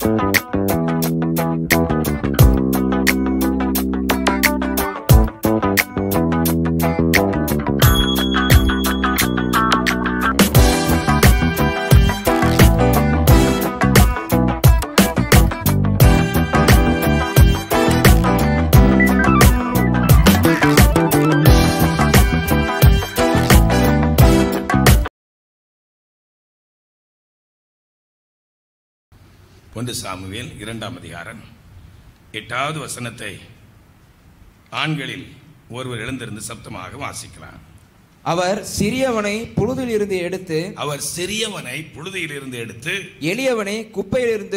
ஒன்று சாமுவேல் 2ஆம் அதிகாரம் 8வது வசனத்தை ஆண்களில் ஒருவர் எழுந்திருந்து சப்தமாக வாசிக்கிறார். அவர் சிறியவனை புழுதியிலிருந்து எடுத்து எளியவனை குப்பையிலிருந்து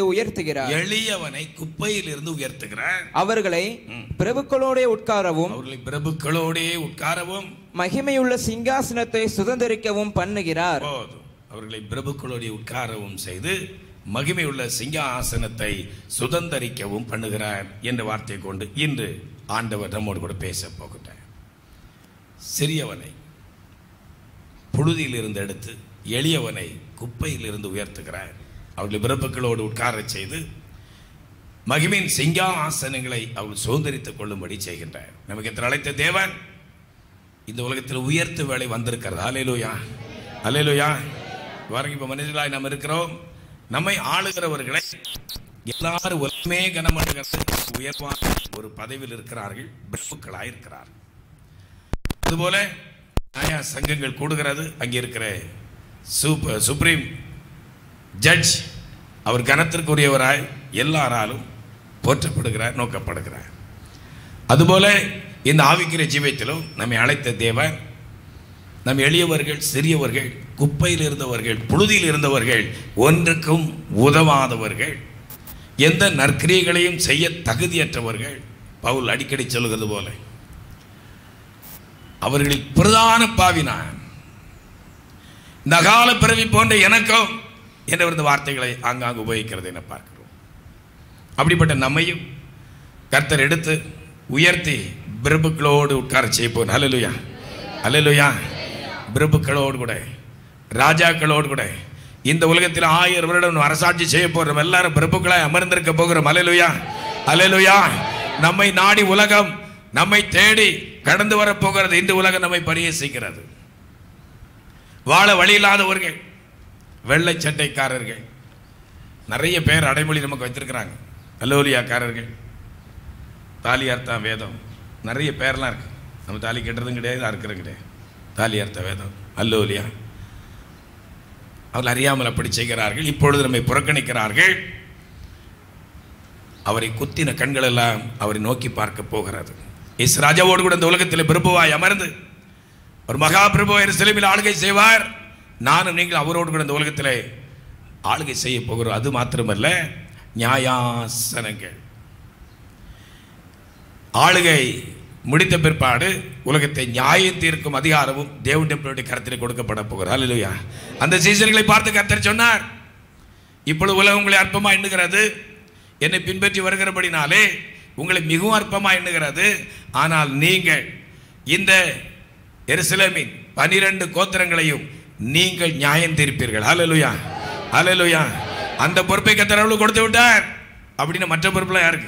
உயர்த்துகிறார். அவர்களை பிரபுக்களோடே உட்காரவும் மகிமையுள்ள சிங்காசனத்தை சுதந்தரிக்கவும் பண்ணுகிறார். அவர்களை பிரபுக்களோடே உட்காரவும் செய்து மகிமையுள்ள சிங்காசனத்தை சுதந்தரிக்கவும் பண்ணுகிறார் என்ற வார்த்தை கொண்டு இன்று ஆண்டவர் நம்மோடு கூட பேச போகிறார். சிறியவனை புழுதியிலிருந்து எடுத்து எளியவனை குப்பையிலிருந்து உயர்த்துகிறார். அவர்களை பிரபுக்களோடு உட்கார செய்து மகிமையின் சிங்காசனங்களை அவர்கள் சுதந்தரித்துக் கொள்ளும்படி செய்கின்றார். நமக்கு எத்தனை அழைத்த தேவன் இந்த உலகத்தில் உயர்த்து வேலை வந்திருக்கிறது. அல்லேலூயா, அல்லேலூயா. பாருங்க, இப்ப மனிதர்களாய் நாம் இருக்கிறோம். நம்மை ஆளுகிறவர்களை எல்லாரும் உலகமே கனமடைகிறது உயர்வான ஒரு பதவியில் இருக்கிறார்கள், பிரபுக்களாய் இருக்கிறார்கள். அதுபோல நியாய சங்கங்கள் கூடுகிறது. அங்கே இருக்கிற சுப்ரீம் ஜட்ஜ் அவர் கனத்திற்குரியவராய் எல்லாராலும் போற்றப்படுகிறார், நோக்கப்படுகிறார். அதுபோல இந்த ஆவிக்குரிய ஜீவியத்திலும் நம்மை அழைத்த தேவன் நம் எளியவர்கள், சிறியவர்கள், குப்பையில் இருந்தவர்கள், புழுதியில் இருந்தவர்கள், ஒன்றுக்கும் உதவாதவர்கள், எந்த நற்கிரியைகளையும் செய்ய தகுதியற்றவர்கள், பவுல் அடிக்கடி சொல்லுகிறது போல அவர்களில் பிரதான பாவினான் இந்த அகால பிறவி போன்ற எனக்கும் என்ற வார்த்தைகளை ஆங்காங்கு உபயோகிக்கிறது என பார்க்கிறோம். அப்படிப்பட்ட நம்மையும் கர்த்தர் எடுத்து உயர்த்தி பிரபுக்களோடு உட்கார செய்வோம். அல்லேலூயா, அல்லேலூயா. பிரபுக்களோடு கூட, ராஜாக்களோடு கூட இந்த உலகத்தில் 1000 வருடம் அரசாட்சி செய்ய போகிறோம். எல்லாரும் பிரபுக்களாய் அமர்ந்திருக்க போகிறோம். அல்லேலூயா, அல்லேலூயா. நம்மை நாடி உலகம் நம்மை தேடி கடந்து வர போகிறது. இந்த உலகம் நம்மை பரிகசிக்கிறது. வாழ வழி இல்லாதவர்கள், வெள்ளை சட்டைக்காரர்கள், நிறைய பேர் அடைமொழி நமக்கு வைத்திருக்கிறாங்க. அல்லேலூயாக்காரர்கள், தாலி அர்த்தம் வேதம், நிறைய பேர்லாம் இருக்கு. நம்ம தாலி கட்டுறதும் கிடையாது, அறுக்கிறதும் கிடையாது. தாலி அர்த்த வேதம், அல்லேலூயா. அவர்கள் அறியாமல் அப்படி செய்கிறார்கள். இப்பொழுது நம்மை புறக்கணிக்கிறார்கள். அவரை குத்தின கண்கள் எல்லாம் அவரை நோக்கி பார்க்க போகிறது. இஸ் ராஜாவோடு கூட இந்த உலகத்தில் பிரபுவாய் அமர்ந்து ஒரு மகா பிரபு எருசலேமில் ஆளுகை செய்வார். நானும் நீங்கள் அவரோடு கூட இந்த உலகத்தில் ஆளுகை செய்ய போகிறோம். அது மாத்திரமல்ல, நியாயாசனங்கள் ஆளுகை முடித்த பிற்பாடு உலகத்தை நியாயம் தீர்க்கும் அதிகாரமும் தேவனுடைய கருத்தில் கொடுக்கப்பட போகிறார். அல்லேலூயா. அந்த சீசர்களை பார்த்து கர்த்தர் சொன்னார், இப்பொழுது உலகம் உங்களை அற்பமா எண்ணுகிறது, என்னை பின்பற்றி வருகிறபடினாலே உங்களை மிகவும் அற்பமா எண்ணுகிறது. ஆனால் நீங்கள் இந்த எருசலேமின் 12 கோத்திரங்களையும் நீங்கள் நியாயம் தீர்ப்பீர்கள். அல்லேலூயா, அல்லேலூயா. அந்த பொறுப்பை கர்த்தர் அவளுக்கு கொடுத்து விட்டார். அப்படின்னு மற்ற பொறுப்புலாம் யாருக்கு?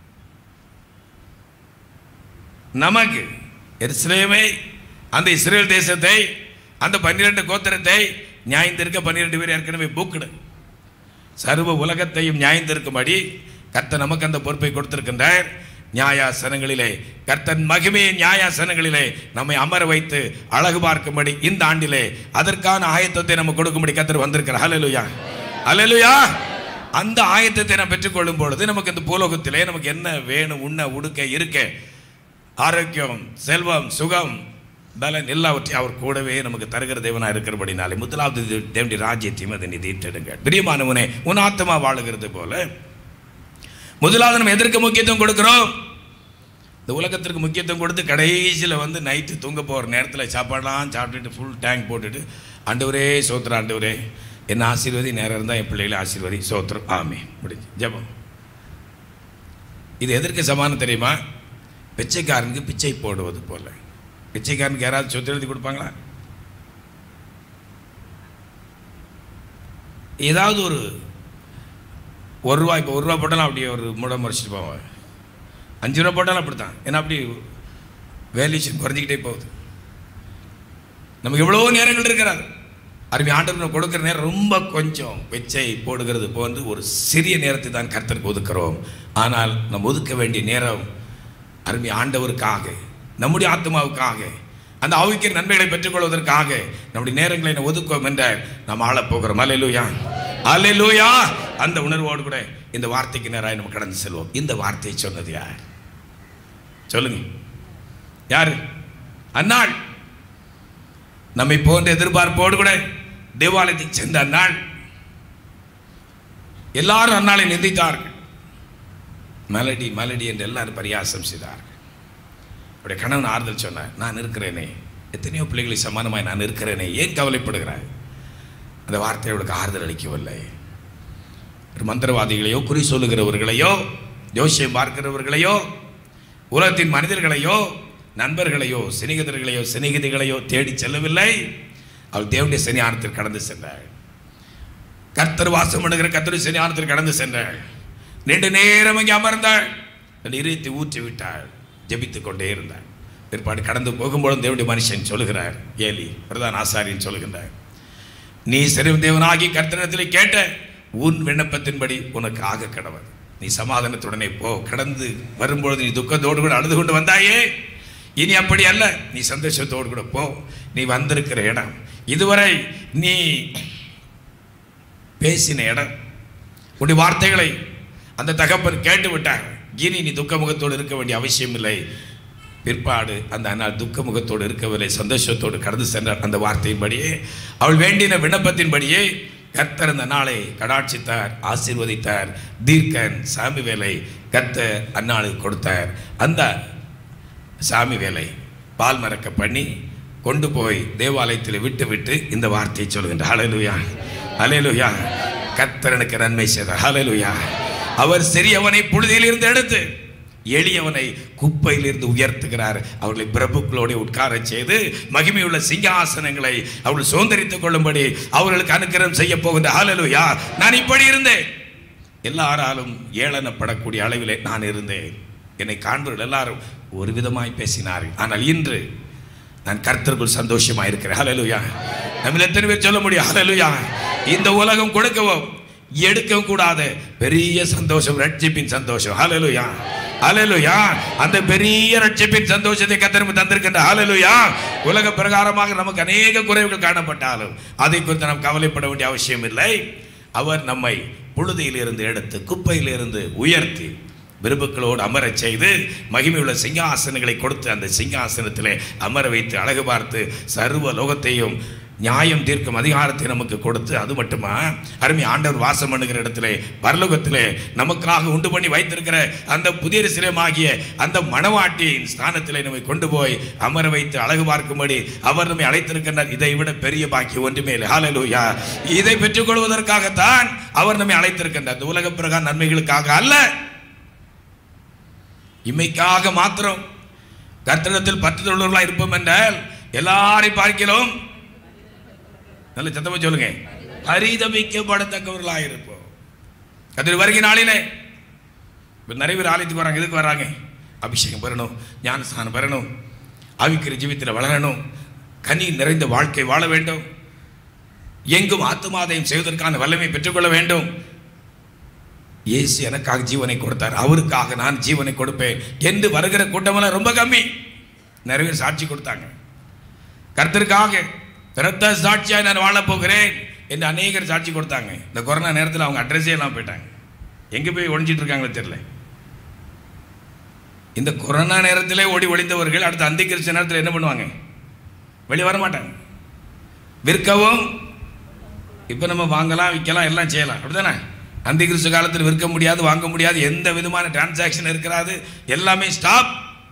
நமக்கு. எருசலேமை, அந்த இஸ்ரேல் தேசத்தை, அந்த 12 கோத்திரத்தை நியாயம் தீர்க்க 12 பேர் ஏற்கனவே புக்குடு. சர்வ உலகத்தையும் நியாயம் தீர்க்கும்படி கர்த்தர் நமக்கு அந்த பொறுப்பை கொடுத்திருக்கின்றார். நியாயாசனங்களிலே, கர்த்தன் மகிமையை நியாயாசனங்களிலே நம்மை அமர வைத்து அழகு பார்க்கும்படி இந்த ஆண்டிலே அதற்கான ஆயத்தத்தை நம்ம கொடுக்கும்படி கர்த்தர் வந்திருக்கிறார். அல்லேலூயா, அல்லேலூயா. அந்த ஆயத்தத்தை நாம் பெற்றுக்கொள்ளும் பொழுது நமக்கு இந்த பூலோகத்திலே நமக்கு என்ன வேணும், உண்ண உடுக்க இருக்க, ஆரோக்கியம், செல்வம், சுகம், பலன் எல்லாவற்றையும் அவர் கூடவே நமக்கு தருகிற தேவனாக இருக்கிறபடினாலே முதலாவது தேவனுடைய ராஜ்யத்தையும் அதை நீட்டெடுங்க. பிரியமானவனே, உன் ஆத்மா வாழுகிறது போல முதலாவது நம்ம எதற்கு முக்கியத்துவம் கொடுக்கிறோம்? இந்த உலகத்திற்கு முக்கியத்துவம் கொடுத்து கடைசியில் வந்து நைட்டு தூங்க போகிற நேரத்தில் சாப்பாடெல்லாம் சாப்பிட்டுட்டு ஃபுல் டேங்க் போட்டுட்டு ஆண்டவரே சோத்திரம், ஆண்டவரே என்ன ஆசீர்வதி, நேரம் இருந்தால் என் பிள்ளைகளை ஆசீர்வதி, சோத்திரம், ஆமே, முடிஞ்சு ஜெபம். இது எதற்கு சமானம் தெரியுமா? பிச்சைக்காரனுக்கு பிச்சை போடுவது போல. பிச்சைக்காரனுக்கு யாராவது சொத்து எழுதி கொடுப்பாங்களா? ஏதாவது 1 ரூபா, இப்போ 1 ரூபா போட்டாலும் அப்படியே ஒரு முடம் முறைச்சிட்டு போவாங்க. 5 ரூபா போட்டாலும் அப்படி தான். ஏன்னா அப்படி வேல்யூஷன் குறைஞ்சிக்கிட்டே போகுது. நமக்கு எவ்வளோ நேரங்கள் இருக்கிறாரு. அருமை ஆண்டவர் கொடுக்குற நேரம் ரொம்ப கொஞ்சம். வெச்சை போடுகிறது போன்று ஒரு சிறிய நேரத்தை தான் கர்த்தருக்கு ஒதுக்குறோம். ஆனால் நம்ம ஒதுக்க வேண்டிய நேரம் அருமை ஆண்டவருக்காக, நம்முடைய ஆத்மாவுக்காக, அந்த ஆவிக்கிற நன்மைகளை பெற்றுக்கொள்வதற்காக நம்முடைய நேரங்களை ஒதுக்குவோம் என்ற நாம் ஆளப் போகிறோம். அல்லேலூயா, அல்லேலூயா. அந்த உணர்வோடு கூட இந்த வார்த்தைக்கு நேராக நம்ம கடந்து செல்வோம். இந்த வார்த்தையை சொன்னது யார் சொல்லுங்க? யாரு? அன்னாள். நம்மை போன்ற எதிர்பார்ப்போடு கூட தேவாலயத்துக்கு சென்ற அன்னாள். எல்லாரும் அன்னாளை நிந்தித்தார்கள். மெலடி மெலடி என்று எல்லாரும் பரியாசம் செய்தார்கள். அவருடைய கணவன் ஆறுதல் சொன்னார், நான் இருக்கிறேனே, எத்தனையோ பிள்ளைகளை சமானமாய் நான் இருக்கிறேனே, ஏன் கவலைப்படுகிறாய்? அந்த வார்த்தையோட ஆறுதல் அளிக்கவில்லை. ஒரு மந்திரவாதிகளையோ, குறி சொல்லுகிறவர்களையோ, ஜோசியம் பார்க்கிறவர்களையோ, உலகத்தின் மனிதர்களையோ, நண்பர்களையோ, சிநேகிதர்களையோ, சிநேகிதிகளையோ தேடி செல்லவில்லை. அவள் தேவனுடைய சன்னிதானத்தில் கடந்து சென்றாள். கர்த்தர் வாசம் பண்ணுகிற கர்த்தருடைய சன்னிதானத்தில் கடந்து சென்றாள். நீண்ட நேரம் அங்கே அமர்ந்தாள். இதயத்தை ஊற்றி விட்டாள். ஜெபித்துக் கொண்டே இருந்தாள். பிற்பாடு கடந்து போகும்போது தேவனுடைய மனுஷன் சொல்லுகிறார், ஏலி பிரதான ஆசாரியன் சொல்லுகின்றார், நீ சிறும் தேவனாகி கர்த்தரிடத்தில் கேட்ட உன் விண்ணப்பத்தின்படி உனக்கு ஆக கடவுள். நீ சமாதானத்துடனே போ. கடந்து வரும்பொழுது நீ துக்கத்தோடு கூட அழுது கொண்டு வந்தாயே, இனி அப்படி அல்ல, நீ சந்தோஷத்தோடு கூட போ. நீ வந்திருக்கிற இடம், இதுவரை நீ பேசின இடம், உன்னுடைய வார்த்தைகளை அந்த தகப்பன் கேட்டு விட்டார். இனி நீ துக்க முகத்தோடு இருக்க வேண்டிய அவசியம் இல்லை. பிற்பாடு அந்த அண்ணாள் துக்க முகத்தோடு இருக்கவில்லை, சந்தோஷத்தோடு கடந்து சென்றார். அந்த வார்த்தையின்படியே, அவள் வேண்டின விண்ணப்பத்தின்படியே கர்த்தர் அந்த நாளை கடாட்சித்தார், ஆசீர்வதித்தார். தீர்க்கன் சாமுவேலை கர்த்தர் அந்நாளுக்கு கொடுத்தார். அந்த சாமுவேலை பால் மறக்க பண்ணி கொண்டு போய் தேவாலயத்தில் விட்டு விட்டு இந்த வார்த்தையை சொல்கின்றார். ஹல்லேலூயா, ஹல்லேலூயா. கர்த்தர் எனக்கு நன்மை செய்தார். ஹல்லேலூயா. அவர் சிறியவனை புழுதியிலிருந்து எடுத்து எளியவனை குப்பையிலிருந்து உயர்த்துகிறார். அவர்களை பிரபுக்களோடு உட்கார செய்து மகிமையுள்ள சிங்காசனங்களை அவர்கள் சுதந்திரித்துக் கொள்ளும்படி அவர்களுக்கு அனுக்கிரகம் செய்ய போகின்ற. ஹல்லேலூயா. நான் இப்படி இருந்தேன், எல்லாராலும் ஏளனப்படக்கூடிய அளவிலே நான் இருந்தேன். என்னை காண்பவர்கள் எல்லாரும் ஒரு விதமாய் பேசினார்கள். ஆனால் இன்று நான் கர்த்தருக்குள் சந்தோஷமாக இருக்கிறேன். ஹல்லேலூயா. நம்ம எத்தனை பேர் சொல்ல முடியும்? ஹல்லேலூயா. இந்த உலகம் கொடுக்கவும் எடுக்கவும் கூடாத பெரிய சந்தோஷம், ரட்சிப்பின் சந்தோஷம். ஹல்லேலூயா, ஹல்லேலூயா. அந்த பெரிய ரட்சிப்பின் சந்தோஷத்தை கர்த்தர் தந்திருக்கின்ற. ஹல்லேலூயா. உலக பிரகாரமாக நமக்கு அநேக குறைவுகள் காணப்பட்டாலும் அதை குறித்து நாம் கவலைப்பட வேண்டிய அவசியம் இல்லை. அவர் நம்மை புழுதியிலிருந்து எடுத்து குப்பையிலிருந்து உயர்த்தி விருப்புகளோடு அமர செய்து மகிமையுள்ள சிங்காசனங்களை கொடுத்து அந்த சிங்காசனத்திலே அமர வைத்து அழகு பார்த்து சர்வ லோகத்தையும் நியாயம் தீர்க்கும் அதிகாரத்தை நமக்கு கொடுத்து, அது மட்டுமா அருமை ஆண்டவர் வாசம் பண்ணுகிற இடத்திலே பரலோகத்திலே நமக்காக உண்டு பண்ணி வைத்திருக்கிற அந்த புதிய சிலைமாகிய அந்த மணவாட்டியின் ஸ்தானத்திலே நம்மை கொண்டு போய் அமர வைத்து அழகு பார்க்கும்படி அவர் நம்மை அழைத்திருக்கின்றார். இதை விட பெரிய பாக்கியம் ஒன்றுமே இல்லை. ஹல்லேலூயா. இதை பெற்றுக்கொள்வதற்காகத்தான் அவர் நம்மை அழைத்திருக்கின்றார். இந்த உலக பிரகார நன்மைகளுக்காக அல்ல, இம்மைக்காக மாத்திரம். கர்த்தரிடத்தில் பற்றுதலுள்ளவர்களாக இருப்போம் என்றால் எல்லாரையும் பார்க்கிறோம், நல்ல சத்தமா சொல்லுங்க, பரிதபிக்கப்படத்தக்கவர்களாக இருப்போம். கர்த்தர் வருகை நாளிலே நிறைய பேர் ஆலயத்துக்கு வராங்க. எதுக்கு வராங்க? அபிஷேகம் பெறணும், ஞானஸ்நானம் பெறணும், ஆவிக்குரிய ஜீவியத்தில் வளரணும், கனி நிறைந்த வாழ்க்கை வாழ வேண்டும், எங்கும் ஆத்துமாதையும் செய்வதற்கான வல்லமை பெற்றுக்கொள்ள வேண்டும். இயேசு எனக்காக ஜீவனை கொடுத்தார், அவருக்காக நான் ஜீவனை கொடுப்பேன் என்று வருகிற கூட்டமெல்லாம் ரொம்ப கம்மி. நிறைய பேர் சாட்சி கொடுத்தாங்க, கர்த்தருக்காக இரத்த சாட்சியாக நான் வாழப் போகிறேன் என்று அநேகர் சாட்சி கொடுத்தாங்க. இந்த கொரோனா நேரத்தில் அவங்க அட்ரஸே எல்லாம் போயிட்டாங்க, எங்கே போய் ஒழிஞ்சிட்டு இருக்காங்களோ தெரியல. இந்த கொரோனா நேரத்தில் ஓடி ஒளிந்தவர்கள் அடுத்த அந்தி கிறிஸ்து நேரத்தில் என்ன பண்ணுவாங்க? வெளியே வர மாட்டாங்க. விற்கவும் இப்போ நம்ம வாங்கலாம், விற்கலாம், எல்லாம் செய்யலாம், அப்படிதானே? அந்தி கிறிஸ்து காலத்தில் விற்க முடியாது, வாங்க முடியாது, எந்த விதமான டிரான்சாக்ஷன் இருக்கிறாது, எல்லாமே ஸ்டாப்.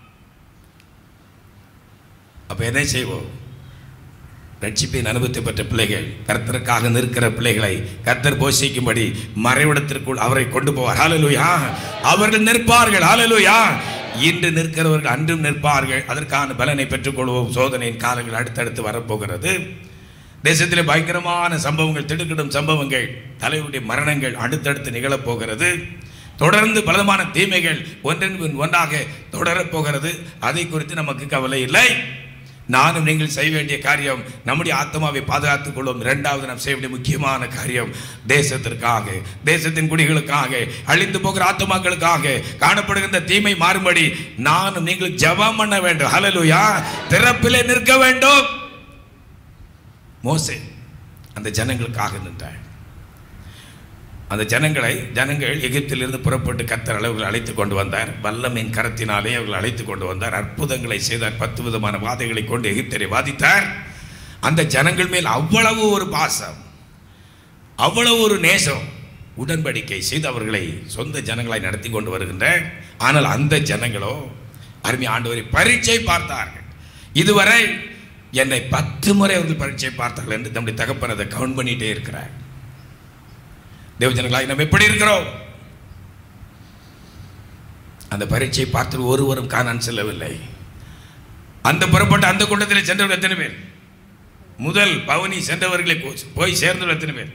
அப்போ என்ன செய்வோம்? ரட்சிப்பின் அனுபவத்தை பெற்ற பிள்ளைகள், கர்த்தருக்காக நிற்கிற பிள்ளைகளை கர்த்தர் போஷிக்கும்படி மறைவிடத்திற்குள் அவரை கொண்டு போவார். ஹல்லேலூயா. அவர்கள் நிற்பார்கள். ஹல்லேலூயா. இன்று நிற்கிறவர்கள் அன்றும் நிற்பார்கள். அதற்கான பலனை பெற்றுக்கொள்வோம். சோதனையின் காலங்கள் அடுத்தடுத்து வரப்போகிறது. தேசத்திலே பயங்கரமான சம்பவங்கள், திடுக்கிடும் சம்பவங்கள், தலைவருடைய மரணங்கள் அடுத்தடுத்து நிகழப்போகிறது. தொடர்ந்து பலமான தீமைகள் ஒன்றின் பின் ஒன்றாக தொடரப்போகிறது. அதை குறித்து நமக்கு கவலை இல்லை. நானும் நீங்கள் செய்ய வேண்டிய காரியம் நம்முடைய ஆத்மாவை பாதுகாத்துக் கொள்ளும். இரண்டாவது நாம் செய்ய வேண்டிய முக்கியமான காரியம் தேசத்திற்காக, தேசத்தின் குடிகளுக்காக, அழிந்து போகிற ஆத்மாக்களுக்காக, காணப்படுகின்ற தீமை மாறும்படி நானும் நீங்கள் ஜெபம் பண்ண வேண்டும். ஹல்லேலூயா. திறப்பிலே நிற்க வேண்டும். மோசே அந்த ஜனங்களுக்காக நின்றார். அந்த ஜனங்கள் எகிப்திலிருந்து புறப்பட்டு கர்த்தர் அவர்களை அழைத்து கொண்டு வந்தார். வல்லமையின் கரத்தினாலே அவர்கள் அழைத்து கொண்டு வந்தார். அற்புதங்களை செய்தார். 10 விதமான வாதைகளை கொண்டு எகிப்தரை வாதித்தார். அந்த ஜனங்கள் மேல் அவ்வளவு ஒரு பாசம், அவ்வளவு ஒரு நேசம், உடன்படிக்கை செய்து அவர்களை சொந்த ஜனங்களாய் நடத்தி கொண்டு வருகின்றார். ஆனால் அந்த ஜனங்களோ அருமை ஆண்டவரை பரீட்சை பார்த்தார்கள். இதுவரை என்னை 10 முறை அவர்கள் பரீட்சை பார்த்தார்கள் என்று நம்முடைய தகப்பன் அதை கவுண்ட் பண்ணிட்டே இருக்கிறார். தேவஜனங்களாய் நாம் எப்படி இருக்கிறோம்? அந்த பரீட்சை பார்த்து ஒருவரும் காணான் செல்லவில்லை. அந்த புறப்பட்ட அந்த கூட்டத்தில் சென்றவர்கள் எத்தனை பேர்? முதல் பவனி சென்றவர்களை போய் சேர்ந்தவர்கள் எத்தனை பேர்?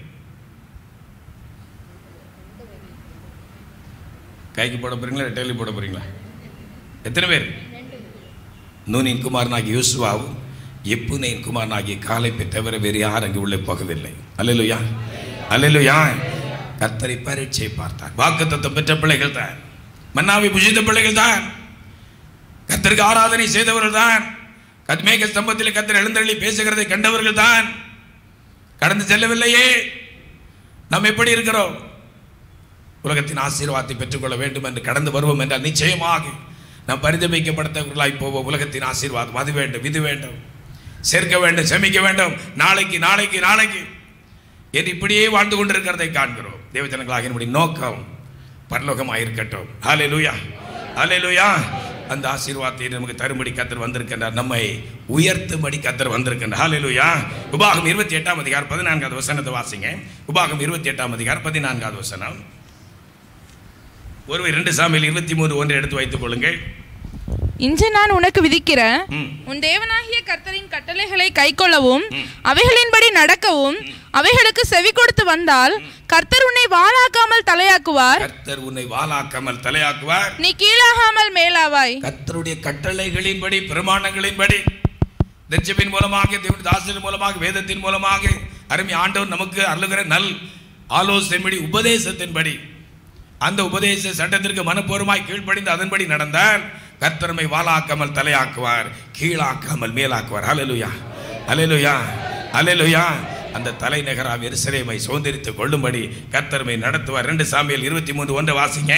கைக்கு போட போறீங்களா, ரெட்டையில போட போறீங்களா? எத்தனை பேர்? நூனின் குமாரனாகிய யோசுவாவும் எப்புனையின் குமாரனாகிய காலேபை தவிர வேறு யாரும் அங்கு உள்ளே போகவில்லை. அல்லேலூயா, அல்லேலூயா. கர்த்தரை பரீட்சை பார்த்தார். வாக்குத்தத்தம் பெற்ற பிள்ளைகள் தான், மன்னாவை புஜித்த பிள்ளைகள் தான், கர்த்தருக்கு ஆராதனை செய்தவர்கள் தான், மேக ஸ்தம்பத்தில் கர்த்தர் எழுந்தருளி பேசுகிறதை கண்டவர்கள் தான். கடந்து செல்லவில்லையே. நாம் எப்படி இருக்கிறோம்? உலகத்தின் ஆசீர்வாதத்தை பெற்றுக்கொள்ள வேண்டும் என்று கடந்து வருவோம் என்றால் நிச்சயமாக நாம் பரிதபிக்கப்பட்டவர்களாய் போவோம். உலகத்தின் ஆசீர்வாதம் அது வேண்டும், இது வேண்டும், சேர்க்க வேண்டும், செமிக்க வேண்டும், நாளைக்கு நாளைக்கு நாளைக்கு என்று இப்படியே வாழ்ந்து கொண்டிருக்கிறதை காண்கிறோம். தேவஜனங்களாக என்னுடைய நோக்கம் பரலோகமாக இருக்கட்டும். ஹல்லேலூயா, ஹல்லேலூயா. அந்த ஆசீர்வாதத்தை நமக்கு தரும்படி கர்த்தர் வந்திருக்கின்றார். நம்மை உயர்த்தும்படி கர்த்தர் வந்திருக்கின்றார். ஹல்லேலூயா. உபாகம் 28ஆம் அதிகாரம் 14வது வசனத்தை வாசிங்க. உபாகம் 28ஆம் அதிகாரம் 14வது வசனம். ஒருவர் 2 சாமுவேல் 23:1 எடுத்து வைத்துக் கொள்ளுங்கள். இன்று நான் உனக்கு விதிக்கிற உன் தேவனாகிய கர்த்தரின் கட்டளைகளை கைக்கொள்ளவும் அவைகளின்படி நடக்கவும் அவைகளுக்கு செவி கொடுத்து வந்தால் கர்த்தர் உன்னை வாளாக்காமல் தலையாக்குவார். கர்த்தர் உன்னை வாளாக்காமல் தலையாக்குவார். நீ கீழாகாமல் மேலாவாய். கர்த்தருடைய கட்டளைகளின்படி, பிரமாணங்களின்படி, தரிசனத்தின் மூலமாக, தேவனுடைய தாசரின் மூலமாக, வேதத்தின் மூலமாக அருமை ஆண்டவர் நமக்கு அருளுகிற நல் ஆலோசனைப்படி, உபதேசத்தின்படி, அந்த உபதேச சட்டத்திற்கு மனப்பூர்வமாய் கீழ்ப்படிந்து அதன்படி நடந்தால் கர்த்தரை வாளாக்காமல் தலையாக்குவார், கீழாக்காமல் மேலாக்குவார். ஹல்லேலூயா, ஹல்லேலூயா, ஹல்லேலூயா. அந்த தலைநகராம் எருசலேமை சுதந்தரித்துக் கொள்ளும்படி கர்த்தரை நடத்துவார். 2 சாமுவேல் 23:1 வாசிங்க.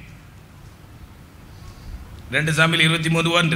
2 சாமுவேல் 23:1.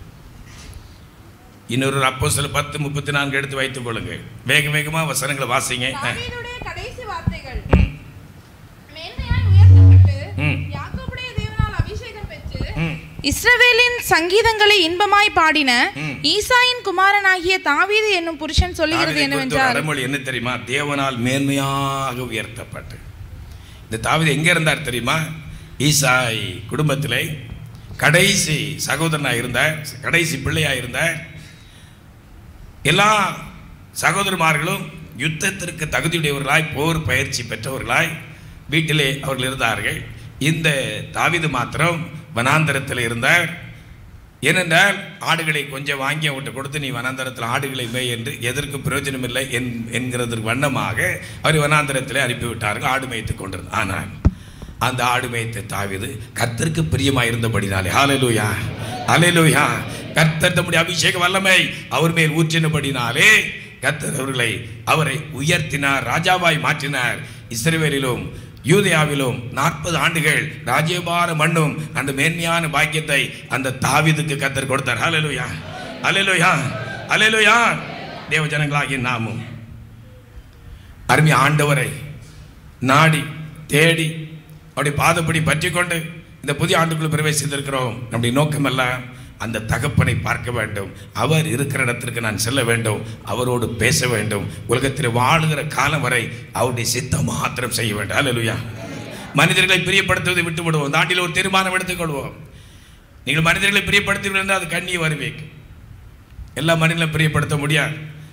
இன்னொரு அப்போஸ்தலர் 10:34 எடுத்து வைத்துக் கொள்ளுங்க. வேக வேகமா வசனங்களை வாசிங்க. தாவீதுடைய கடைசி வார்த்தைகள். மேன்மையாய் உயர்த்தப்பட்டு யாக்கோபுடைய தேவனால் அபிஷேகம் பெற்று இஸ்ரவேலின் சங்கீதங்களை இன்பமாய் பாடின ஈசாயின் குமாரனாகிய தாவீது என்னும் புருஷன் சொல்லுகிறது என்னவென்றால், அடமொழி என்ன தெரியுமா? தேவனால் மேன்மையாக உயர்த்தப்பட்டு. இந்த தாவீது எங்க இருந்தார் தெரியுமா? ஈசாய் குடும்பத்திலே கடைசி சகோதரனாக இருந்தார், கடைசி பிள்ளையாக இருந்தார். எல்லா சகோதரமார்களும் யுத்தத்திற்கு தகுதியுடையவர்களாய், போர் பயிற்சி பெற்றவர்களாய் வீட்டிலே அவர்கள் இருந்தார்கள். இந்த தாவீது மாத்திரம் வனாந்தரத்தில் இருந்தார். ஏனென்றால் ஆடுகளை கொஞ்சம் வாங்கி அவர்கிட்ட கொடுத்து நீ வனாந்தரத்தில் ஆடுகளை மேய் என்று எதற்கு பிரயோஜனம் இல்லை என்கிறதற்கு வண்ணமாக அவர் வனாந்தரத்தில் அனுப்பிவிட்டார்கள். ஆடு மேய்த்து கொண்டிருந்தார். ஆனால் அந்த ஆடு மேய்த்த தாவீது கர்த்தருக்கு பிரியமாக இருந்தபடினாலே, ஹல்லேலூயா, ஹல்லேலூயா, கர்த்தர் தம்முடைய அபிஷேக வல்லமை அவர் மேல் ஊற்றினபடினாலே கர்த்தர் அவரை உயர்த்தினார், ராஜாவாய் மாற்றினார். இஸ்ரவேலிலும் யூதேயாவிலும் 40 ஆண்டுகள் ராஜ்யபார மண்ணும் அந்த மேன்மையான பாக்கியத்தை அந்த தாவீதுக்கு கர்த்தர் கொடுத்தார். ஹல்லேலூயா, ஹல்லேலூயா, ஹல்லேலூயா. தேவ ஜனங்களாகிய நாமும் அருமை ஆண்டவரை நாடி தேடி அவருடைய பாதப்படி பற்றி கொண்டு இந்த புதிய ஆண்டுக்குள் பிரவேசித்திருக்கிறோம். நம்முடைய நோக்கம் எல்லாம் அந்த தகப்பனை பார்க்க வேண்டும். அவர் இருக்கிற இடத்திற்கு நான் செல்ல வேண்டும், அவரோடு பேச வேண்டும். உலகத்தில் வாழுகிற காலம் வரை அவருடைய சித்தம் மாத்திரம் செய்ய வேண்டும். ஹல்லேலூயா. மனிதர்களை பிரியப்படுத்துவதை விட்டு விடுவோம். இந்த ஆண்டில் ஒரு தீர்மானம் எடுத்துக்கொள்வோம். நீங்கள் மனிதர்களை பிரியப்படுத்துவீர்கள் என்றால் அது கண்ணியை வரவேற்கும். எல்லா மனிதர்களும் பிரியப்படுத்த முடியாது.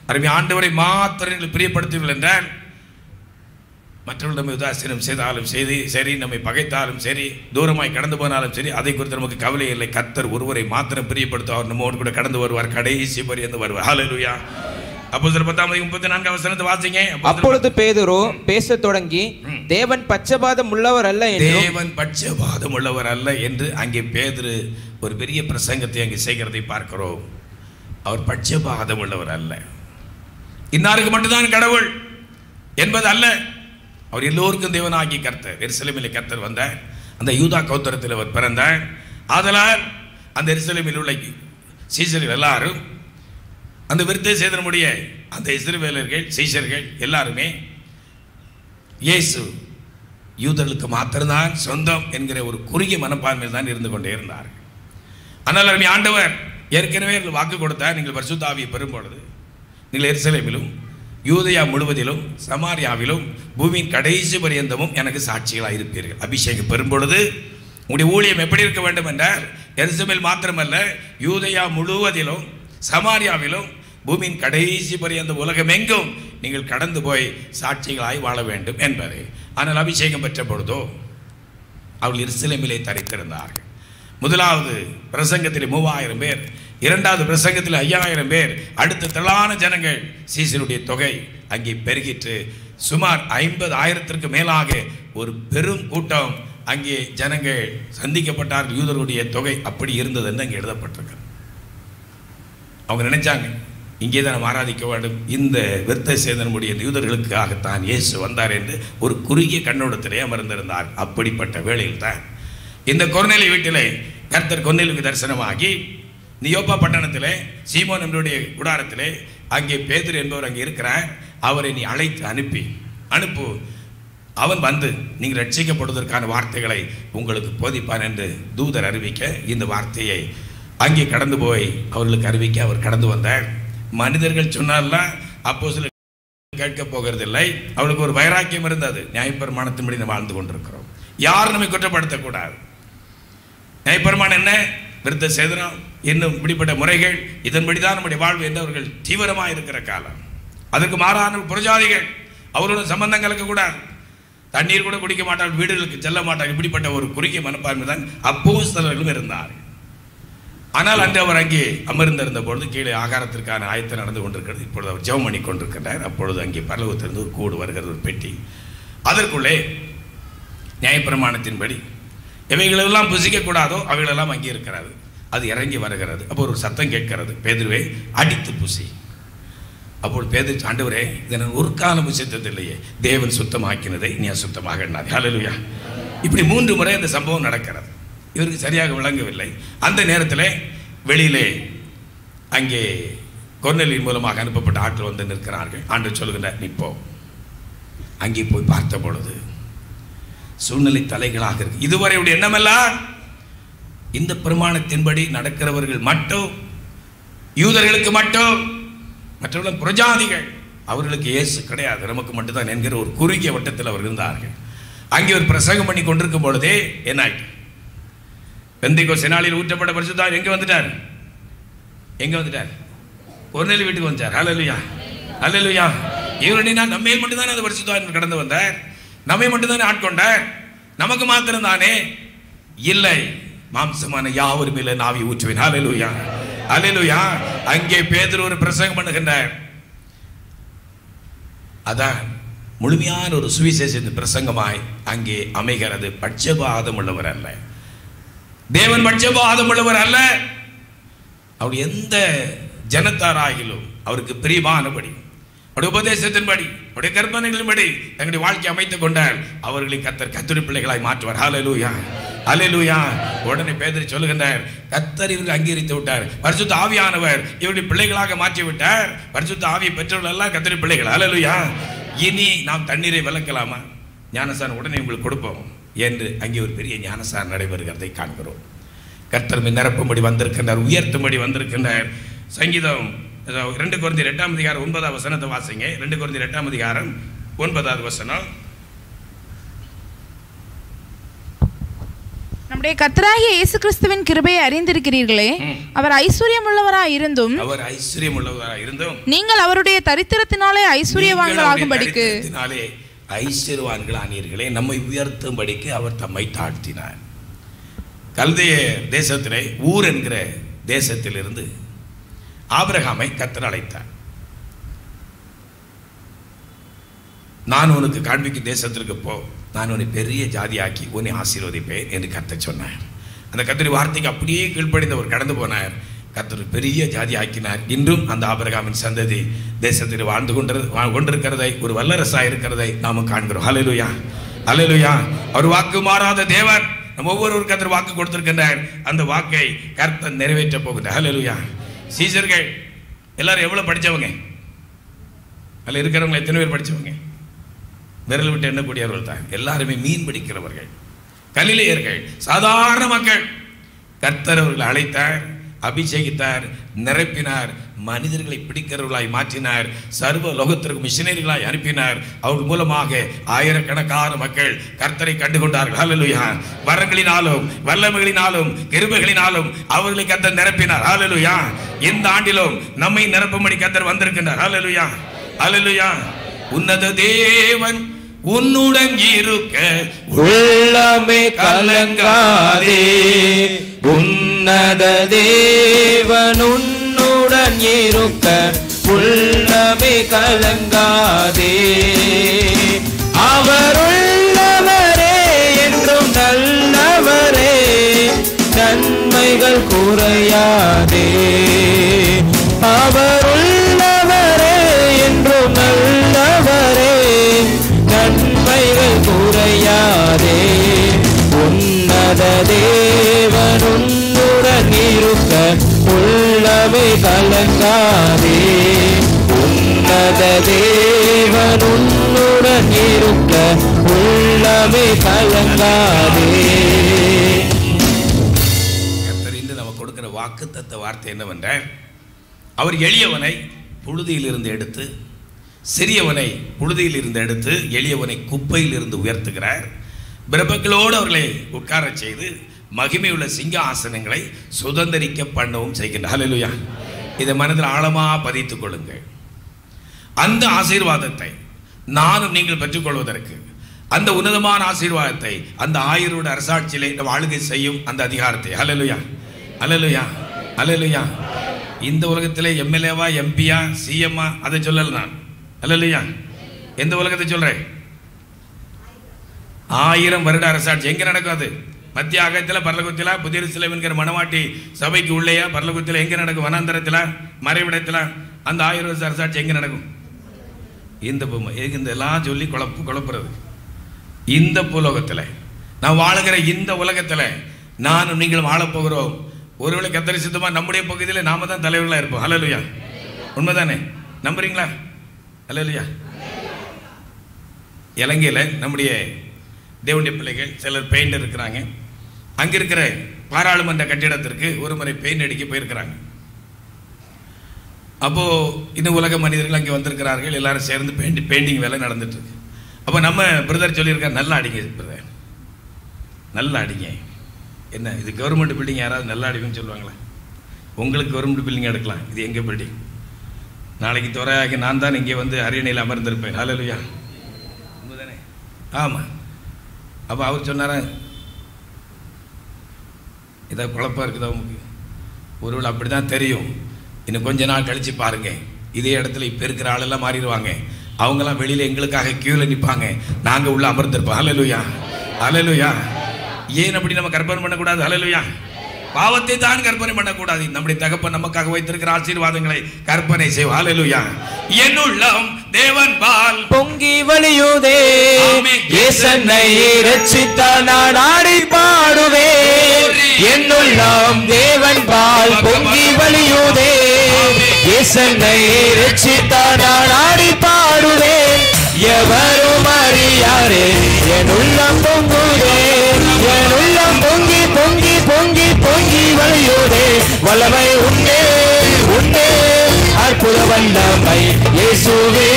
அருமை ஆண்டவரை மாத்திரம் நீங்கள் பிரியப்படுத்துவீர்கள் என்றால் மற்றவர்கள் நம்மை உதாசீனம் செய்தாலும் சரி, நம்மை பகைத்தாலும் சரி, தூரமாய் கடந்து போனாலும் சரி, அதை குறித்து நமக்கு கவலை இல்லை. கர்த்தர் ஒருவரை மாத்திரம் பிரியப்படுத்த அவர் நம்மோடு கூட கடந்து வருவார், கடைசி பரியந்து வருவார். ஹல்லேலூயா. அப்போஸ்தலர் 10:34 வாசிங்க. அப்பொழுது பேதுரு பேசத் தொடங்கி, தேவன் பட்சபாதம் உள்ளவர் அல்ல என்று அங்கே பேதுரு ஒரு பெரிய பிரசங்கத்தை அங்கே செய்கிறதை பார்க்கிறோம். அவர் பட்சபாதம் உள்ளவர் அல்ல, இன்னாருக்கு மட்டும்தான் கடவுள் என்பது அல்ல. அவர் எல்லோருக்கும் தேவனாகி கர்த்தர். எருசலேமிலே கர்த்தர் வந்தார், அந்த யூதா கோத்திரத்தில் அவர் பிறந்தார். ஆதலால் அந்த எருசலேமில் உள்ள சீஷர்கள் எல்லாரும், அந்த விருத்த சேதனமுடைய அந்த இஸ்ரவேலர்கள் சீஷர்கள் எல்லாருமே இயேசு யூதர்களுக்கு மாத்திரம்தான் சொந்தம் என்கிற ஒரு குறுகிய மனப்பான்மையில் தான் இருந்து கொண்டே இருந்தார்கள். ஆனால் அருமை ஆண்டவர் ஏற்கனவே வாக்கு கொடுத்தார், நீங்கள் பரிசுத்த ஆவியை பெறும் பொழுது நீங்கள் எருசலேமிலும் யூதயா முழுவதிலும் சமாரியாவிலும் பூமியின் கடைசி பரியந்தமும் எனக்கு சாட்சிகளாக இருப்பீர்கள். அபிஷேகம் பெறும் பொழுது உங்களுடைய ஊழியம் எப்படி இருக்க வேண்டும் என்றால், எருசலேமில் மாத்திரமல்ல, யூதயா முழுவதிலும் சமாரியாவிலும் பூமியின் கடைசி பரியந்த உலகம் எங்கும் நீங்கள் கடந்து போய் சாட்சிகளாய் வாழ வேண்டும் என்பது. ஆனால் அபிஷேகம் பெற்ற பொழுதோ அவர்கள் எருசலேமிலே தரித்திருந்தார்கள். முதலாவது பிரசங்கத்தில் 3000 பேர், இரண்டாவது பிரசங்கத்தில் 5000 பேர், அடுத்த திரளான ஜனங்கள். சீசருடைய தொகை அங்கே பெருகிற்று. சுமார் 50,000ற்கு மேலாக ஒரு பெரும் கூட்டம் அங்கே ஜனங்கள் சந்திக்கப்பட்டார்கள். யூதருடைய தொகை அப்படி இருந்தது என்று அங்கே எழுதப்பட்டிருக்கு. அவங்க நினைச்சாங்க, இங்கே தான் நம்ம ஆராதிக்க வேண்டும், இந்த விருத்த சேதனமுடைய யூதர்களுக்காகத்தான் இயேசு வந்தார் என்று ஒரு குறுகிய கண்ணோட்டத்திலே அமர்ந்திருந்தார். அப்படிப்பட்ட வேளையில் தான் இந்த கொர்நேலி வீட்டிலே கர்த்தர் கொர்நேலியுக்கு தரிசனமாகி, யோப்பா பட்டணத்திலே சீமோன் என்பவருடைய கூடாரத்திலே அங்கே பேதுரு என்பவர் அங்கே இருக்கிறார், அவரை நீ அழைத்து அனுப்பு, அவன் வந்து நீங்கள் ரட்சிக்கப்படுவதற்கான வார்த்தைகளை உங்களுக்கு போதிப்பான் என்று தூதர் அறிவிக்க, இந்த வார்த்தையை அங்கே கடந்து போய் அவர்களுக்கு அறிவிக்க அவர் கடந்து வந்தார். மனிதர்கள் சொன்னாலாம் அப்போஸ்தலர் கேட்க போகிறதில்லை. அவளுக்கு ஒரு வைராக்கியம் இருந்தது. நியாயப்பிரமாணத்தின்படி நம்ம வாழ்ந்து கொண்டிருக்கிறோம், யாரும் நம்மை குற்றப்படுத்தக்கூடாது. நியாயப்பிரமாணம் என்ன, விருத்த சேதனம், இன்னும் இப்படிப்பட்ட முறைகள், இதன்படி தான் நம்முடைய வாழ்வு என்று அவர்கள் தீவிரமாக இருக்கிற காலம். அதற்கு மாறான புறஜாதிகள் அவரோட சம்பந்தம் கலக்கக்கூடாது, தண்ணீர் கூட குடிக்க மாட்டார்கள், வீடுகளுக்கு செல்ல மாட்டார்கள். இப்படிப்பட்ட ஒரு குறுகிய மனப்பான்மை தான் அப்போஸ்தலர்களும் இருந்தார். ஆனால் அன்று அவர் அங்கே அமர்ந்திருந்த பொழுது கீழே ஆகாரத்திற்கான ஆயத்தம் நடந்து கொண்டிருக்கிறது. இப்பொழுது அவர் ஜெபம் பண்ணி கொண்டிருக்கிறார். அப்பொழுது அங்கே பரலோகத்திலிருந்து ஒரு கூடு வருகிறது, ஒரு பெட்டி. அதற்குள்ளே நியாயப்பிரமாணத்தின்படி எவைகளெல்லாம் புசிக்கக்கூடாதோ அவைகளெல்லாம் அங்கே இருக்கிறது. அது இறங்கி வருகிறது. அப்போ ஒரு சத்தம் கேட்கிறது, பேதுருவே அடித்து புசி. அப்போது பேதுரு, ஆண்டவரே இதை நான் ஒரு காலம் புசித்தது இல்லையே, தேவன் சுத்தமாக்கினதை நீ அசுத்தமாக எண்ணாதே. ஹல்லேலூயா. இப்படி 3 முறை அந்த சம்பவம் நடக்கிறது. இவருக்கு சரியாக விளங்கவில்லை. அந்த நேரத்தில் வெளியிலே அங்கே கொர்நேலியின் மூலமாக அனுப்பப்பட்ட ஆட்கள் வந்து நிற்கிறார்கள். ஆண்டவர் சொல்லுகிறார், நீ போ. அங்கே போய் பார்த்த பொழுது சூழ்நிலை தலைகளாக இருக்கு. இதுவரையுடைய எண்ணமெல்லாம் இந்த பிரமாணத்தின்படி நடக்கிறவர்கள் மட்டும், யூதர்களுக்கு மட்டும், மற்றவர்கள் புறஜாதிகள், அவர்களுக்கு இயேசு கிடையாது, நமக்கு மட்டும்தான் என்கிற ஒரு குறுகிய வட்டத்தில் அவர் இருந்தார்கள். அங்கே ஒரு பிரசங்கம் பண்ணி கொண்டிருக்கும் பொழுதே என்ன ஆயிட்டு, பெந்தேகோஸ்தே நாளில் ஊற்றப்பட்ட பரிசுத்தர் எங்கே வந்துட்டார்? கொர்நேலி வீட்டுக்கு வந்துட்டார். ஹல்லேலூயா, ஹல்லேலூயா. இவருடைய நம்மை மட்டும்தானே அந்த பரிசுத்தர் கடந்து வந்தார், நம்மை மட்டும்தானே ஆட்கொண்டார், நமக்கு மாத்திரம் தானே இல்லை. மாம்சமான யாவரும் இல்லை, நாவி ஊற்றுவேன். ஹல்லேலூயா, ஹல்லேலூயா. அங்கே பேதுரு ஒரு பிரசங்கம் பண்ணுகின்றார். அதான் முழுமையான ஒரு சுவிசேஷ பிரசங்கமாய் அங்கே அமைகிறது. பட்சபாதம் உள்ளவர் அல்ல, தேவன் பட்சபாதம் உள்ளவர் அல்ல. அவர் எந்த ஜனத்தாராகிலும் அவருக்கு பிரியமானபடி, அவருடைய உபதேசத்தின்படி, அவருடைய கற்பனைகளின்படி தங்களுடைய வாழ்க்கை அமைத்துக் கொண்டால் அவர்களை கர்த்தருடைய பிள்ளைகளாய் மாற்றுவார். ஹல்லேலூயா, ஹல்லேலூயா. உடனே பேதுரு சொல்லுகின்றார், கர்த்தர் இவர்கள் அங்கீகரித்து விட்டார், பரிசுத்த ஆவியானவர் இவருடைய பிள்ளைகளாக மாற்றி விட்டார், பரிசுத்த ஆவியை பெற்றவர்கள் எல்லாம் கர்த்தருடைய பிள்ளைகள். ஹல்லேலூயா. இனி நாம் தண்ணீரை விளக்கலாமா? ஞானசாரம் உடனே உங்களுக்கு கொடுப்போம் என்று அங்கே ஒரு பெரிய ஞானசாரம் நடைபெறுகிறதை காண்கிறோம். கர்த்தர் நிரப்பும்படி வந்திருக்கின்றார், உயர்த்தும்படி வந்திருக்கின்றார். சங்கீதம் 2 கொரிந்தியர் 8ஆம் அதிகாரம் 9ஆவது வசனத்தை வாசிங்க. 2 கொரிந்தியர் 8ஆம் அதிகாரம் 9ஆவது வசனம். நம்முடைய கர்த்தராகிய இயேசு கிறிஸ்துவின் கிருபையை அறிந்திருக்கிறீர்களே. அவர் ஐஸ்வர்யமுள்ளவராய் இருந்தும் நீங்கள் அவருடைய தரித்திரத்தினாலே ஐஸ்வர்யவான்களாகும்படிக்கு ஐஸ்வர்யவான்களானீர்களே. நம்மை உயர்த்தும்படிக்கு அவர் தம்மை தாழ்த்தினார். கல்தேய தேசத்திலே ஊர் என்கிற தேசத்திலிருந்து ஆபிரகாமை கர்த்தர் அழைத்தார். நான் உனக்கு காண்பிக்கும் தேசத்திற்கு போ, நான் உன்னை பெரிய ஜாதியாக்கி உன்னை ஆசீர்வதிப்பேன் என்று கர்த்தர் சொன்னார். அந்த கர்த்தருடைய வார்த்தைக்கு அப்படியே கீழ்ப்படிந்தவர் கடந்து போனார். கர்த்தர் பெரிய ஜாதி ஆக்கினார். இன்றும் அந்த ஆபிரகாமின் சந்ததி தேசத்தில் வாழ்ந்து கொண்டிருக்கிறதை, ஒரு வல்லரசாக இருக்கிறதை நாம் காண்கிறோம். ஹல்லேலூயா, ஹல்லேலூயா. அவர் வாக்கு மாறாத தேவன். நம்ம ஒவ்வொருவருக்கு கர்த்தர் வாக்கு கொடுத்திருக்கின்றார். அந்த வாக்கை கர்த்தர் நிறைவேற்ற போகிறார். ஹல்லேலூயா. சீசர்கள் எல்லாரும் எவ்வளவு படித்தவங்க? அதில் இருக்கிறவங்க எத்தனை பேர் படித்தவங்க? விரல் விட்டு எண்ணக்கூடியவர்கள் தான். எல்லாருமே மீன் பிடிக்கிறவர்கள், கலிலேயர்கள், சாதாரண மக்கள். கர்த்தர் அவர்களை அழைத்தார், அபிஷேகித்தார், நிரப்பினார், மனிதர்களை பிடிக்கிறவர்களாய் மாற்றினார், சர்வ லோகத்திற்கு மிஷனரிகளாய் அனுப்பினார். அவர்கள் மூலமாக ஆயிரக்கணக்கான மக்கள் கர்த்தரை கண்டுகொண்டார்கள். ஹல்லேலூயா. வரங்களினாலும் வல்லமைகளினாலும் கிருபைகளினாலும் அவர்களை கர்த்தர் நிரப்பினார். ஹல்லேலூயா. இந்த ஆண்டிலும் நம்மை நிரப்பும்படி கர்த்தர் வந்திருக்கின்றார். ஹல்லேலூயா, ஹல்லேலூயா. உன்னத தேவன் உன்னுடன் இருக்க உள்ளமே கலங்காதே. உன்னத தேவன் உன்னுடன் இருக்க உள்ளமே கலங்காதே. அவர் உள்ளவரே என்றும் நல்லவரே, நன்மைகள் குறையாதே. அவர் உள்ளவரே என்றும் நல்லவரே, நன்மைகள் குறையாதே. உன்னத தேவன் உன்னுடன் இருக்க உள்ளமே கலங்காதே. உன்னத தேவன் உன்னுடன் இருக்க உள்ளமே கலங்காதே. கர்த்தர் இன்று நமக்கு கொடுக்கிற வாக்குத்தத்த வார்த்தை என்னவென்றால், அவர் எளியவனை புழுதியில் இருந்து எடுத்து, சிறியவனை புழுதியில் இருந்து எடுத்து, எளியவனை குப்பையில் இருந்து உயர்த்துகிறார். பிரபுக்களோடு அவர்களை உட்கார செய்து மகிமையுள்ள சிங்காசனங்களை சுதந்திரிக்க பண்ணவும் செய்கின்றார். ஹல்லேலூயா. இதை மனதில் ஆழமாக பதித்துக் கொள்ளுங்கள். அந்த ஆசீர்வாதத்தை நானும் நீங்கள் பெற்றுக்கொள்வதற்கு, அந்த உன்னதமான ஆசீர்வாதத்தை, அந்த 1000 வருட அரசாட்சியிலே ஆளுகை செய்யும் அந்த அதிகாரத்தை, ஹல்லேலூயா, ஹல்லேலூயா, ஹல்லேலூயா. இந்த உலகத்திலே எம்எல்ஏவா, எம்பியா, சிஎம்மா அதை சொல்லல நான். ஹல்லேலூயா. எந்த உலகத்தை சொல்றேன்? 1000 வருட அரசாட்சி எங்க நடக்கும்? அது மத்திய ஆகத்தில், பரலோகத்திலா, புதிய எருசலேம் என்கிற மணவாட்டி சபைக்கு உள்ளேயா? பரலோகத்தில் எங்க நடக்கும்? வனாந்தரத்தில், மறைவிடத்தில். அந்த 1000 வருஷ அரசாட்சி எங்க நடக்கும்? இந்த இதெல்லாம் சொல்லி குழப்புறது. இந்த பூலோகத்தில் நான் வாழுகிற இந்த உலகத்தில் நானும் நீங்களும் வாழப்போகிறோம். ஒருவேளை கர்த்தர் சித்தமா நம்முடைய பகுதியில் நாம தான் தலைவர்களாக இருப்போம். ஹல்லேலூயா. உண்மைதானே? நம்புறீங்களா? ஹல்லேலூயா. இலங்கையில் நம்முடைய தேவனுடைய பிள்ளைகள் சிலர் பெயிண்ட் இருக்கிறாங்க. அங்கே இருக்கிற பாராளுமன்ற கட்டிடத்திற்கு ஒரு முறை பெயிண்ட் அடிக்க போயிருக்கிறாங்க. அப்போது இந்த உலக மனிதர்கள் அங்கே வந்திருக்கிறார்கள். எல்லாரும் சேர்ந்து பெயிண்டிங் வேலை நடந்துட்டு இருக்கு. அப்போ நம்ம பிரதர் சொல்லியிருக்கார், நல்லா அடிங்க பிரதர், நல்லா அடிங்க. என்ன இது கவர்மெண்ட் பில்டிங்? யாராவது நல்லா அடிக்குன்னு சொல்லுவாங்களா? உங்களுக்கு கவர்மெண்ட் பில்டிங் எடுக்கலாம், இது எங்கள் பில்டிங். நாளைக்கு துறையாகி நான் தான் இங்கே வந்து அரியணையில் அமர்ந்திருப்பேன். ஹல்லேலூயா. உண்மைதானே? ஆமாம். அப்போ அவர் சொன்னார, இதாக குழப்பம் இருக்குதா உங்களுக்கு? ஒருவேளை அப்படி தான் தெரியும். இன்னும் கொஞ்ச நாள் கழித்து பாருங்கள், இதே இடத்துல இப்போ இருக்கிற ஆளெல்லாம் மாறிடுவாங்க. அவங்கெல்லாம் வெளியில் எங்களுக்காக கியூவில் நிற்பாங்க, நாங்கள் உள்ளே அமர்ந்திருப்போம். ஹல்லேலூயா, ஹல்லேலூயா. ஏன் அப்படி நம்ம கற்பனை பண்ணக்கூடாது? ஹல்லேலூயா. பாவத்தை தான் கற்பனை பண்ணக்கூடாது. நம்முடைய தகப்பன் நமக்காக வைத்திருக்கிற ஆசீர்வாதங்களை கற்பனை செய்வோம். ஹல்லேலூயா. என்னுள்ளம் தேவன் பால் பொங்கி வழியுதே, இயேசுவை இரட்சித்தார், நான் ஆடி பாடுவேன். என்னுள்ளம் தேவன் பால் பொங்கி வழியுதே, இயேசுவை இரட்சித்தார், நான் ஆடி பாடுவேன். எவரும் அறியாரே என் உள்ளம் பொங்குதே, என் உள்ளம் பொங்கி பொங்கி பொங்கி பொங்கி வழியுதே. வல்லமை உண்டே உண்டே, அற்புத வல்லமை இயேசுவே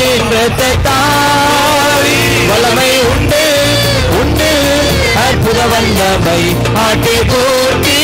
இரத்தத்தால். வல்லமை உண்டே உண்டே, அற்புத வல்லமை ஆட்டி பூர்த்தி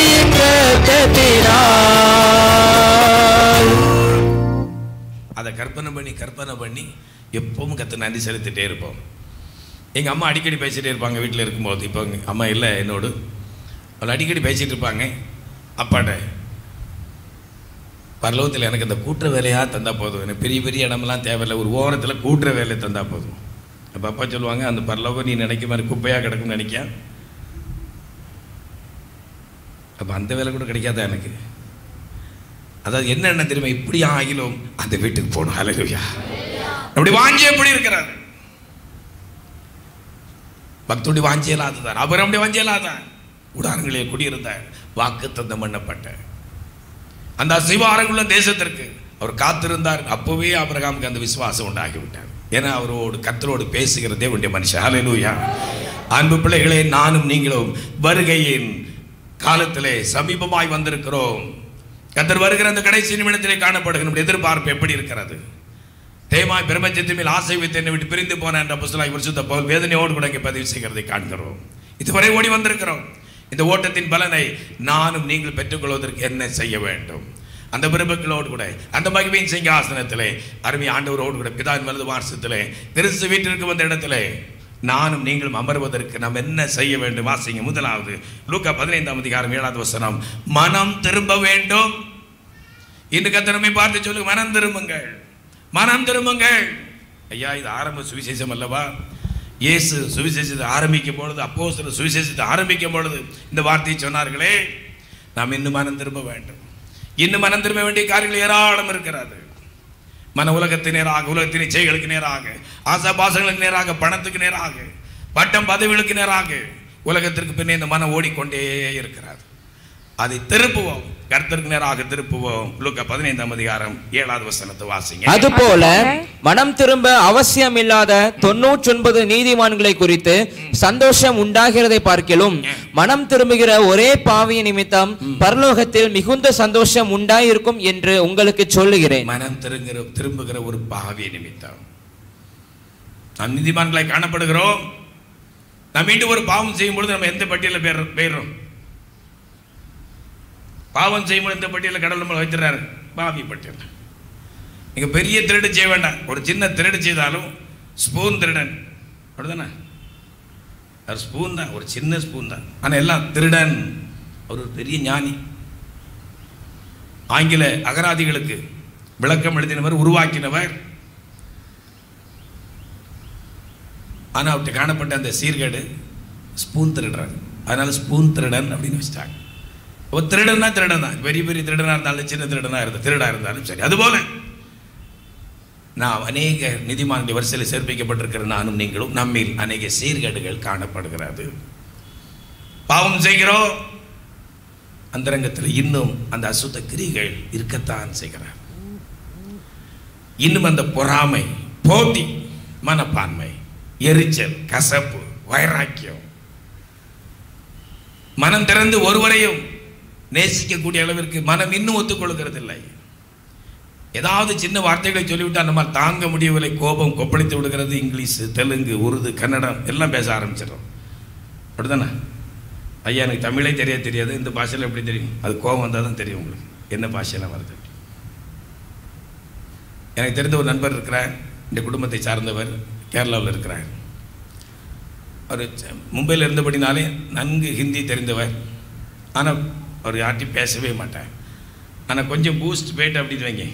இரத்தத்தினால். அதை கற்பனை பண்ணி எப்பவும் கத்து நன்றி செலுத்திட்டே இருப்போம். எங்கள் அம்மா அடிக்கடி பேசிகிட்டே இருப்பாங்க வீட்டில் இருக்கும்போது. இப்போ அம்மா இல்லை என்னோடு, அவள் அடிக்கடி பேசிகிட்டு இருப்பாங்க. அப்பாட்ட பரலோகத்தில் எனக்கு இந்த கூட்டுற வேலையாக தந்தால் போதும், எனக்கு பெரிய பெரிய இடமெல்லாம் தேவையில்லை, ஒரு ஓரத்தில் கூட்டுற வேலையை தந்தால் போதும். அப்போ அப்பா சொல்லுவாங்க, அந்த பரலோகம் நீ நினைக்க மாதிரி குப்பையாக கிடக்கும்னு நினைக்க, அப்போ அந்த வேலை கூட கிடைக்காதா எனக்கு. அதாவது என்ன தெரியுமா, இப்படி ஆகிலும் அந்த வீட்டுக்கு போகணும். ஹல்லேலூயா. அப்படி வாஞ்சி எப்படி இருக்கிறார் பக்தோடி வாஞ்சியலாதான், அவர் அப்படி வாஞ்சியலாதான் கூடாரங்களில் குடியிருந்தார். வாக்கு தத்தம் பண்ணப்பட்ட அந்த அசைவாரங்குள்ள தேசத்திற்கு அவர் காத்திருந்தார். அப்பவே ஆபிரகாமுக்கு அந்த விசுவாசம் உண்டாகிவிட்டார். ஏன்னா அவரோடு கர்த்தரோடு பேசுகிற தேவனுடைய மனுஷன். ஹல்லேலூயா. அன்பு பிள்ளைகளே, நானும் நீங்களும் வருகையின் காலத்திலே சமீபமாய் வந்திருக்கிறோம். கர்த்தர் வருகிற அந்த கடைசி நிமிடத்திலே காணப்படுகிற நம்முடைய எதிர்பார்ப்பு எப்படி இருக்கிறது? தேமாய் பிரபஞ்சத்தின் மேல் ஆசை வைத்து என்னை விட்டு பிரிந்து போன என்ற அப்போஸ்தலனாகிய பரிசுத்த பவுல் வேதனையோடு கூட இங்கே பதிவு செய்கிறதை காண்கிறோம். இதுவரை ஓடி வந்திருக்கிறோம். இந்த ஓட்டத்தின் பலனை நானும் நீங்கள் பெற்றுக்கொள்வதற்கு என்ன செய்ய வேண்டும்? அந்த பிரபுக்களோடு கூட அந்த மகிமையின் சிங்காசனத்திலே அருமை ஆண்டவரோடு கூட பிதாவின் வலது வாசத்திலே கிறிஸ்து வீட்டிற்கு வந்த இடத்திலே நானும் நீங்களும் அமர்வதற்கு நாம் என்ன செய்ய வேண்டும்? வாசிங்க. முதலாவது லூக்கா 15ஆம் அதிகாரம் 7வது வசனம். மனம் திரும்ப வேண்டும். இன்று கர்த்தர் நம்மை பார்த்து சொல்லுங்க, மனம் திரும்புங்கள், மனம் திரும்புங்கள். ஐயா, இது ஆரம்ப சுவிசேஷம் அல்லவா? இயேசு சுவிசேஷத்தை ஆரம்பிக்கும் பொழுது, அப்போஸ்தலர் சுவிசேஷத்தை ஆரம்பிக்கும் பொழுது இந்த வார்த்தையை சொன்னார்களே, நாம் இன்னும் மனம் திரும்ப வேண்டும். இன்னும் மனம் திரும்ப வேண்டிய காரியங்கள் ஏராளம் இருக்கிறது. மன உலகத்தின் நேராக, உலகத்தின் இச்சைகளுக்கு நேராக, ஆசாபாசங்களுக்கு நேராக, பணத்துக்கு நேராக, பட்டம் பதவிகளுக்கு நேராக உலகத்திற்கு பின்னே இந்த மனம் ஓடிக்கொண்டே இருக்கிறது. அதை திருப்புவோம், கர்த்தருக்கு நேராக திருப்புவோம். லூக்கா 15ஆம் அதிகாரம் 7வது வசனத்தை வாசிங்க. அதுபோல மனம் திரும்ப அவசியம் இல்லாத 99 நீதிமான்களை குறித்து சந்தோஷம் உண்டாகிறதை பார்க்கிலும் மனம் திரும்புகிற ஒரே பாவிய நிமித்தம் பரலோகத்தில் மிகுந்த சந்தோஷம் உண்டாயிருக்கும் என்று உங்களுக்கு சொல்லுகிறேன். மனம் திரும்புகிற ஒரு பாவிய நிமித்தம் நாம் நீதிமான்களை காணப்படுகிறோம். நாம் மீண்டும் ஒரு பாவம் செய்யும் பொழுது நம்ம எந்த பட்டியலில் போயிடுறோம்? பாவம் செய்யும்போது இந்த பட்டியலில் கடவுள் நம்ம வைத்துறாரு, பாவி பட்டியல். நீங்கள் பெரிய திருடு செய்ய வேண்டாம், ஒரு சின்ன திருடு செய்தாலும் ஸ்பூன் திருடன் அப்படிதானே? அது ஸ்பூன் தான், ஒரு சின்ன ஸ்பூன் தான், ஆனால் எல்லாம் திருடன். ஒரு பெரிய ஞானி, ஆங்கில அகராதிகளுக்கு விளக்கம் எழுதினவர், உருவாக்கினவர். ஆனால் அவர்கிட்ட காணப்பட்ட அந்த சீர்கேடு ஸ்பூன் திருடுறாரு, அதனால ஸ்பூன் திருடன் அப்படின்னு வச்சுட்டாங்க. ஒரு திருடனா திருடன் தான், பெரிய பெரிய திருடனாக இருந்தாலும் சின்ன திருடா இருந்தாலும் சரி. அதுபோல நாம் அநேக நீதிமான்கள் வரிசையில் சேர்ப்பிக்கப்பட்டிருக்கிற நானும் நீங்களும் நம்மில் அநேக சீர்கேடுகள் காணப்படுகிறது. பாவம் செய்கிறோம், அந்தரங்கத்தில் இன்னும் அந்த அசுத்த கிரிகள் இருக்கத்தான் செய்கிறார். இன்னும் அந்த பொறாமை, போட்டி, மனப்பான்மை, எரிச்சல், கசப்பு, வைராக்கியம், மனம் திறந்து ஒருவரையும் நேசிக்கக்கூடிய அளவிற்கு மனம் இன்னும் ஒத்துக்கொள்கிறது இல்லை. ஏதாவது சின்ன வார்த்தைகளை சொல்லிவிட்டால் நம்ம தாங்க முடியவில்லை, கோபம் கொப்பளித்து விடுகிறது. இங்கிலீஷ், தெலுங்கு, உருது, கன்னடம் எல்லாம் பேச ஆரம்பிச்சிடும். அப்படிதானே? ஐயா, எனக்கு தமிழே தெரியாது, இந்த பாஷையில் எப்படி தெரியும்? அது கோபம் வந்தால் தான் தெரியும் உங்களுக்கு என்ன பாஷையெல்லாம் வருது. எனக்கு தெரிந்த ஒரு நண்பர் இருக்கிறார், இந்த குடும்பத்தை சார்ந்தவர், கேரளாவில் இருக்கிறார். அவர் மும்பையில் இருந்தபடினாலே நன்கு ஹிந்தி தெரிந்தவர். ஆனால் அவர் யார்ட்டையும் பேசவே மாட்டார். ஆனால் கொஞ்சம் பூஸ்ட் போயிட்டு அப்படின்னு வைங்க,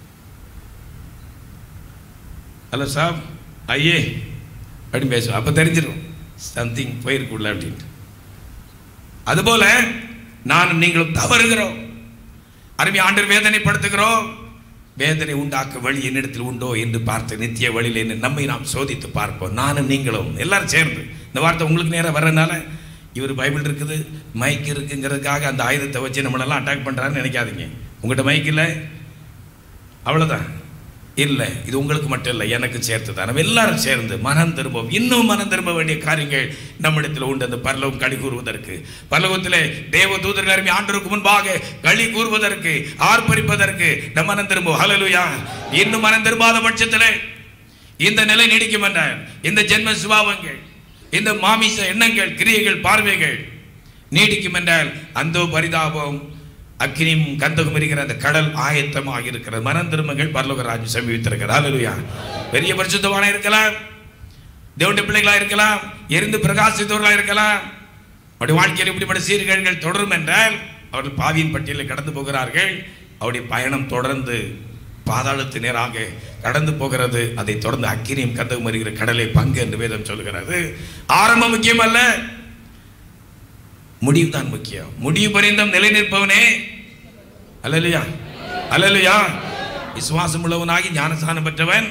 ஹலோ சாப் ஐயே அப்படின்னு பேசுவோம். அப்போ தெரிஞ்சிடும் சம்திங் போயிருக்குள்ள அப்படின்ட்டு. அதுபோல நானும் நீங்களும் தவறுகிறோம், அருமை ஆண்டவர் வேதனைப்படுத்துகிறோம். வேதனை உண்டாக்க வழி என்னிடத்தில் உண்டோ என்று பார்த்து நித்திய வழியில் நம்மை நாம் சோதித்து பார்ப்போம். நானும் நீங்களும் எல்லாரும் சேர்ந்து. இந்த வார்த்தை உங்களுக்கு நேரம் வர்றதுனால இவர் பைபிள் இருக்குது, மைக் இருக்குங்கிறதுக்காக அந்த ஆயுதத்தை வச்சு நம்மளெல்லாம் அட்டாக் பண்ணுறாருன்னு நினைக்காதீங்க. உங்கள்கிட்ட மைக் இல்லை, அவ்வளோதான். இல்லை, இது உங்களுக்கு மட்டும் இல்லை, எனக்கு சேர்த்து தான். நம்ம எல்லாரும் சேர்ந்து மனம் திரும்பும். இன்னும் மனம் திரும்ப வேண்டிய காரியங்கள் நம்மிடத்தில் உண்டு. அந்த பரலோகம் களி கூறுவதற்கு, பரலோகத்திலே தேவ தூதர்கள் அருமை ஆண்டவருக்கு முன்பாக களி கூறுவதற்கு, ஆர்ப்பரிப்பதற்கு நம் மனம் திரும்பும். ஹல்லேலூயா. இன்னும் மனம் திரும்பாத பட்சத்தில் இந்த நிலை நீடிக்கும் என்றார். இந்த ஜென்ம சுபாவங்கள் இந்த மாமிச எண்ணங்கள், கிரியைகள், பார்வைகள் நீடிக்கும் என்றால் அந்த பரிதாபம் அக்கினியும் கந்தகம் இருக்கிற அந்த கடல் ஆயத்தமாக இருக்கிறது. மனம் திரும்புங்கள், பரலோக ராஜ்யம் சமீபித்திருக்கிறது. ஹல்லேலூயா. பெரிய பரிசுத்தவானா இருக்கலாம், தேவனுடைய பிள்ளைகளா இருக்கலாம், எரிந்து பிரகாசித்தவர்களா இருக்கலாம். அவருடைய வாழ்க்கையில் இப்படிப்பட்ட சீர்கேடுகள் தொடரும் என்றால் அவர்கள் பாவியின் பட்டியலில் கடந்து போகிறார்கள். அவருடைய பயணம் தொடர்ந்து பாதாளத்து நேராக கடந்து போகிறது. அதை தொடர்ந்து அக்கினியும் கந்தகம் வருகிற கடலை பங்கு என்று வேதம் சொல்கிறது. ஆரம்பம் முக்கியம் அல்ல, முடிவு தான் முக்கியம். முடிவு பரிந்தம் நிலை நிற்பவனே. அல்லேலூயா, அல்லேலூயா. விசுவாசம் உள்ளவனாகி ஞானஸ்நானம் பெற்றவன்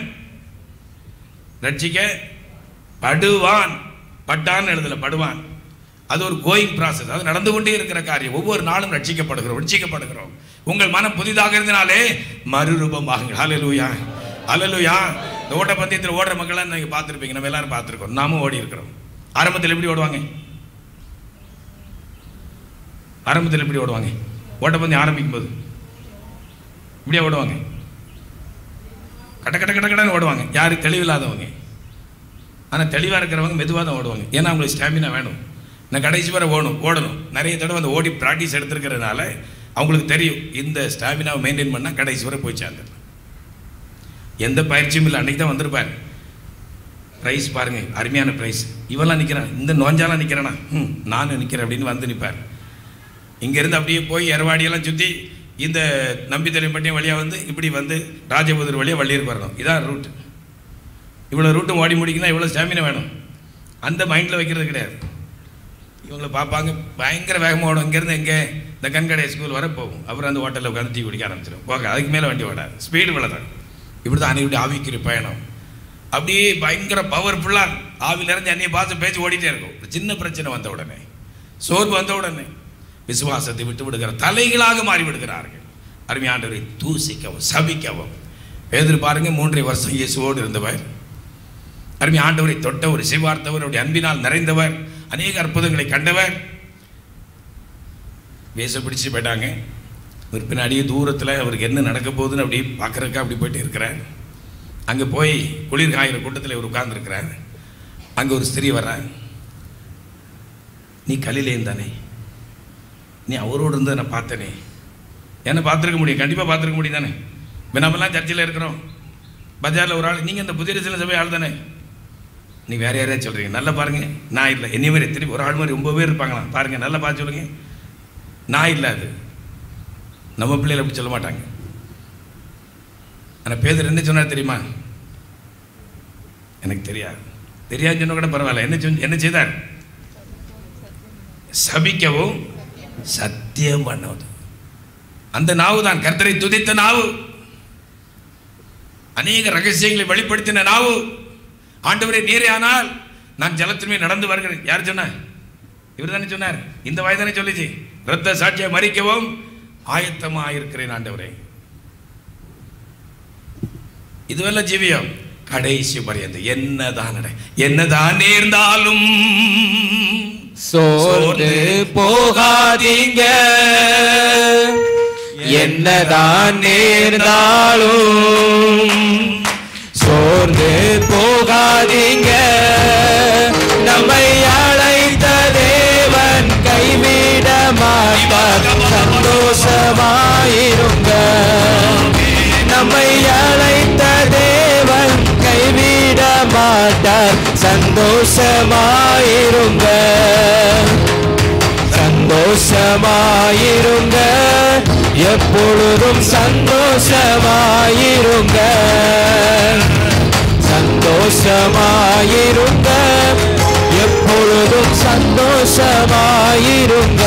ரட்சிக்கப்படுவான். பட்டான் எழுதல, படுவான். அது ஒரு கோயிங் ப்ராசஸ், அது நடந்து கொண்டே இருக்கிற காரியம். ஒவ்வொரு நாளும் ரட்சிக்கப்படுகிறோம். உங்கள் மனம் புதிதாக இருந்தனாலே மறுரூபமாகுங்கள். ஹல்லேலூயா, ஹல்லேலூயா. இந்த ஓட்ட பந்தயத்தில் ஓடுற மக்கள்லாம் நீங்கள் பார்த்துருப்பீங்க, நம்ம எல்லாரும் பார்த்துருக்கோம், நாமும் ஓடி இருக்கிறோம். ஆரம்பத்தில் எப்படி ஓடுவாங்க? ஆரம்பத்தில் எப்படி ஓடுவாங்க? ஓட்டப்பந்தயம் ஆரம்பிக்கும் போது இப்படியே ஓடுவாங்க, கட்ட கட்ட கட்ட கடன்னு ஓடுவாங்க. யாரு தெளிவில்லாதவங்க. ஆனால் தெளிவாக இருக்கிறவங்க மெதுவாக தான் ஓடுவாங்க. ஏன்னா அவங்களுக்கு ஸ்டாமினா வேணும். நான் கடைசி வரை ஓடணும். நிறைய தடவை அந்த ஓடி ப்ராக்டிஸ் எடுத்துருக்கிறதுனால அவங்களுக்கு தெரியும் இந்த ஸ்டாமினாவை மெயின்டைன் பண்ணால் கடைசி வரை போய் சேர்ந்துடலாம். எந்த பயிற்சியும் இல்லை. அன்றைக்கி தான் வந்திருப்பார். ப்ரைஸ் பாருங்கள், அருமையான ப்ரைஸ். இவெல்லாம் நிற்கிறான், இந்த நோஞ்சாலாம் நிற்கிறானா, நானும் நிற்கிறேன் அப்படின்னு வந்து நிற்பார். இங்கேருந்து அப்படியே போய் எரவாடியெல்லாம் சுற்றி இந்த நம்பித்தலைப்பட்டியம் வழியாக வந்து இப்படி வந்து ராஜபுதூர் வழியாக வள்ளியூர் வரணும். இதான் ரூட். இவ்வளோ ரூட்டும் ஓடி முடிக்கணும், இவ்வளோ ஸ்டாமினா வேணும். அந்த மைண்டில் வைக்கிறது கிடையாது. இவங்களை பார்ப்பாங்க, பயங்கர வேகமாக ஓடும். இங்கேருந்து எங்கே இந்த கண்கடை ஸ்கூல் வர போகும். அப்புறம் அந்த ஹோட்டலில் உட்காந்து டீ குடிக்க ஆரம்பிச்சிடும். போக அதுக்கு மேலே வண்டி ஓடாது, ஸ்பீடு விளதான். இப்படி தான் அன்னைக்கு ஆவிக்கிற பயணம். அப்படியே பயங்கர பவர்ஃபுல்லாக ஆவியில் இறஞ்சி அன்னையை பார்த்து பேச்சு ஓடிட்டே இருக்கும். சின்ன பிரச்சனை வந்த உடனே, சோர்வு வந்த உடனே விசுவாசத்தை விட்டு விடுகிற தலைகளாக மாறிவிடுகிறார்கள். அருமையாண்டவரை தூசிக்கவும் சபிக்கவும். பேதுரு பாருங்க, 3 வருஷம் இயேசுவோடு இருந்தவர். அருமை ஆண்டவரை தொட்டவர், சிவார்த்தவர், அவருடைய அன்பினால் நிறைந்தவர், அநேக அற்புதங்களை கண்டவர். வேச பிடிச்சு போயிட்டாங்க. ஒரு பின்னாடியே தூரத்தில் அவருக்கு என்ன நடக்க போகுதுன்னு அப்படி பார்க்குறதுக்கு அப்படி போயிட்டு இருக்கிறார். அங்கே போய் குளிர் காயிற கூட்டத்தில் இவர் உட்கார்ந்துருக்கிறார். அங்கே ஒரு ஸ்திரீ வர்றாங்க. நீ கலிலேன் தானே, நீ அவரோடு இருந்ததை நான் பார்த்தனே. என்ன பார்த்துருக்க முடியும், கண்டிப்பாக பார்த்துருக்க முடியும் தானே. இப்போ நம்மலாம் சர்ச்சில் இருக்கிறோம், பஜாரில் ஒரு ஆள், நீங்கள் இந்த புதிய சில சபை ஆள் தானே, நீ வேறு யாரையா சொல்கிறீங்க, நல்லா பாருங்கள். நான் இல்லை, என்னை மாதிரி எத்தனை ஒரு ஆள் மாதிரி 9 பேர் இருப்பாங்களாம், பாருங்கள் நல்லா பார்த்து சொல்லுங்கள். நான் இல்லை, அது நம்ம பிள்ளைகள் அப்படி சொல்ல மாட்டாங்க. ஆனால் பேதர் என்ன சொன்னார் தெரியுமா? எனக்கு தெரியாதுன்னு சொன்ன கூட பரவாயில்ல. என்ன செய்தார்? சபிக்கவும் சத்தியம் பண்ணுவது. அந்த நாவு தான் கர்த்தரை துதித்த நாவு, அநேக ரகசியங்களை வெளிப்படுத்தின நாவு. ஆண்டவரே நீரே ஆனால் நான் ஜலத்தின் மேல் நடந்து வருகிறேன். யார் சொன்னார்? இவர் தானே சொன்னார். இந்த வாய் தானே சொல்லிச்சு, இரத்த சாட்சியை மறிக்கவும் ஆயத்தமாக இருக்கிறேன் ஆண்டவரே. இதுவெல்லாம் ஜீவியம் கடைசி பரியந்தம். என்னதான் நேர்ந்தாலும் சோர்ந்து போகாதீங்க, என்னதான் நேர்ந்தாலும் சோர்ந்து போகாதீங்க. நம்மை அழைத்த தேவன் கைவிட மாட்டார், சந்தோஷமாயிருங்க. நம்மை அழைத்த தேவன் கைவிட மாட்டார், சந்தோஷமாயிருங்க. சந்தோஷமாயிருங்க, எப்பொழுதும் சந்தோஷமாயிருங்க. சந்தோஷமாயிருங்க, எப்பொழுதும் சந்தோஷமாயிருங்க.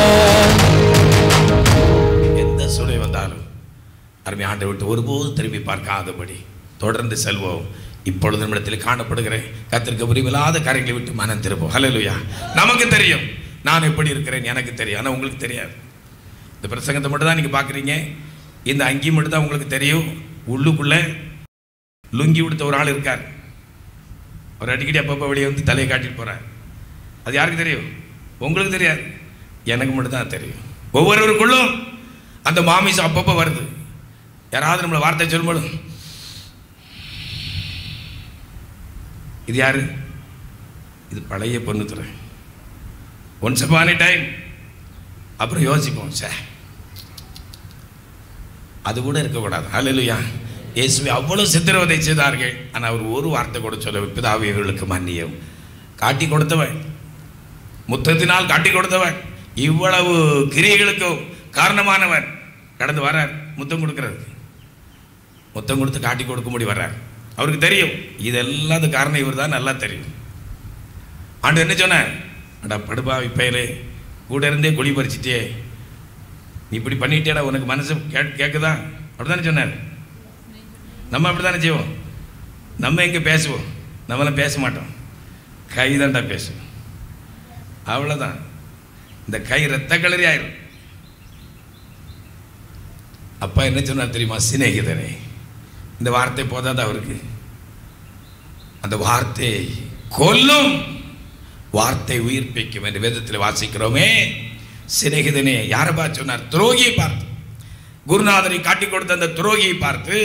எந்த சூழல் வந்தாலும் அருமை ஆண்டை விட்டு ஒருபோது திரும்பி பார்க்காதபடி தொடர்ந்து செல்வோம். இப்பொழுது நம்மிடத்தில் காணப்படுகிற கர்த்தருக்கு புரியவில்லாத காரியங்களை விட்டு மனம் திருப்போம். ஹல்லேலூயா. நமக்கு தெரியும் நான் எப்படி இருக்கிறேன், எனக்கு தெரியும். ஆனால் உங்களுக்கு தெரியாது. இந்த பிரசங்கத்தை மட்டும் தான் நீங்கள் பார்க்குறீங்க, இந்த அங்கி மட்டும் தான் உங்களுக்கு தெரியும். உள்ளுக்குள்ளே லுங்கி உடுத்த ஒரு ஆள் இருக்கார். அவர் அடிக்கடி அப்பப்போ வெளியே வந்து தலையை காட்டிட்டு போகிறார். அது யாருக்கு தெரியும்? உங்களுக்கு தெரியாது, எனக்கு மட்டும் தான் தெரியும். ஒவ்வொருவருக்குள்ளும் அந்த மாமிசம் அப்பப்போ வருது. யாராவது நம்மளை வார்த்தை சொல்லும்போது இது யாரு இது பழைய பொண்ணுத்துறை ஒன்ஸ் அப்பான் எ டைம். அப்புறம் யோசிப்போம், சார் அது கூட இருக்கக்கூடாது. ஹல்லேலூயா. இயேசுவை அவ்வளவு சித்திரவதை செய்தார்கள். ஆனால் அவர் ஒரு வார்த்தை கூட சொல்ல, பிதாவே இவர்களுக்கு மன்னியும். காட்டி கொடுத்தவன், முத்தத்தினால் காட்டி கொடுத்தவன், இவ்வளவு கிரியைகளுக்கும் காரணமானவன் கடந்து வர்றார் முத்தம் கொடுக்கறதுக்கு. முத்தம் கொடுத்து காட்டி கொடுக்க முடி வர்றார். அவருக்கு தெரியும் இதெல்லாம் காரணம் இவர் தான், நல்லா தெரியும். ஆண்டு என்ன சொன்னார்? அடா படுபாவி பயலே, கூட இருந்தே குழி பறிச்சிட்டே, நீ இப்படி பண்ணிட்டேடா, உனக்கு மனசு கேட்குதா? அப்படித்தானே சொன்னார். நம்ம அப்படி தானே செய்வோம். நம்ம எங்கே பேசுவோம்? நம்மளாம் பேச மாட்டோம், கை தாண்டா பேசுவோம். அவ்வளோதான். இந்த கை ரத்த கலரி ஆயிரும். அப்பா என்ன சொன்னார் தெரியுமா? சிநேகிதனே. இந்த வார்த்தை போதாது அவருக்கு. அந்த வார்த்தை கொல்லும், வார்த்தை உயிர்ப்பிக்கும் என்று வேதத்தில் வாசிக்கிறோமே. சிநேகிதனே யாரை பார்த்து சொன்னார்? துரோகியை பார்த்து. குருநாதரை காட்டி கொடுத்த அந்த துரோகியை பார்த்து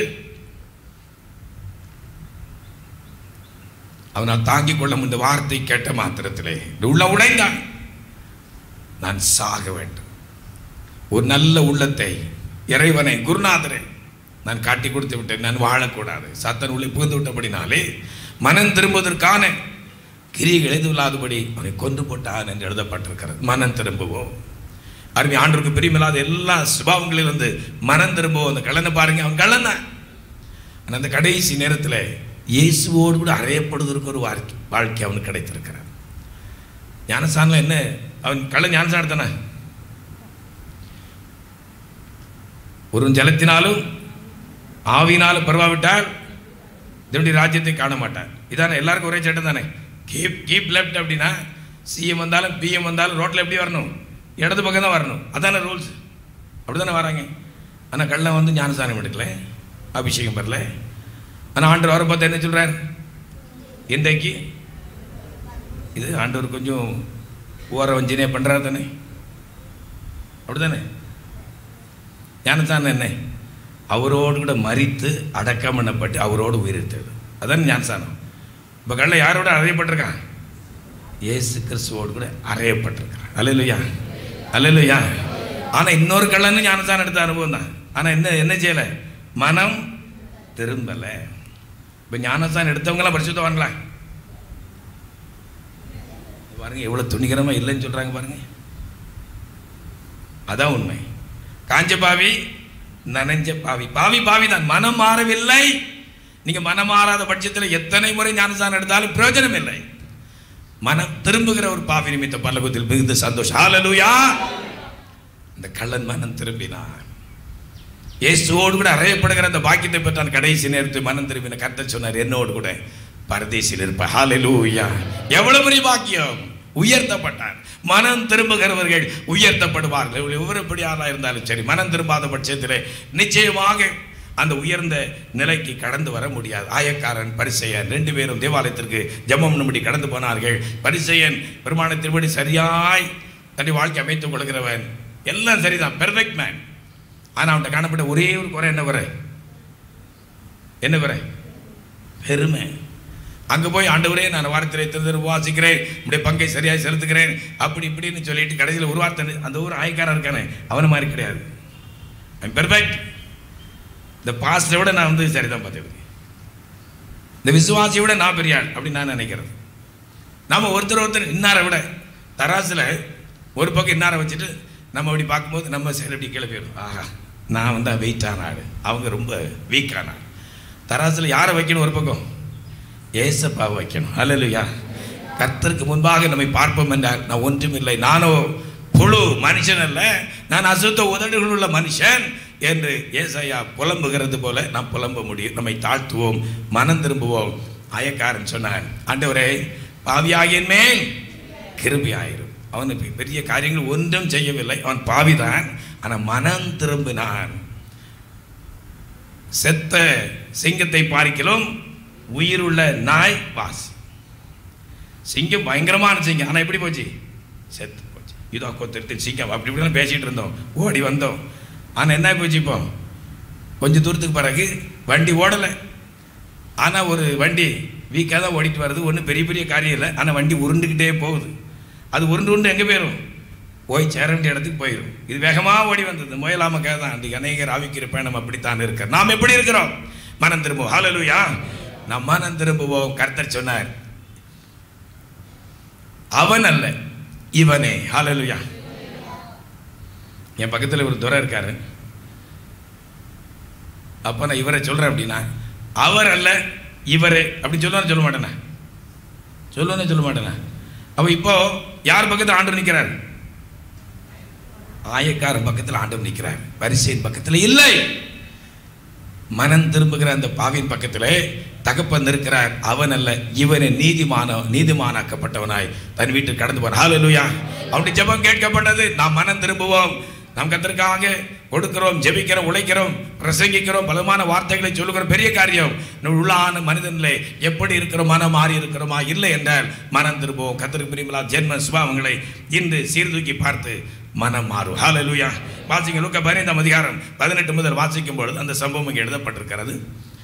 அவனால் தாங்கிக் கொள்ள இந்த வார்த்தை கேட்ட மாத்திரத்திலே உள்ள உடைந்தான். நான் சாக வேண்டும். ஒரு நல்ல உள்ளத்தை, இறைவனை, குருநாதரை நான் காட்டி கொடுத்து விட்டேன், நான் வாழக்கூடாது. சாத்தான் உள்ளே புகுந்து விட்டபடினாலே மனம் திரும்புவதற்கான கிரியைகள் எதுவில்லாதபடி அவனை கொன்று போட்டான் என்று எழுதப்பட்டிருக்கிறது. மனம் திரும்புவோம். அருமை ஆண்டவருக்கு பிரியமில்லாத எல்லா சுபாவங்களிலிருந்து மனம் திரும்புவோம். அந்த கள்ளனை பாருங்க, அவன் கள்ளன் தான். ஆனால் அந்த கடைசி நேரத்தில் இயேசுவோடு கூட அறையப்படுவதற்கு ஒரு வாழ்க்கை அவனுக்கு கிடைத்திருக்கிறார். ஞானசானில் என்ன, அவன் கள்ள ஞானசான் எடுத்தானே, ஒரு ஜலத்தினாலும் ஆவியினாலும் பரவாவிட்டால் தேவனுடைய ராஜ்யத்தை காண மாட்டார். இதானே எல்லாருக்கும் ஒரே சட்டம் தானே. கீப் லெஃப்ட் அப்படின்னா சிஎம் வந்தாலும் பிஎம் வந்தாலும் ரோட்டில் எப்படி வரணும்? இடது பக்கம் தான் வரணும். அதானே ரூல்ஸ். அப்படி தானே வராங்க. ஆனால் கள்ளன் வந்து ஞானசானம் எடுக்கல, அபிஷேகம் பெறல. ஆனால் ஆண்டவர் அவரை பார்த்து என்ன சொல்கிறார்? இன்றைக்கு இது ஆண்டவர் கொஞ்சம் ஓர வஞ்சினே பண்ணுறாரு தானே. அப்படி தானே. ஞானசானம் என்ன? அவரோடு கூட மரித்து அடக்கம் பண்ணப்பட்டு அவரோடு உயிர்த்தது. அதான் ஞானசானம். இப்போ கள்ள யாரோட அறையப்பட்டிருக்கான்? இயேசு கிறிஸ்துவோடு கூட அறையப்பட்டிருக்கான். அல்லேலூயா, அல்லேலூயா. ஆனால் இன்னொரு கள்ளன்னு ஞானசானம் எடுத்த அனுபவம் தான். ஆனால் என்ன செய்யலை? மனம் திரும்பலை. இப்போ ஞானசானம் எடுத்தவங்களாம் பரிசுத்தவான்களா? பாருங்க எவ்வளோ துணிகரமாக இல்லைன்னு சொல்கிறாங்க பாருங்க. அதான் உண்மை. காஞ்ச பாவி, நனைஞ்ச பாவி. பாவி தான், மனம் மாறவில்லை. நீங்கள் மனம் மாறாத பட்சத்தில் எத்தனை முறை ஞானசானம் எடுத்தாலும் பிரயோஜனம் இல்லை. மனம் திரும்புகிற ஒரு பாவி நிமித்த பரலோகத்தில் மிகுந்த சந்தோஷம். ஹல்லேலூயா. இந்த கள்ளன் மனம் திரும்பினான். இயேசுவோடு கூட அறையப்படுகிற அந்த பாக்கியத்தை பெற்றான். கடைசி நேரத்தில் மனம் திரும்பின கர்த்தர் சொன்னார், என்னோடு கூட பரதேசில் இருப்பார். ஹல்லேலூயா. எவ்வளவு பெரிய பாக்கியம். உயர்த்தப்பட்டார். மனம் திரும்புகிறவர்கள் உயர்த்தப்படுவார்கள். எவ்வளவு இருந்தாலும் சரி, மனம் திரும்பாத பட்சத்தில் நிச்சயமாக அந்த உயர்ந்த நிலைக்கு கடந்து வர முடியாது. ஆயக்காரன் பரிசேயன் 2 பேரும் தேவாலயத்திற்கு ஜெபம் பண்ணும்படி கடந்து போனார்கள். பரிசேயன் பிரமாணத்தின்படி சரியாய் தன்னுடைய வாழ்க்கை அமைத்துக் கொள்கிறவன், எல்லாம் சரிதான், பெர்ஃபெக்ட் மேன். ஆனால் அவன்கிட்ட காணப்பட்ட ஒரே ஒரு குறை. என்ன குறை? என்ன குறை? பெருமை. அங்கே போய் ஆண்டவரே நான் வாரத்திலே திருத்தர் வாசிக்கிறேன், இப்படிய பங்கை சரியாக செலுத்துகிறேன், அப்படி இப்படின்னு சொல்லிட்டு கடைசியில் ஒரு வார்த்தை, அந்த ஒரு ஆயக்காரன் இருக்கானே அவனை மாதிரி கிடையாது. I'm perfect. இந்த பாஸ்டரை விட நான் வந்து சரிதான் பார்த்துக்கிட்டேன். இந்த விசுவாசியை விட நான் பெரிய ஆள் அப்படின்னு நான் நினைக்கிறது. நாம் ஒருத்தர் இன்னாரை விட தராசில் ஒரு பக்கம் இன்னாரை வச்சுட்டு நம்ம அப்படி பார்க்கும்போது நம்ம சரி அப்படி கீழே போயிடும். ஆஹா, நான் வந்து வெயிட்டான ஆள், அவங்க ரொம்ப வீக்கான ஆள். தராசில் யாரை வைக்கணும்? ஒரு பக்கம் ஏசப்பாவை வைக்கணும். அல்லேலூயா. கர்த்தருக்கு முன்பாக நம்மை பார்ப்போம் என்றால் நான் ஒன்றுமில்லை, நானோ புழு, மனுஷன் அல்ல, நான் அசுத்த உதடுகள் உள்ள மனுஷன் என்று ஏசாயா புலம்புகிறது போல நாம் புலம்ப முடியும். நம்மை தாழ்த்துவோம், மனம் திரும்புவோம். ஆயக்காரன் சொன்னான், ஆண்டவரே பாவியாகின் மேல் கிருபையாயிரும். அவனுக்கு பெரிய காரியங்கள் ஒன்றும் செய்யவில்லை, அவன் பாவிதான். ஆனால் மனம் திரும்பினான். செத்த சிங்கத்தை பார்க்கிலும் உயிருள்ள நாய் வாசி. சிங்கம் பயங்கரமான சிங்கம், ஆனால் எப்படி போச்சு? செத்து போச்சு. இதோ கொத்திருத்து சிங்கம் அப்படி இப்படிலாம் பேசிகிட்டு இருந்தோம், ஓடி வந்தோம். ஆனால் என்ன போச்சு? இப்போ கொஞ்சம் தூரத்துக்கு பிறகு வண்டி ஓடலை. ஆனால் ஒரு வண்டி வீக்காக தான் ஓடிட்டு வருது, ஒன்றும் பெரிய பெரிய காரியம் இல்லை. ஆனால் வண்டி உருண்டுக்கிட்டே போகுது. அது உருண்டு எங்கே போயிடும்? போய் சேர வேண்டிய இடத்துக்கு போயிடும். இது வேகமாக ஓடி வந்தது முயலாமக்காக தான். அன்றைக்கு அநேகர் ஆவிக்கிற பயணம் அப்படித்தான் இருக்கிறோம். நாம் எப்படி இருக்கிறோம்? மனம் திரும்புவோம். ஹல்லேலூயா. நாம் மனம் திரும்புவோம். கர்த்தர் சொன்னார், அவன் அல்ல இவனே. ஹல்லேலூயா. என் பக்கத்தில் ஒரு துரை இருக்காரு. அப்போ நான் இவரை சொல்கிறேன் அப்படின்னா, அவர் அல்ல இவரே அப்படின்னு சொல்ல மாட்டேனா? சொல்ல மாட்டேனா? அப்போ இப்போ யார் பக்கத்தில் ஆண்டவர் நிற்கிறார்? ஆயக்காரன் பக்கத்தில் ஆண்டவர் நிற்கிறார், பரிசேயன் பக்கத்தில் இல்லை. மனம் திரும்புகிற அந்த பாவியின் பக்கத்தில் தகப்பன் இருக்கிறார். அவன் அல்ல இவனை நீதிமானாக்கப்பட்டவனாய் தன் வீட்டுக்கு கடந்து போனான். ஹல்லேலூயா. அவனுடைய ஜெபம் கேட்கப்பட்டது. நாம் மனம் திரும்புவோம். நாம் கர்த்தருக்காக கொடுக்கிறோம், ஜெபிக்கிறோம், உழைக்கிறோம், பிரசங்கிக்கிறோம், பலமான வார்த்தைகளை சொல்லுகிறோம். பெரிய காரியம். உள்ளான மனிதனிலே எப்படி இருக்கிறோம்? மனம் மாறி இருக்கிறோமா? இல்லை என்றால் மனம் திரும்புவோம். கர்த்தருக்கு பிரியமில்லாத ஜென்ம சுபாவங்களை இன்று சீர்தூக்கி பார்த்து மனம் மாறும். ஹல்லேலூயா. வாசிங்க லூக்கா 15 அதிகாரம் 18 முதல் வாசிக்கும் பொழுது அந்த சம்பவம் இங்கே எழுதப்பட்டிருக்கிறது.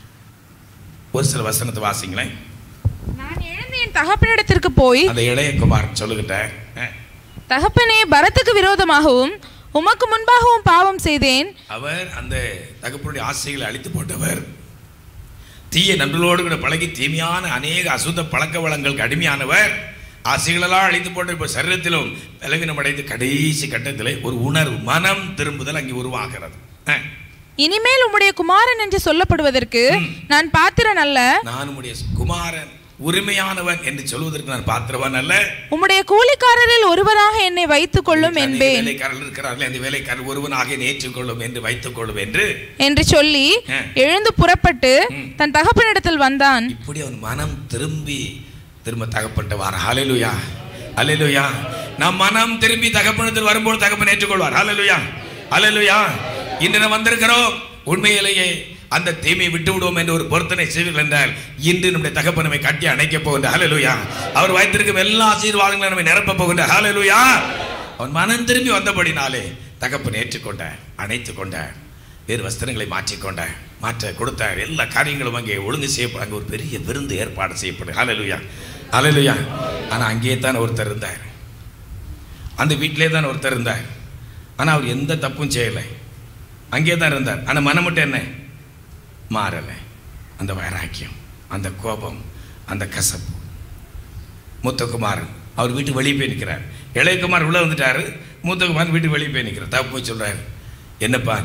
ஒரு சில வசனத்தை வாசிங்களேன். நான் எழுந்து என் தகப்பனிடத்திற்கு போய், அந்த இளைய குமார் சொல்லுகிட்டார், தகப்பனே, பரத்துக்கு விரோதமாகவும் உமக்கு முன்பாகவும் பாவம் செய்தேன். அவர் அந்த தகப்பனுடைய ஆசைகளை அழித்து போட்டவர். தீய நண்பர்களோடு கூட பழகி தீமையான அநேக அசுத்த பழக்க வளங்களுக்கு அடிமையானவர். ஆசைகளெல்லாம் அழித்து போட்டு இப்போ சரீரத்திலும் பலவீனம் அடைந்து கடைசி கட்டத்தில் ஒரு உணர்வு, மனம் திரும்புதல் அங்கே உருவாகிறது. இனிமேல் உம்முடைய குமாரன் என்று சொல்லப்படுவதற்கு நான் பாத்திரன் அல்ல. நான் உம்முடைய குமாரன், உரிமையானவன் என்று சொல்வதற்கு நான் பாத்திரவன் அல்ல. உம்முடைய கூலிக்காரரில் ஒருவனாக என்னை வைத்துக் கொள்ளும் என்பேன். வேலைக்காரர்கள் இருக்கிறார்கள், அந்த வேலைக்காரர் ஒருவனாக ஏற்றுக்கொள்ளும் என்று வைத்துக் கொள்ளும் என்று சொல்லி எழுந்து புறப்பட்டு தன் தகப்பனிடத்தில் வந்தான். இப்படி அவன் மனம் திரும்ப தகப்பன்ட்ட வார. ஹல்லேலூயா. ஹல்லேலூயா. நம் மனம் திரும்பி தகப்பனிடத்தில் வரும்போது தகப்பன் ஏற்றுக்கொள்வார். ஹல்லேலூயா. ஹல்லேலூயா. இன்று நாம் வந்திருக்கிறோம், உண்மையிலேயே அந்த தீமையை விட்டு விடுவோம் என்று ஒரு பொருத்தனை செய்வீர்கள் என்றால் இன்று நம்முடைய தகப்பன் நம்மை கட்டி அணைக்கப் போகின்ற. ஹல்லேலூயா. அவர் வைத்திருக்கும் எல்லா ஆசீர்வாதங்களும் நம்மை நிரப்ப போகின்ற. ஹல்லேலூயா. அவன் மனம் திரும்பி வந்தபடினாலே தகப்பன் ஏற்றுக்கொண்டார், அணைத்துக் கொண்டார், வேறு வஸ்திரங்களை மாற்ற கொடுத்தார். எல்லா காரியங்களும் அங்கே ஒழுங்கு செய்யப்படும். அங்கே ஒரு பெரிய விருந்து ஏற்பாடு செய்யப்படும். ஹல்லேலூயா. ஹல்லேலூயா. ஆனால் அங்கே தான் ஒருத்தர் இருந்தார், அந்த வீட்டிலே தான் ஒருத்தர் இருந்தார். ஆனால் அவர் எந்த தப்பும் செய்யலை, அங்கே தான் இருந்தார். ஆனால் மனம் மட்டும் என்ன மாறலை. அந்த வைராக்கியம், அந்த கோபம், அந்த கசப்பு. மூத்தகுமாரன் அவர் வீட்டுக்கு வெளியே போய் நிற்கிறார். இளையகுமார் உள்ளே வந்துட்டார், மூத்தகுமாரன் வீட்டுக்கு வெளியே போய் நிற்கிறார். தப்பு போய் சொல்கிறார், என்னப்பா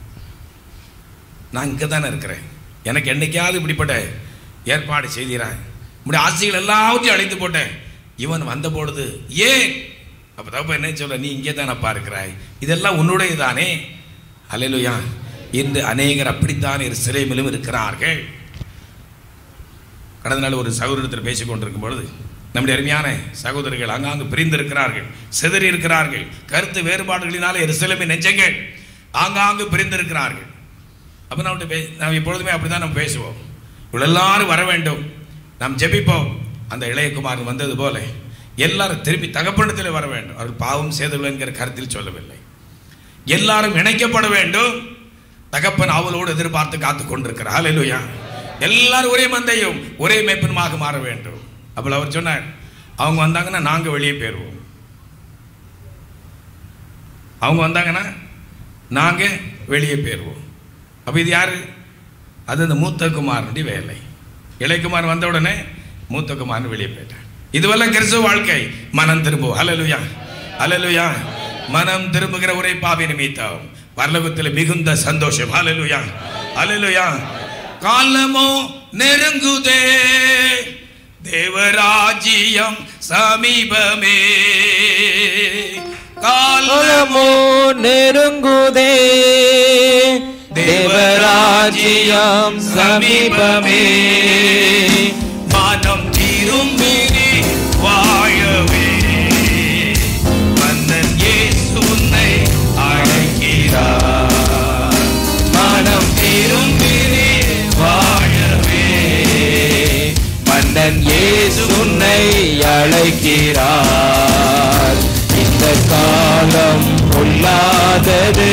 நான் இங்கே தானே இருக்கிறேன், எனக்கு என்னைக்காவது இப்படிப்பட்ட ஏற்பாடு செய்கிறான், இப்படி ஆசைகள் எல்லாத்தையும் அழைத்து போட்டேன், இவன் வந்த பொழுது ஏன்? அப்போ தப்பா என்ன சொல்ல, நீ இங்கே தானப்பா இருக்கிறாய், இதெல்லாம் உன்னுடைய தானே. ஹல்லேலூயா. இன்று அநேகர் அப்படித்தான் எருசலேமிலும் இருக்கிறார்கள். கடந்த நாள் ஒரு சகோதரத்தில் பேசிக் கொண்டிருக்கும் பொழுது நம்முடைய அருமையான சகோதரர்கள் அங்காங்கு பிரிந்திருக்கிறார்கள், சிதறி இருக்கிறார்கள். கருத்து வேறுபாடுகளினாலே எருசலேமின் நெஞ்சங்கள் ஆங்காங்கு பிரிந்திருக்கிறார்கள். அப்போ நாம் எப்பொழுதுமே அப்படிதான் நம்ம பேசுவோம். இவ்வளோ எல்லாரும் வர வேண்டும், நாம் ஜெபிப்போம். அந்த இளையகுமாரன் வந்தது போல எல்லாரும் திருப்பி தகப்பனிடத்தில் வர வேண்டும். அவர்கள் பாவம் செய்தவர்கள் என்கிற கருத்தில் சொல்லவில்லை. எல்லாரும் இணைக்கப்பட வேண்டும். தகப்பன் அவளோடு எதிர்பார்த்து காத்து கொண்டிருக்கிறார். ஹல்லேலூயா. எல்லாரும் ஒரே மந்தையும் ஒரே மேய்ப்பனுமாக மாற வேண்டும். அப்போ அவர் சொன்னார், அவங்க வந்தாங்கன்னா நாங்கள் வெளியே போயிடுவோம், அவங்க வந்தாங்கன்னா நாங்கள் வெளியே போயிடுவோம். அப்போ இது யாரு? அது அந்த மூத்த குமாரனுடைய வேலை. இளையகுமார் வந்த உடனே மூத்த குமாரன் வெளியே போயிட்டார். இதுவெல்லாம் கிறிஸ்துவ வாழ்க்கை. மனம் திரும்பும். ஹல்லேலூயா. ஹல்லேலூயா. மனம் திரும்புகிற ஒரே பாவி நிமித்தம் பரலோகத்தில் மிகுந்த சந்தோஷம். ஹல்லேலூயா. ஹல்லேலூயா. காலமோ நெருங்குதே, தேவராஜ்யம் சமீபமே. காலமோ நெருங்குதே, தேவராஜ்யம் சமீபமே. மனம் திரும்பி வாழவே மன்னன் இயேசு உன்னை அழைக்கிறார். மனம் திரும்பி வாழவே மன்னன் இயேசு உன்னை அழைக்கிறார். இந்த காலம் பொல்லாதது,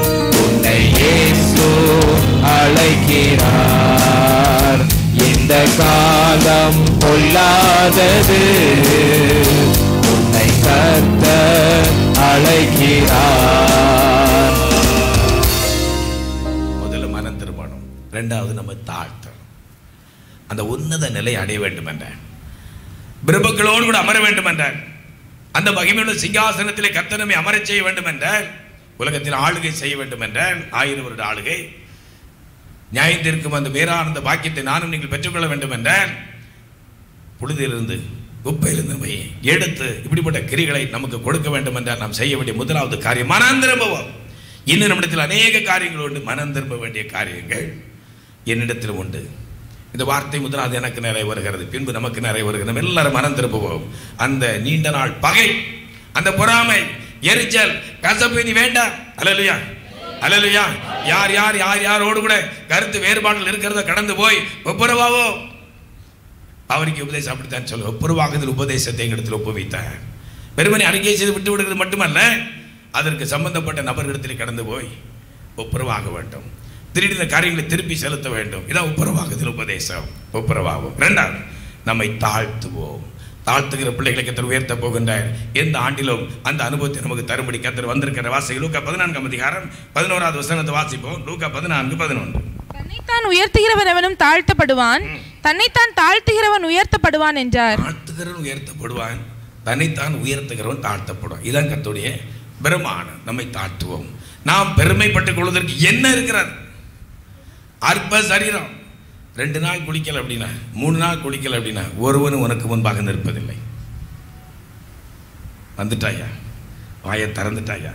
உன்னை இயேசு அழைக்கிறார். இந்த காலம் பொல்லாதது, உன்னை கர்த்தர் அழைக்கிறார். முதல்ல மனம் திரும்பணும், இரண்டாவது நம்ம தாழ்த்தணும். அந்த உன்னத நிலை அடைய வேண்டும் என்றார். பிரபுக்களோடு கூட அமர வேண்டும் என்றார். அந்த மகிமையுள்ள சிங்காசனத்திலே கர்த்தர் நம்மை அமரச் செய்ய வேண்டும் என்றார். உலகத்தில் ஆளுகை செய்ய வேண்டும் என்றால் 1000 வருட ஆளுகை நியாயத்திற்கும் அந்த வேறானந்த பாக்கியத்தை நானும் நீங்கள் பெற்றுக்கொள்ள வேண்டும் என்றால் புழுதியிலிருந்து குப்பையிலிருந்து நம்மை எடுத்து இப்படிப்பட்ட கிரிகளை நமக்கு கொடுக்க வேண்டும் என்றால் நாம் செய்ய வேண்டிய முதலாவது காரியம் மனம் திரும்புவோம். இன்னும் நம்மிடத்தில் அநேக காரியங்கள் உண்டு. மனம் திரும்ப வேண்டிய காரியங்கள் என்னிடத்திலும் உண்டு. இந்த வார்த்தை முதலாவது எனக்கு நிறைய வருகிறது, பின்பு நமக்கு நிறைய வருகிறது. நம்ம எல்லாரும் மனம் திரும்புவோம். அந்த நீண்ட நாள் பகை, அந்த பொறாமை, எரிச்சல், கசப்பு இனி வேண்டாம். அல்லேலூயா, அல்லேலூயா. யார் யார் யார் யாரோடு கூட கருத்து வேறுபாடுகள் இருக்கிறத கடந்து போய் ஒப்புரவாவோ. அவருக்கு உபதேசம் அப்படித்தான் சொல்ல, ஒப்புரவாகுதல் உபதேசத்தை எங்களிடத்தில் ஒப்புவித்தார். வெறுமனே அறிக்கை செய்து விட்டு விடுகிறது மட்டுமல்ல, அதற்கு சம்பந்தப்பட்ட நபர்களிடத்தில் கடந்து போய் ஒப்புரவாக வேண்டும். திடீர்னு காரியங்களை திருப்பி செலுத்த வேண்டும். இதான் ஒப்புரவாகுதல் உபதேசம். ஒப்புரவாகும். இரண்டாவது, நம்மை தாழ்த்துவோம். தாழ்த்துகிற பிள்ளைகளை கர்த்தர் உயர்த்த போகின்றார். எந்த ஆண்டிலும் அந்த அனுபவத்தை நமக்கு தரும்படி கர்த்தர் வந்திருக்கிற வாசி. லூக்கா 14 அதிகாரம் 11வது வசனத்தை வாசிப்போம். லூக்கா 14:11. தன்னைத்தான் உயர்த்துகிறவன் எவனும் தாழ்த்தப்படுவான், தன்னைத்தான் தாழ்த்துகிறவன் உயர்த்தப்படுவான் என்றார். தாழ்த்துகிறவன் உயர்த்தப்படுவான், தன்னைத்தான் உயர்த்துகிறவன் தாழ்த்தப்படுவான். இதான் கர்த்தருடைய பிரமாணம். நம்மை தாழ்த்துவோம். நாம் பெருமைப்பட்டுக் கொள்வதற்கு என்ன இருக்கிறது? அற்ப சரீரம். 2 நாள் குளிக்கல அப்படின்னா, 3 நாள் குளிக்கல அப்படின்னா ஒருவனும் உனக்கு முன்பாக நிற்பதில்லை. வந்துட்டாயா, வாயை திறந்துட்டாயா,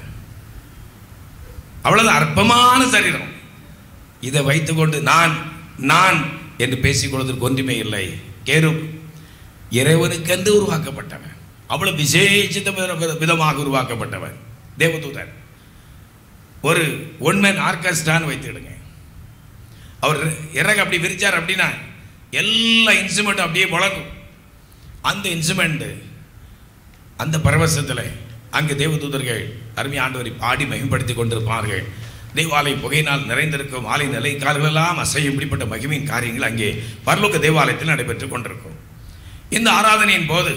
அவ்வளவுதான். அற்பமான சரீரம். இதை வைத்துக்கொண்டு நான் நான் என்று பேசிக்கொள்வதற்கு ஒன்றுமே இல்லை. கேருப் இறைவனுக்கென்று உருவாக்கப்பட்டவன், அவ்வளவு விசேஷித்த விதமாக உருவாக்கப்பட்டவன் தேவதூதன். ஒரு ஒன்மேன் ஆர்கெஸ்ட்ரான்னு வைத்துடுங்க. அவர் இறகு அப்படி விரிச்சார் அப்படின்னா எல்லா இன்ஸ்ட்ருமெண்ட்டும் அப்படியே முழங்கும். அந்த இன்ஸ்ட்ருமெண்ட் அந்த பரவசத்தில் அங்கு தேவதூதர்கள் அருமையான ஆண்டவரை பாடி மகிமைப்படுத்தி கொண்டிருப்பார்கள். தேவாலயம் புகையினால் நிறைந்திருக்கும். ஆலை நிலை கால்களெல்லாம் அசையும். இப்படிப்பட்ட மகிமையின் காரியங்கள் அங்கே பரலோக தேவாலயத்தில் நடைபெற்றுக் கொண்டிருக்கும். இந்த ஆராதனையின் போது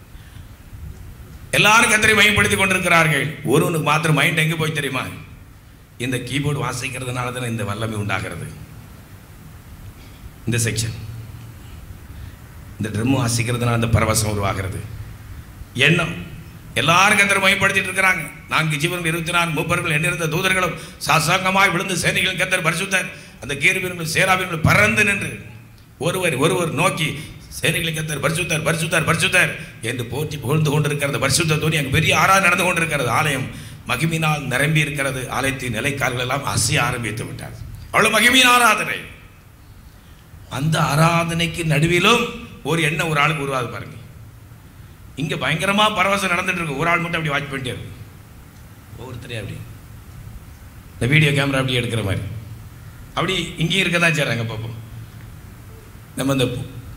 எல்லாரும் கர்த்தரை மகிமைப்படுத்தி கொண்டிருக்கிறார்கள். ஒருவனுக்கு மாத்திரம் மைண்ட் எங்கே போய் தெரியுமா? இந்த கீபோர்டு வாசிக்கிறதுனால தான் இந்த வல்லமை உண்டாகிறது. இந்த செக்ஷன், இந்த ட்ரம் வாசிக்கிறதுனால அந்த பரவசம் உருவாகிறது. எண்ணம் எல்லாரும் கர்த்தரை மகிமைப்படுத்திட்டு இருக்கிறாங்க. 4 ஜீவன்கள் 24 மூப்பர்கள் எண்ணிருந்த தூதர்களும் சாசாங்கமாய் விழுந்து சேனைகள் கர்த்தர் பரிசுத்தர். அந்த கேருபீன்களும் சேராபீன்களும் பறந்து நின்று ஒருவர் நோக்கி சேனைகளை கர்த்தர் பரிசுத்தர் பரிசுத்தர் பரிசுத்தர் என்று போற்றி புகழ்ந்து கொண்டிருக்கிறது. பரிசுத்த தோனி அங்கு பெரிய ஆராதனை நடந்து கொண்டிருக்கிறது. ஆலயம் மகிமையினால் நிரம்பி இருக்கிறது. ஆலயத்தின் நிலைக்கால்கள் எல்லாம் அசைய ஆரம்பித்து விட்டார். அவ்வளவு மகிமையின் ஆராதனை. அந்த ஆராதனைக்கு நடுவிலும் ஒரு எண்ணம் ஒரு ஆளுக்கு உருவாது பாருங்க. இங்க பயங்கரமா பரவசம் நடந்துட்டு இருக்கு. ஒரு ஆள் மட்டும் அப்படி வாட்ச் பண்ணிட்டே இருக்கு. ஒவ்வொருத்தரையும் அப்படி இந்த வீடியோ கேமரா அப்படி எடுக்கிற மாதிரி அப்படி இங்கேயும் இருக்க தான் செய்றாங்க. பார்ப்போம். நம்ம இந்த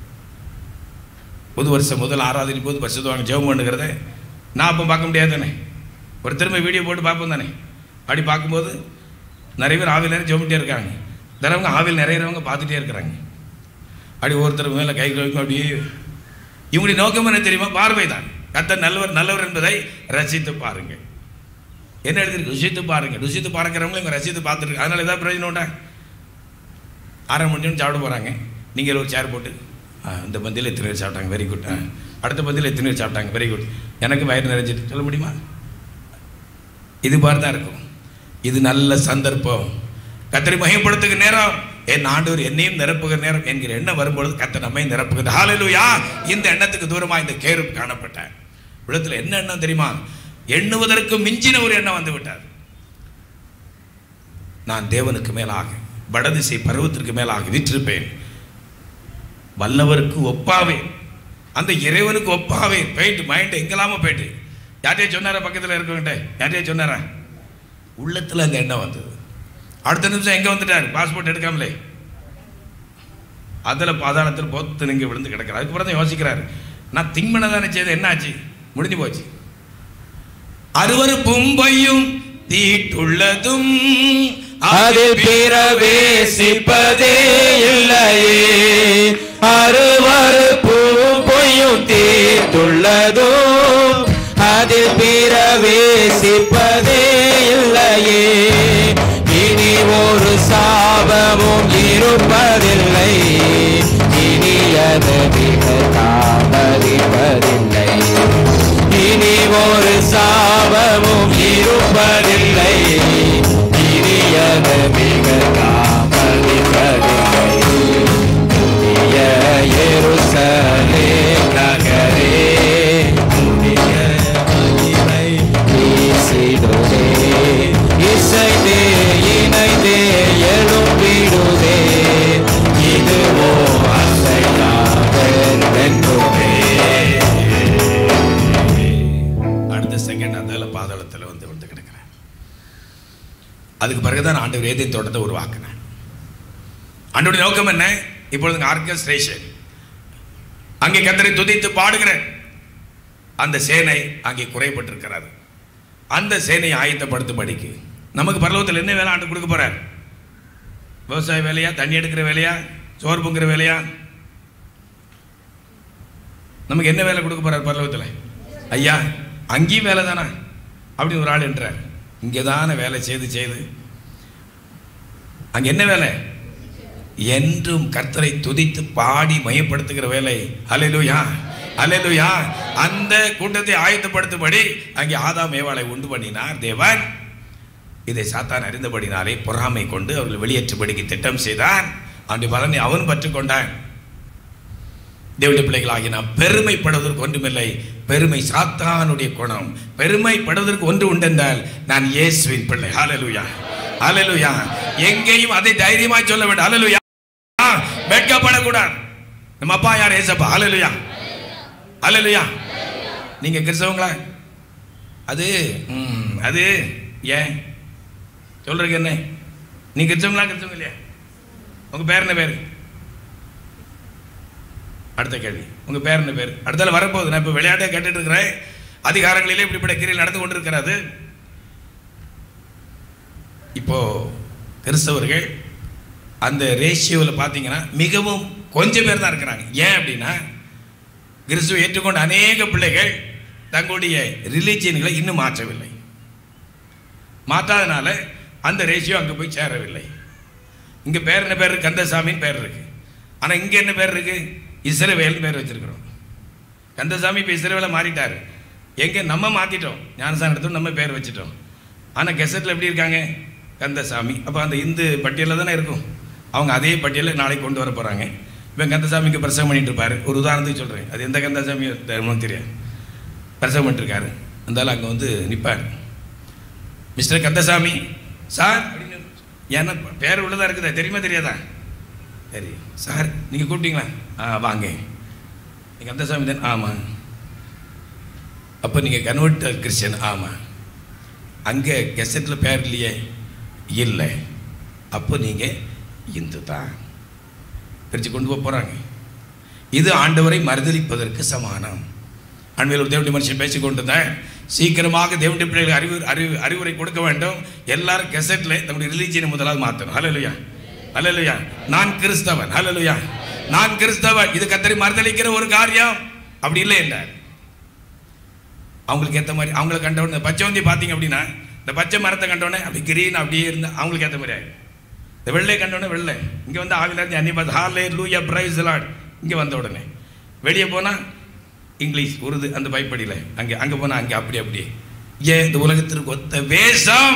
புது வருஷம் முதல் ஆராதனை போது பரிசுத்தவாங்க ஜெபம் பண்ணுகிறத நான் அப்போ பார்க்க முடியாது தானே. ஒரு திரும்ப வீடியோ போட்டு பார்ப்போம் தானே. அப்படி பார்க்கும்போது நிறைய பேர் ஆவில் நிறைய ஜெபம் பண்ணிட்டே இருக்காங்க. தரவங்க ஆவில் நிறையறவங்க பார்த்துட்டே இருக்கிறாங்க. அப்படி ஒருத்தர் மேலே கை கழுவிக்கும். அப்படியே இவங்களுடைய நோக்கம் என்ன தெரியுமா? பார்வை தான். கர்த்தர் நல்லவர் நல்லவர் என்பதை ரசித்து பாருங்க. என்ன எழுதிருக்கு? ருசித்து பாருங்க. ருசித்து பார்க்கிறவங்களும் இவங்க ரசித்து பார்த்துருக்கு. அதனால ஏதாவது பிரயோஜனம் உண்டா? 6 மணி சாப்பிட போகிறாங்க. நீங்கள் ஒரு சேர் போட்டு இந்த பந்தியில் எத்தனை பேர் சாப்பிட்டாங்க, வெரி குட். அடுத்த பந்தியில் எத்தனை பேர் சாப்பிட்டாங்க, வெரி குட். எனக்கு வயிறு நிறைஞ்சிட்டு சொல்ல முடியுமா? இது மாதிரி தான் இருக்கும். இது நல்ல சந்தர்ப்பம். கர்த்தரை மகிமைப்படுத்துகிற நேரம், என் ஆண்டவர் என்னையும் நிரப்புகிற நேரம் என்கிற எண்ணம் வரும்பொழுது கர்த்தர் நம்மை நிரப்புகிற. ஹல்லேலூயா. இந்த எண்ணத்துக்கு தூரமாக இந்த கேருப் காணப்பட்டார். உள்ளத்தில் என்ன எண்ணம் தெரியுமா? எண்ணுவதற்கு மிஞ்சின ஒரு எண்ணம் வந்து விட்டார். நான் தேவனுக்கு மேலாக வடதிசை பருவத்திற்கு மேலாக விற்றிருப்பேன், வல்லவருக்கு ஒப்பாவேன், அந்த இறைவனுக்கு ஒப்பாவேன். போயிட்டு மைண்ட் எங்கெல்லாம போயிட்டு யார்ட்டையே சொன்னாரா? பக்கத்தில் இருக்கவங்கிட்ட யார்ட்டையே சொன்னாரா? உள்ளத்தில் அந்த எண்ணம் வந்தது. அடுத்த நிமிஷம் எங்கே வந்துட்டார்? பாஸ்போர்ட் எடுக்காமலே அதில் பாதாளத்தில் பொத்து நீங்க விழுந்து கிடக்கிறார். அதுக்கப்புறம் தான் யோசிக்கிறார், நான் திங்க் பண்ண தானே செய்து, என்ன ஆச்சு? முடிஞ்சு போச்சு. அருவருப்பும் பொய்யும் தீட்டுள்ளதும் அதில் பிரவேசிப்பதே இல்லையே, அருவருப்பும் பொய்யும் தீர்த்துள்ளதோ அதில் பிரவேசிப்பதே இல்லையே. இனி ஒரு சாபமும் இருப்பதில்லை, இனி அது மிக தாமதிப்பதில்லை. இனி ஒரு சாபமும் இருப்பதில்லை, இனி அது மிக தாமதிப்பதில்லை. புதிய எருசலேம் நகரே புதிய மகிமை வீசிடுதே, இசைந்தே இணைந்தே எழும்பிடுதே, இதுவோ அசையாதென்றுமே. அடுத்த செகண்ட் அந்த பாதாளத்தில் வந்து கிடக்கிறேன். அதுக்கு பிறகுதான் ஆண்டவர் ஏதேன் தோட்டத்தை உருவாக்கினேன். ஆண்டவருடைய நோக்கம் என்ன? இப்பொழுது ஆர்கெஸ்ட்ரேஷன், அங்கே கர்த்தரை துதித்து பாடுகிறேன். அந்த சேனை அங்கே குறைபட்டிருக்கிறது. அந்த சேனையை ஆயத்தப்படுத்தும்படிக்கு நமக்கு பரலோகத்தில் என்ன வேலை ஆண்டு கொடுக்க போறார்? விவசாய வேலையா, தண்ணி எடுக்கிற வேலையா, சோறு பொங்குற வேலையா? நமக்கு என்ன வேலை கொடுக்க போறார் பரலோகத்தில்? ஐயா அங்கேயும் வேலை தானே அப்படின்னு ஒரு ஆள் என்றார். இங்கே தானே வேலை செய்து அங்கே என்ன வேலை? என்றும் கர்த்தரை துதித்து பாடி மையப்படுத்துகிற வேலை. அல்லேலூயா, அல்லேலூயா. அந்த கூட்டத்தை ஆயத்தப்படுத்தும்படி அங்கே ஆதாம் ஏவாளை உண்டு பண்ணினார் தேவன். இதை சாத்தான் அறிந்தபடினாலே பொறாமை கொண்டு அவர்கள் வெளியேற்றும்படிக்கு திட்டம் செய்தான். அவனுடைய பலனை அவன் பற்றுக்கொண்டான். தேவனுடைய பிள்ளைகளாகி நாம் பெருமைப்படுவதற்கு ஒன்றுமில்லை. பெருமை சாத்தானுடைய குணம். பெருமைப்படுவதற்கு ஒன்று உண்டென்றால் நான் இயேசுவின் பிள்ளை. ஹல்லேலூயா, ஹல்லேலூயா. எங்கேயும் அதை தைரியமாய் சொல்ல வேண்டும். ஹல்லேலூயா. வெட்கப்படக்கூடாது. நம்ம அப்பா யார்? ஏசப்பா. ஹல்லேலூயா, ஹல்லேலூயா. நீங்க கிறிஸ்தவங்களா? அது அது ஏன் சொல்றீங்க? என்ன நீங்க கிறிஸ்தவங்களா? கிறிஸ்தவங்க இல்லையா? உங்க பேர் என்ன பேர்? அடுத்த கேள்வி, உங்க பேர் என்ன பேர்? அடுத்தால வரப்போகுது. நான் இப்போ விளையாட்டை கேட்டுட்டு இருக்கிறேன். அதிகாரங்களிலே இப்படிப்பட்ட கிரியில் நடந்து கொண்டிருக்கிறது. இப்போ கிறிஸ்தவர்கள் அந்த ரேஷியோவில் பார்த்தீங்கன்னா மிகவும் கொஞ்சம் பேர் தான் இருக்கிறாங்க. ஏன் அப்படின்னா கிறிஸ்துவை ஏற்றுக்கொண்ட அநேக பிள்ளைகள் தங்களுடைய ரிலீஜியன்களை இன்னும் மாற்றவில்லை. மாற்றாதனால அந்த ரேஷியோ அங்கே போய் சேரவில்லை. இங்கே பேர் என்ன பேர்? கந்தசாமின்னு பேர் இருக்கு. ஆனால் இங்கே என்ன பேர் இருக்கு? இஸ்ரவேல்னு பேர் வச்சிருக்கிறோம். கந்தசாமி இப்போ இஸ்ரவேலை மாறிட்டார். எங்கே நம்ம மாற்றிட்டோம், ஞானசானம் எடுத்தோம், நம்ம பேர் வச்சுட்டோம். ஆனால் கெசட்டில் எப்படி இருக்காங்க? கந்தசாமி. அப்போ அந்த இந்து பட்டியலில் தானே இருக்கும். அவங்க அதே பட்டியலில் நாளைக்கு கொண்டு வர போகிறாங்க. இப்போ கந்தசாமிக்கு பிரசவம் பண்ணிட்டு இருப்பார். ஒரு உதாரணத்துக்கு சொல்கிறேன். அது எந்த கந்தசாமியோ தெரியாது. பிரசவம் பண்ணிட்டுருக்காரு. அந்தாலும் அங்கே வந்து நிற்பார். மிஸ்டர் கந்தசாமி சார் அப்படின்னு. ஏன்னா பேர் உள்ளதாக இருக்குதா? தெரியுமா தெரியாதா? சரி சார், நீங்கள் கூப்பிட்டீங்களா? வாங்க. நீங்கள் கந்தசாமி தான்? ஆமாம். அப்போ நீங்கள் கன்வெர்ட் கிறிஸ்டியன்? ஆமாம். அங்கே கெசட்டில் பேர் இல்லையே? இல்லை. அப்போ நீங்கள் இந்து தான். பிரித்து கொண்டு போக போகிறாங்க. இது ஆண்டவரை மறுதலிப்பதற்கு சமானம். அண்மையில் ஒரு தேவனுடைய மனுஷன் பேசிக்கொண்டிருந்தேன். சீக்கிரமாக தேவனுடைய பிள்ளைகளுக்கு அறிவுரை கொடுக்க வேண்டும். எல்லாரும் கெசட்டில் நம்முடைய ரிலீஜியனை முதலாவது மாற்றணும். ஹல்லேலூயா, ஹல்லேலூயா. நான் கிறிஸ்தவன். ஹல்லேலூயா, நான் கிறிஸ்தவன். இது கர்த்தரை மறுதலிக்கிற ஒரு காரியம். அப்படி இல்லை என்றார். அவங்களுக்கு ஏற்ற மாதிரி அவங்களை கண்டவுடனே பச்சை வந்தி பார்த்தீங்க அப்படின்னா, இந்த பச்சை மரத்தை கண்டோடனே அப்படி கிரீன் அப்படியே இருந்தால் அவங்களுக்கு ஏற்ற மாதிரி ஆகிடும். இந்த வெள்ளை கண்டோடனே வெள்ளை. இங்கே வந்து ஆவிலேருந்து அன்னி பார்த்து ஹல்லேலூயா பிரைஸ் தி லார்ட். இங்கே வந்த உடனே வெளியே போனால் இங்கிலீஷ் உருது அந்த பைப்படியில். அங்கே போனால் அங்கே அப்படியே. ஏன் இந்த உலகத்திற்கு ஒத்த வேஷம்?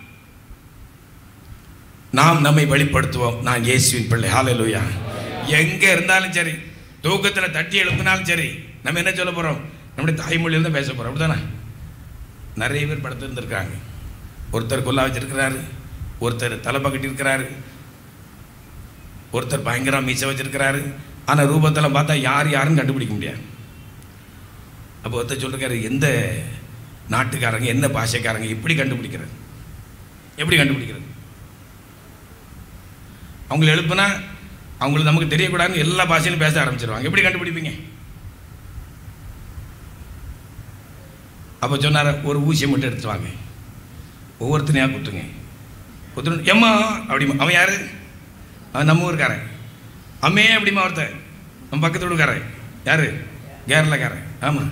நாம் நம்மை வெளிப்படுத்துவோம். நான் இயேசுவின் பிள்ளை. ஹல்லேலூயா. எங்கே இருந்தாலும் சரி, தூக்கத்தில் தட்டி எழுப்பினாலும் சரி, நம்ம என்ன சொல்ல போகிறோம்? நம்முடைய தாய்மொழியில் தான் பேச போகிறோம். அப்படிதானே? நிறைய பேர் படுத்திருந்துருக்காங்க. ஒருத்தர் கொல்லா வச்சிருக்கிறாரு, ஒருத்தர் தலைப்பை கட்டியிருக்கிறாரு, ஒருத்தர் பயங்கரம் மீசை வச்சிருக்கிறாரு. ஆனால் ரூபத்தில் பார்த்தா யாருன்னு கண்டுபிடிக்க முடியாது. அப்போ ஒருத்தர் சொல்லிருக்காரு, எந்த நாட்டுக்காரங்க என்ன பாஷைக்காரங்க எப்படி கண்டுபிடிக்கிறது? எப்படி கண்டுபிடிக்கிறது? அவங்களை எழுப்புனா அவங்களுக்கு நமக்கு தெரியக்கூடாதுன்னு எல்லா பாஷையிலும் பேச ஆரம்பிச்சிருவாங்க. எப்படி கண்டுபிடிப்பீங்க? அப்போ சொன்னார், ஒரு ஊசியை மட்டும் எடுத்துட்டு வாங்க, ஒவ்வொருத்தனையாக குத்துங்க. குத்துணும் எம்மா அப்படிமா. அவன் யார்? அவன் நம்ம ஊருக்காரன். அம்மே அப்படிமா ஒருத்தன். நம்ம பக்கத்து வீட்டுக்காரன் யாரு, கேரளக்காரன். ஆமா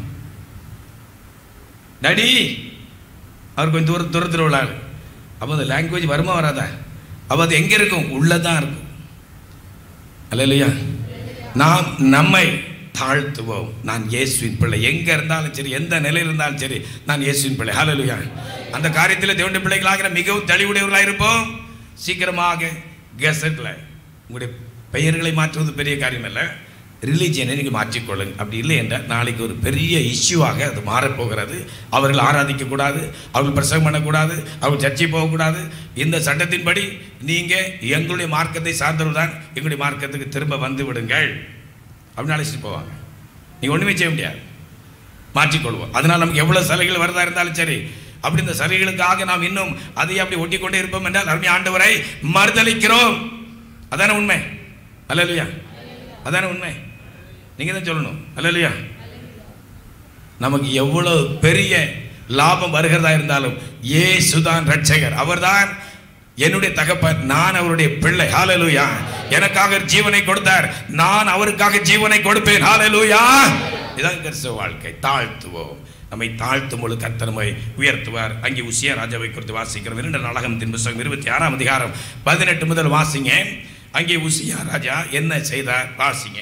டாடி, அவர் கொஞ்சம் தூரத்தில் உள்ள ஆள். அப்போ அந்த லாங்குவேஜ் வருமா வராதா? அப்போ அது எங்கே இருக்கும்? உள்ளதான் இருக்கும். அல்லேலூயா. நாம் நம்மை தாழ்த்துவோம். நான் இயேசுவின் பிள்ளை, எங்கே இருந்தாலும் சரி, எந்த நிலையில் இருந்தாலும் சரி, நான் இயேசுவின் பிள்ளை. அல்லேலூயா. அந்த காரியத்தில் தேவனுடைய பிள்ளைகளாகிற மிகவும் தெளிவுடையவர்களாக இருப்போம். சீக்கிரமாக கெசட்டில் உங்களுடைய பெயர்களை மாற்றுவது பெரிய காரியம் அல்ல, ரிலீஜியனை நீங்கள் மாற்றிக்கொள்ளுங்க. அப்படி இல்லை என்றால் நாளைக்கு ஒரு பெரிய இஷ்யூவாக அது மாறப்போகிறது. அவர்கள் ஆராதிக்கக்கூடாது, அவர்கள் பிரசங்கம் பண்ணக்கூடாது, அவர்கள் சர்ச்சை போகக்கூடாது. இந்த சட்டத்தின்படி நீங்கள் எங்களுடைய மார்க்கத்தை சார்ந்தவர்கள் தான், எங்களுடைய மார்க்கத்துக்கு திரும்ப வந்து விடுங்கள் அப்படின்னு அழைச்சிட்டு போவாங்க. நீங்கள் ஒன்றுமே செய்ய முடியாது, மாற்றிக்கொள்வோம். அதனால் நமக்கு எவ்வளோ சலுகைகள் வரதா இருந்தாலும் சரி, அப்படி இந்த சலுகைகளுக்காக நாம் இன்னும் அதை அப்படி ஒட்டி கொண்டே இருப்போம் என்றால் அருமை ஆண்டவரை மறுதலிக்கிறோம். அதான உண்மை. அல்லேலூயா. அதான உண்மை. நீங்கள் தான் சொல்லணும். அல்லேலூயா. நமக்கு எவ்வளோ பெரிய லாபம் வருகிறதா இருந்தாலும் இயேசுதான் ரட்சகர், அவர்தான் என்னுடைய தகப்பன், நான் அவருடைய பிள்ளை. ஹல்லேலூயா. எனக்காக ஜீவனை கொடுத்தார், நான் அவருக்காக ஜீவனை கொடுப்பேன். ஹல்லேலூயா. இதான் கிறிஸ்தவ வாழ்க்கை. தாழ்த்துவோம். நம்மை தாழ்த்தும் பொழுது கர்த்தர் நம்மை உயர்த்துவார். அங்கே உசியா ராஜாவை குறித்து வாசிக்கிறோம். 2 நாளாகமத்தின் புத்தகம் 26ஆம் அதிகாரம் 18 முதல் வாசிங்க. அங்கே உசியா ராஜா என்ன செய்தார் வாசிங்க.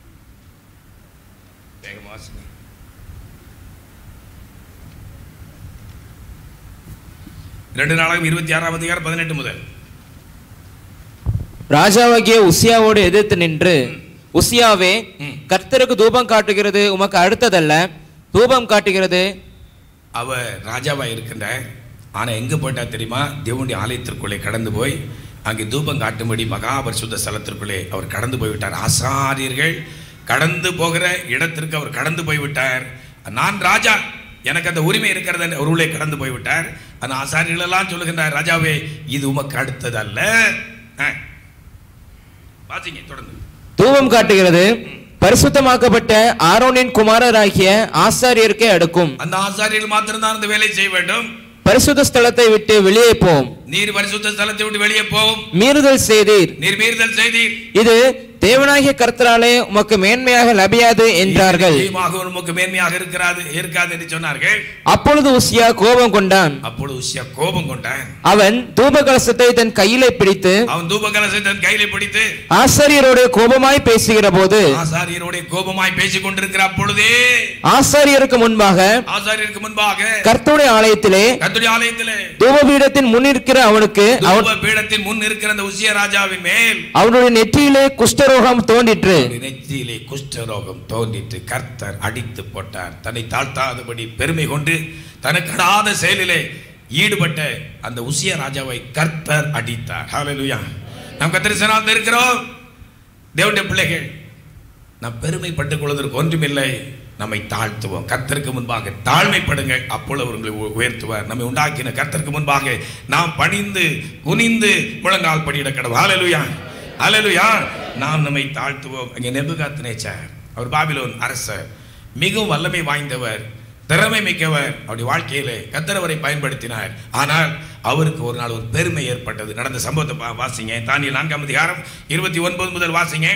2 நாளாகமம் 26ஆம் அதிகாரம் 18 முதல். ராஜாவாகிய உசியாவோடு எதிர்த்து நின்று, உசியாவே, கர்த்தருக்கு தூபம் காட்டுகிறது உமக்கு அடுத்ததல்ல, தூபம் காட்டுகிறது. அவர் ராஜாவா இருக்கின்றார். ஆனா எங்க போயிட்டா தெரியுமா? தேவனுடைய ஆலயத்திற்குள்ளே கடந்து போய் அங்கே தூபம் காட்டும்படி மகாபரிசுத்த ஸ்தலத்திற்குள்ளே அவர் கடந்து போய்விட்டார். ஆசாரியர்கள் கடந்து போகிற இடத்திற்கு அவர் கடந்து போய்விட்டார். நான் ராஜா, எனக்கு அந்த உரிமை இருக்கிறது, அவர் உள்ளே கடந்து போய்விட்டார். அந்த ஆசாரியர்கள் எல்லாம் சொல்லுகின்றார், ராஜாவே இது உமக்கு அடுத்தது அல்ல. வாசிங்க தொடர்ந்து. தூபம் காட்டுகிறது பரிசுத்தமாக்கப்பட்ட ஆரோனின் குமாரராகிய ஆசாரியருக்கே அடுக்கும். அந்த ஆசாரியர்கள் மாத்திரம்தான் அந்த வேலை செய்ய வேண்டும். பரிசுத்த ஸ்தலத்தை விட்டு வெளியே போம். நீர் பரிசுத்த ஸ்தலத்தை விட்டு வெளியே போம். மீறுதல் செய்தீர். நீர் மீறுதல் செய்தீர். இது தேவனாகிய கர்த்தராலே உமக்கு மேன்மையாக லபியாது என்றார்கள். உமக்கு மேன்மையாக இருக்காது என்று சொன்னார்கள். அப்பொழுது உசியா கோபம் கொண்டான். அவன் தூப கலசத்தை தன் கையிலே பிடித்து ஆசாரியரோடு கோபமாய் பேசுகிற போது, பேசிக் கொண்டிருக்கிற அப்பொழுதே ஆசாரியருக்கு முன்பாக கர்த்தருடைய ஆலயத்திலே தூபபீடத்தின் முன் இருக்கிற அவனுக்கு அந்த உசியா ராஜாவின் மேல் அவனுடைய நெற்றியிலே குஷ்டரோகம் தோன்றிற்று. நெற்றியிலே குஷ்டரோகம் தோன்றிற்று. கர்த்தர் அடித்து போட்டார். தன்னை தாழ்த்தாதபடி பெருமை கொண்டு தனக்கடாத செயலிலே ஈடுபட்ட அந்த உசியா ராஜாவை கர்த்தர் அடித்தார். ஹல்லேலூயா. நாம் கர்த்தர் சன்னதியில் இருக்கிறோம். தேவனுடைய பிள்ளைகள், நாம் பெருமைப்பட்டுக் கொள்வதற்கு ஒன்றுமில்லை. நம்மை தாழ்த்துவோம். கர்த்தருக்கு முன்பாக தாழ்மைப்படுங்கள், அப்பொழுது உங்களை உயர்த்துவார். நம்மை உண்டாக்கின கர்த்தருக்கு முன்பாக நாம் பணிந்து குனிந்து முழங்கால் படியிட கடவுள். ஹல்லேலூயா. ஹல்லேலூயா. நாம் நம்மை தாழ்த்துவோம். அங்கே நேபுகாத்நேச்சார், அவர் பாபிலோன் அரசர், மிகவும் வல்லமை வாய்ந்தவர், திறமை மிக்கவர். அவருடைய வாழ்க்கையிலே கர்த்தர் அவரை பயன்படுத்தினார். ஆனால் அவருக்கு ஒரு நாள் ஒரு பெருமை ஏற்பட்டது. நடந்த சம்பவத்தை வாசிங்க. தானியேல் 4ஆம் அதிகாரம் 29 முதல் வாசிங்க.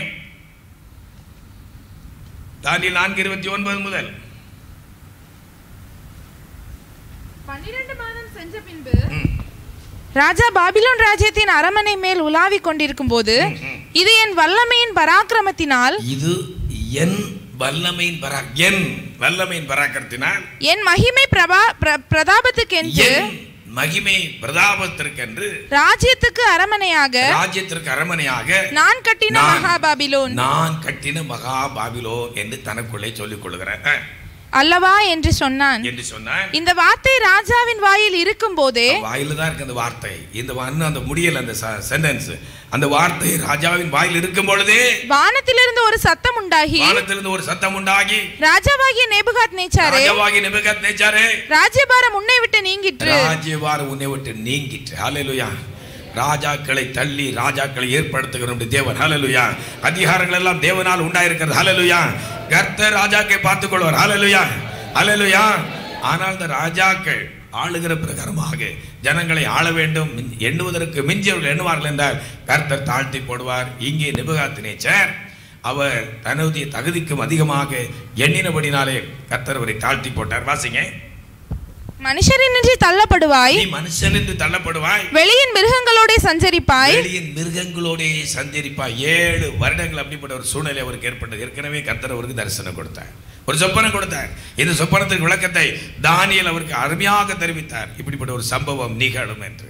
தானியேல் 4:29 முதல். 12 மாதம் சென்ற பின்பு ராஜா பாபிலோன் ராஜ்யத்தின் அரமனை மேல் உலாவிக் கொண்டிருக்கும் போது, இது என் வல்லமையின் பராக்கிரமத்தினால், இது என் வல்லமையின் பராக்கிரமத்தினால், என் மகிமை பிரதாபத்துக்கென்று, மகிமை பிரதாபத்திற்கென்று, ராஜ்யத்துக்கு அரமனையாக நான் கட்டின மகாபாபிலோன் என்று தனக்குள்ளே சொல்லிக் கொள்கிறார் அல்லவா என்று சொன்னான். இந்த வார்த்தை ராஜாவின் வாயில் இருக்கும் போதே, வாயில தான் இருக்கு அந்த வார்த்தை. அந்த முடியல அந்த சென்டென்ஸ். அந்த வார்த்தை ராஜாவின் வாயில் இருக்கும் பொழுதே வானத்திலிருந்து ஒரு சத்தம் உண்டாகி, ராஜாவாகிய நேபுகாத்நேச்சாரே, ராஜ்யபாரம் உன்னை விட்டு நீங்கிற்று. ஹல்லேலூயா. ராஜாக்களை தள்ளி ராஜாக்களை ஏற்படுத்துகிற தேவன். ஹல்லேலூயா. அதிகாரங்கள் எல்லாம் தேவனால் உண்டாயிருக்கிறது. ஹல்லேலூயா. கர்த்தர் ராஜாக்களை பார்த்துக் கொள்வார். ஹல்லேலூயா. ஹல்லேலூயா. ஆனால் இந்த ராஜாக்கள் ஆளுகிற பிரகாரமாக ஜனங்களை ஆள வேண்டும் எண்ணுவதற்கு மிஞ்சியவர்கள் எண்ணுவார்கள் என்றால் கர்த்தர் தாழ்த்தி போடுவார். இங்கே நேபுகாத்நேச்சார் அவர் தன்னுடைய தகுதிக்கும் அதிகமாக எண்ணினபடினாலே கர்த்தர் அவரை தாழ்த்தி போட்டார். வாசிங்க. மனுஷரின்றி தள்ளப்படுவாய், நீ மனுஷன் என்று தள்ளப்படுவாய், வெளியின் மிருகங்களோட சஞ்சரிப்பாய், வெளியின் மிருகங்களோட சஞ்சரிப்பாய். 7 வருடங்கள் அப்படிப்பட்ட ஒரு சூழ்நிலை அவருக்கு ஏற்பட்டது. ஏற்கனவே கர்த்தர் அவருக்கு தரிசனம் கொடுத்தார், ஒரு சொப்பனம் கொடுத்தார். இந்த சொப்பனத்தின் விளக்கத்தை தானியேல் அவருக்கு அருமையாக தெரிவித்தார். இப்படிப்பட்ட ஒரு சம்பவம் நிகழும் என்று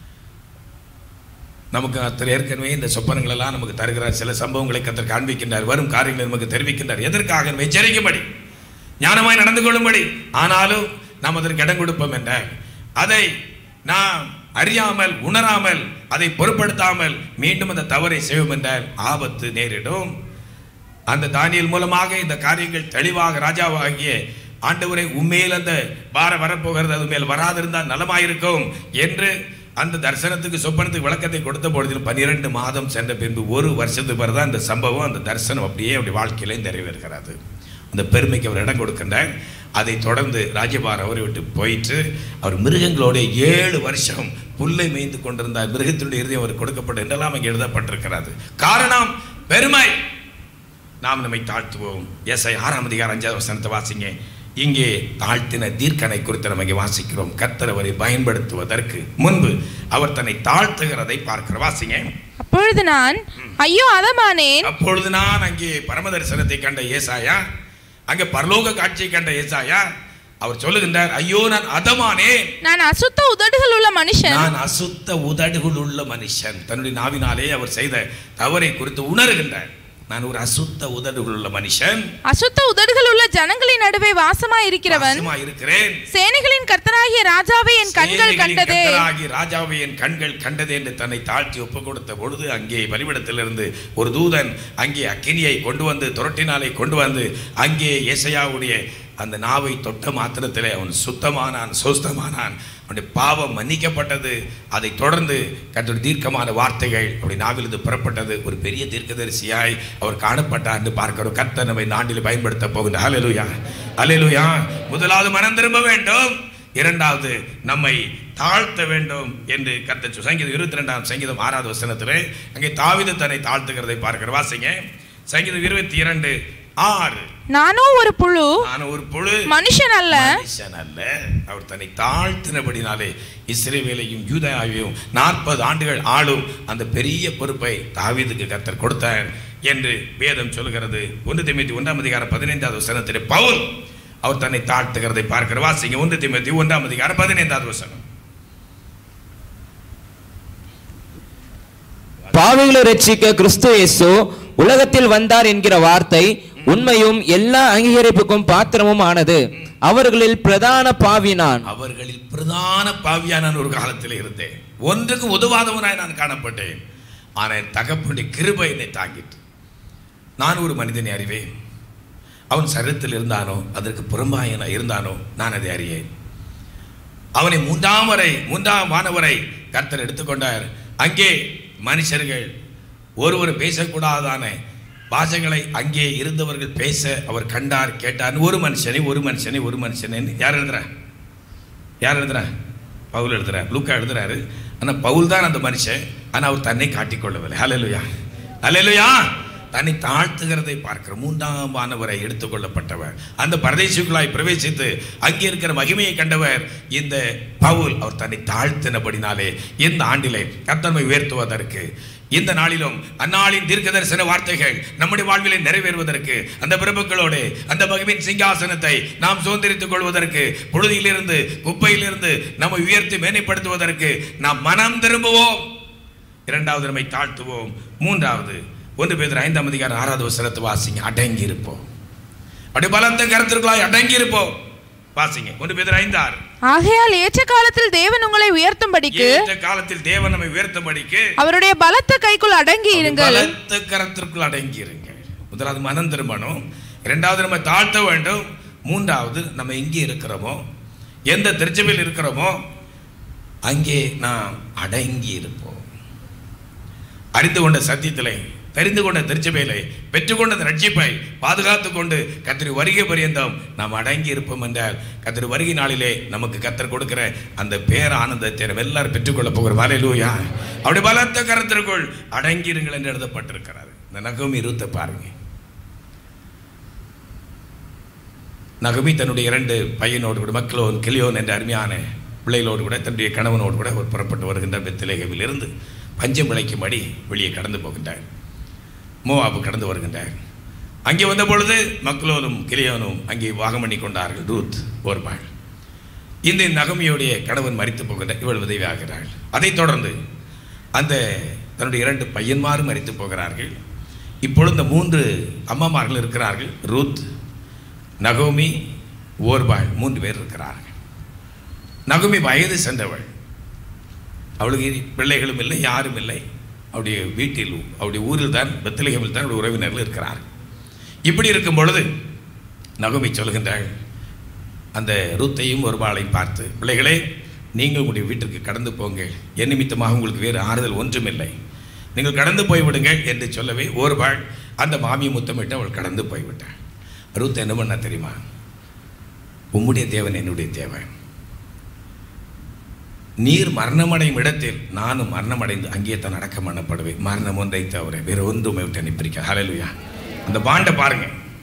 நமக்கு கர்த்தர் ஏற்கனவே இந்த சொப்பனங்கள் எல்லாம் நமக்கு தருகிறார். சில சம்பவங்களை கர்த்தர் காண்பிக்கின்றார், வரும் காரியங்களை நமக்கு தெரிவிக்கின்றார். எதற்காக? எச்சரிக்கும்படி, ஞானமாய் நடந்து கொள்ளும்படி. ஆனாலும் நாம் அதற்கு இடம் கொடுப்போம் என்றால் அதை நாம் அறியாமல் உணராமல் அதை பொருட்படுத்தாமல் மீண்டும் அந்த தவறை செய்வோம் என்றால் ஆபத்து நேரிடும். அந்த தானியேல் மூலமாக இந்த காரியங்கள் தெளிவாக ராஜாவாகிய ஆண்டவரை உண்மையில் அந்த பாரம் வரப்போகிறது, அது மேல் வராதிருந்தால் நலமாயிருக்கும் என்று அந்த தரிசனத்துக்கு சொப்பனத்துக்கு விளக்கத்தை கொடுத்த பொழுது 12 மாதம் சென்ற பின்பு 1 வருஷத்துக்கு பிறகு தான் அந்த சம்பவம், அந்த தரிசனம் அப்படியே அப்படி வாழ்க்கையிலே நிறைவேறுகிறது. அந்த பெருமைக்கு அவர் இடம் கொடுக்கின்றார். அதை தொடர்ந்து ராஜ்யபாரம் அவரை விட்டு போயிட்டு அவர் மிருகங்களோட 7 வருஷம் புல்லை மேய்ந்து கொண்டிருந்தார். மிருகத்தினுடைய இறுதியம் அவர் கொடுக்கப்பட்ட என்றெல்லாம் அங்கே எழுதப்பட்டிருக்கிறது. காரணம் பெருமை. நாம் நம்மை தாழ்த்துவோம். ஏசாயா 6ஆம் அதிகாரம் 5ஆவது வசனத்தை வாசிங்க. இங்கே தாழ்த்தின தீர்க்கனை குறித்து நம்ம இங்கே வாசிக்கிறோம். கர்த்தர் அவரை பயன்படுத்துவதற்கு முன்பு அவர் தன்னை தாழ்த்துகிறதை பார்க்கிறோம். வாசிங்க. அப்பொழுது நான் ஐயோ அதமானேன். அப்பொழுது நான் அங்கே பரம தரிசனத்தை கண்ட ஏசாயா, அங்கே பரலோக காட்சியை கண்ட ஏசாயா அவர் சொல்லுகின்றார், ஐயோ நான் அதமானேன், நான் அசுத்த உதடுகள் உள்ள மனுஷன். நான் அசுத்த உதடுகள் உள்ள மனுஷன். தன்னுடைய நாவினாலே அவர் செய்த தவறை குறித்து உணர்கின்றார். நான் ஒரு அசுத்த உதடுகள் உள்ள மனுஷன், அசுத்த உதடுகள் உள்ள ஜனங்களின் நடுவே வாசமாய் இருக்கிறவன், சேனைகளின் கர்த்தராகிய ராஜாவை என் கண்கள் கண்டதே, ராஜாவை என் கண்கள் கண்டதே என்று தன்னை தாழ்த்தி ஒப்பு கொடுத்த பொழுது அங்கே பலிபீடத்திலிருந்து ஒரு தூதன் அங்கே அக்கினியை கொண்டு வந்து துரட்டினாலே கொண்டு வந்து அங்கே ஏசாயாவுடைய அந்த நாவை தொட்ட மாத்திரத்திலே அவன் சுத்தமானான், சுஸ்தமானான். அவனுடைய பாவம் மன்னிக்கப்பட்டது. அதை தொடர்ந்து கர்த்தருடைய தீர்க்கமான வார்த்தைகள் அப்படி நாவிலிருந்து புறப்பட்டது. ஒரு பெரிய தீர்க்கதரிசியாய் அவர் காணப்பட்டார் என்று பார்க்கிறோம். கர்த்தர் நம்மை நாட்டில் பயன்படுத்த போகின்றார். ஹல்லேலூயா, ஹல்லேலூயா. முதலாவது மனம் திரும்ப வேண்டும், இரண்டாவது நம்மை தாழ்த்த வேண்டும் என்று கர்த்தர் சங்கீதம் 22ஆம் சங்கீதம் 6வது வசனத்திலே அங்கே தாவீது தன்னை தாழ்த்துகிறதை பார்க்கிற. வாசிங்க. சங்கீதம் 22:6. நானோ ஒரு புழு, மனுஷன் அல்ல. அவர் தன்னை தாழ்த்தினபடினாலே இஸ்ரவேலையும் யூதாவையும் 40 ஆண்டுகள் ஆளும் அந்த பெரிய பொறுப்பை தாவீதுக்கு கர்த்தர் கொடுத்தார் என்று வேதம் சொல்கிறது. 1 தீமோத்தேயு 1ஆம் அதிகாரம் 15வது வசனத்திலே பவுல் அவர் தன்னை தாழ்த்துகிறதை பார்க்கிற. வாசிங்க. 1 தீமோத்தேயு 1ஆம் அதிகாரம் 15வது வசனம். பாவிகளை ரட்சிக்க கிறிஸ்து இயேசு உலகத்தில் வந்தார் என்கிற வார்த்தை உண்மையும் எல்லா அங்கீகரிப்புக்கும் பாத்திரமும் ஆனது. அவர்களில் பிரதான பாவியானான். அவர்களில் பிரதான பாவியான ஒரு காலத்தில் இருந்தேன். ஒன்றுக்கு உதவாதவனாய் நான் காணப்பட்டேன். ஆனால் தகப்பனுடைய கிருபை என்னை தாங்கிட்டு நான் ஒரு மனிதனை அறிவேன். அவன் சரீரத்தில் இருந்தானோ அதற்கு புறம்பாயன இருந்தானோ நான் அதை அறியேன். அவனை 3ஆம் வானவரை கர்த்தர் எடுத்துக்கொண்டார். அங்கே மனுஷர்கள் ஒருவர் பேசக்கூடாதான பாஷைகளை அங்கே இருந்தவர்கள் பேச அவர் கண்டார், கேட்டார். ஒரு மனுஷனை யார் எழுதுறா? பவுல் எழுதுறார், லூக்கா எழுதுறாரு. ஆனால் பவுல் தான் அந்த மனுஷன். ஆனால் அவர் தன்னை காட்டிக்கொள்ளவில்லை. ஹல்லேலூயா, ஹல்லேலூயா. தன்னை தாழ்த்துகிறதை பார்க்கிற 3ஆம் வானவரை எடுத்துக்கொள்ளப்பட்டவர், அந்த பரதேசிக்குள்ளாய் பிரவேசித்து அங்கே இருக்கிற மகிமையை கண்டவர் இந்த பவுல். அவர் தன்னை தாழ்த்தினபடினாலே இந்த ஆண்டிலே கர்த்தரை உயர்த்துவதற்கு, இந்த நாளிலும் அந்நாளின் தீர்க்கதரிசன வார்த்தைகள் நம்முடைய வாழ்விலே நிறைவேறுவதற்கு, அந்த பிரபுக்களோடு அந்த மகிமையின் சிங்காசனத்தை நாம் சுதந்திரித்துக் கொள்வதற்கு, புழுதியிலிருந்து குப்பையிலிருந்து நம்மை உயர்த்தி மேன்மைப்படுத்துவதற்கு நாம் மனம் திரும்புவோம். இரண்டாவது நம்மை தாழ்த்துவோம். மூன்றாவது 1 பேதுரு 5ஆம் அதிகாரம் 6வது வசனத்தை வாசிங்க. அடங்கி இருப்போம். அப்படி பலத்த கருத்திற்குள்ளாய் அடங்கி இருப்போம். வாசிங்க. 1 பேதுரு 5:6. ஆகையால் ஏற்ற காலத்தில் தேவன் உங்களை உயர்த்தும்படிக்கு, ஏற்ற காலத்தில் தேவன் நம்மை உயர்த்தும்படிக்கு அவருடைய பலத்த கைக்குள் அடங்கி இருங்கள். பலத்த கரத்திற்குள் அடங்கி இருங்கள். முதலாவது மனம் திரும்பணும், இரண்டாவது நம்ம தாழ்த்த வேண்டும், மூன்றாவது நம்ம எங்கே இருக்கிறோமோ, எந்த திருச்சபையில் இருக்கிறோமோ அங்கே நாம் அடங்கி இருப்போம். அறிந்து கொண்ட சத்தியத்திலே, தெரிந்து கொண்ட திருச்சபையிலே, பெற்றுக்கொண்ட ரட்சிப்பை பாதுகாத்து கொண்டு கர்த்தர் வருகை பரியந்தம் நாம் அடங்கி இருப்போம் என்றால் கர்த்தர் வருகை நாளிலே நமக்கு கர்த்தர் கொடுக்கிற அந்த பேர ஆனந்தத்தை நம்ம எல்லாரும் பெற்றுக்கொள்ள போகிறோம். ஹல்லேலூயா. அப்படி பலத்த கரத்திற்குள் அடங்கிருங்கள் என்று எழுதப்பட்டிருக்கிறது. இந்த நகோமி ரூத்தை பாருங்க. நகமி தன்னுடைய 2 பையனோடு கூட மக்லோன் கிளியோன் என்ற அருமையான பிள்ளைகளோடு கூட தன்னுடைய கணவனோடு கூட ஒரு புறப்பட்டு வருகின்ற பெத்லகேமில் இருந்து பஞ்சம் விளைக்கும்படி வெளியே கடந்து போகின்றார். மோவாபு கடந்து வருகின்றார். அங்கே வந்த பொழுது மக்லோனும் கிளியோனும் அங்கே வாகம் பண்ணி கொண்டார்கள். ரூத் ஓர்பாள். இந்த நகமியுடைய கணவன் மரித்து போகின்றார். இவள் உதவி ஆகிறாள். அதைத் தொடர்ந்து அந்த தன்னுடைய 2 பையன்மாரும் மரித்து போகிறார்கள். இப்பொழுது இந்த 3 அம்மாமார்கள் இருக்கிறார்கள். ரூத், நகோமி, ஓர்பாள் 3 பேர் இருக்கிறார்கள். நகோமி வயது சென்றவள். அவளுக்கு பிள்ளைகளும் இல்லை, யாரும் இல்லை. அவருடைய வீட்டில் அவருடைய ஊரில் தான் பெத்லகேமில் தான் அவருடைய உறவினர்கள் இருக்கிறார்கள். இப்படி இருக்கும் பொழுது நகோமி சொல்கின்றாள் அந்த ரூத்தையும் ஓர்பாளையும் பார்த்து, பிள்ளைகளே, நீங்கள் உங்களுடைய வீட்டிற்கு கடந்து போங்கள், என் நிமித்தமாக உங்களுக்கு வேறு ஆறுதல் ஒன்றுமில்லை, நீங்கள் கடந்து போய்விடுங்கள் என்று சொல்லவே ஓர்பாள் அந்த மாமியை முத்தமிட்டு அவள் கடந்து போய்விட்டாள். ரூத் என்ன பண்ண தெரியுமா? உம்முடைய தேவன் என்னுடைய தேவன், நீர் மரணமடையும் இடத்தில் நானும் மரணமடைந்து அங்கே தான் அடக்கம் பண்ணப்படுவேன், மரணம் ஒன்றை தவிர வேறு ஒன்றுமே விட்டு அனுப்பியிருக்க. ஹல்லேலூயா. அந்த பாண்டை பாருங்க.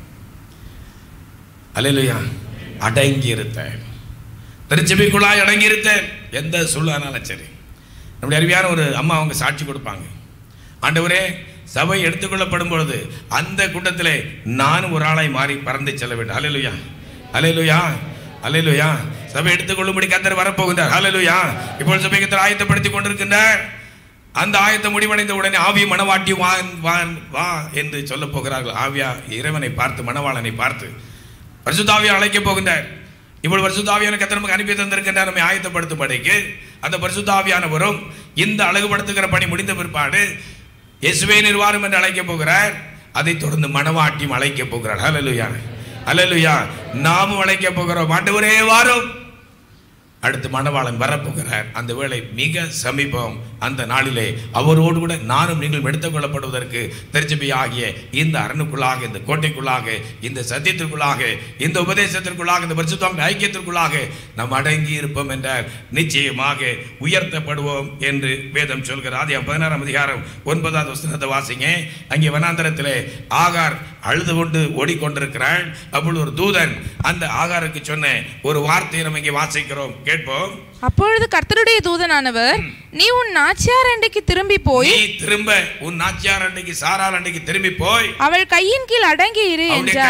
ஹல்லேலூயா. அடங்கி இருத்தேன், திருச்சபைக்குள்ளாய் அடங்கி இருத்தேன், எந்த சூழ்நிலைனாலும் சரி. நம்முடைய அருமையான ஒரு அம்மா அவங்க சாட்சி கொடுப்பாங்க, ஆண்டவரே சபை எடுத்துக்கொள்ளப்படும் பொழுது அந்த கூட்டத்திலே நானும் ஒரு ஆளாய் மாறி பறந்து செல்ல வேண்டும். ஹல்லேலூயா, ஹல்லேலூயா, ஹல்லேலூயா. சபை எடுத்துக்கொள்ளும்படி கர்த்தர் வரப்போகின்றார். ஹல்லேலூயா. இப்பொழுது சபை கர்த்தர் ஆயத்தப்படுத்தி கொண்டிருக்கின்றார். அந்த ஆயத்தம் முடிவடைந்த உடனே ஆவி மணவாட்டி வா என்று சொல்ல போகிறார்கள். ஆவியா இறைவனை பார்த்து, மணவாளனை பார்த்து பரிசுத்தாவியை அழைக்கப் போகின்றார். இப்பொழுது பரிசுத்தாவியான கர்த்தர் நமக்கு அனுப்பி தந்திருக்கின்றார் நம்மை ஆயத்தப்படுத்தும்படிக்கு. அந்த பரிசுத்தாவியானவரும் இந்த அழகுபடுத்துகிற பணி முடிந்த பிற்பாடு இயேசுவே நிர்வாகம் என்று அழைக்கப் போகிறார். அதைத் தொடர்ந்து மணவாட்டியும் அழைக்கப் போகிறார். ஹல்லேலூயா, ஹல்லேலூயா. நாமும் அழைக்கப் போகிறோம், ஆண்டவரே வாரும். அடுத்து மணவாளன் வரப்போகிறார். அந்த வேளை மிக சமீபம். அந்த நாளிலே அவரோடு கூட நானும் நீங்கள் எடுத்துக் கொள்ளப்படுவதற்கு திருச்சபை ஆகிய இந்த அரணுக்குள்ளாக, இந்த கோட்டைக்குள்ளாக, இந்த சத்தியத்திற்குள்ளாக, இந்த உபதேசத்திற்குள்ளாக, இந்த பரிசுத்த ஐக்கியத்திற்குள்ளாக நாம் அடங்கி இருப்போம் என்றால் நிச்சயமாக உயர்த்தப்படுவோம் என்று வேதம் சொல்கிறார். ஆதியாகமம் 16ஆம் அதிகாரம் 9வது வசனத்தை வாசிங்க. அங்கே வனாந்தரத்திலே ஆகார் அழுது கொண்டு ஓடிக்கொண்டிருக்கிறாள். அப்பொழுது ஒரு தூதன் அந்த ஆகாருக்கு சொன்ன ஒரு வார்த்தையை நம்ம இங்கே வாசிக்கிறோம், கேட்போம். அப்பொழுது கர்த்தருடைய தூதனானவர், நீ உன் நாச்சியார் அண்டைக்கு திரும்பி போய், நீ திரும்ப உன் நாச்சியார் அண்டைக்கு, சாராள் அண்டைக்கு திரும்பி போய் அவள் கையின் கீழ் அடங்கி இரு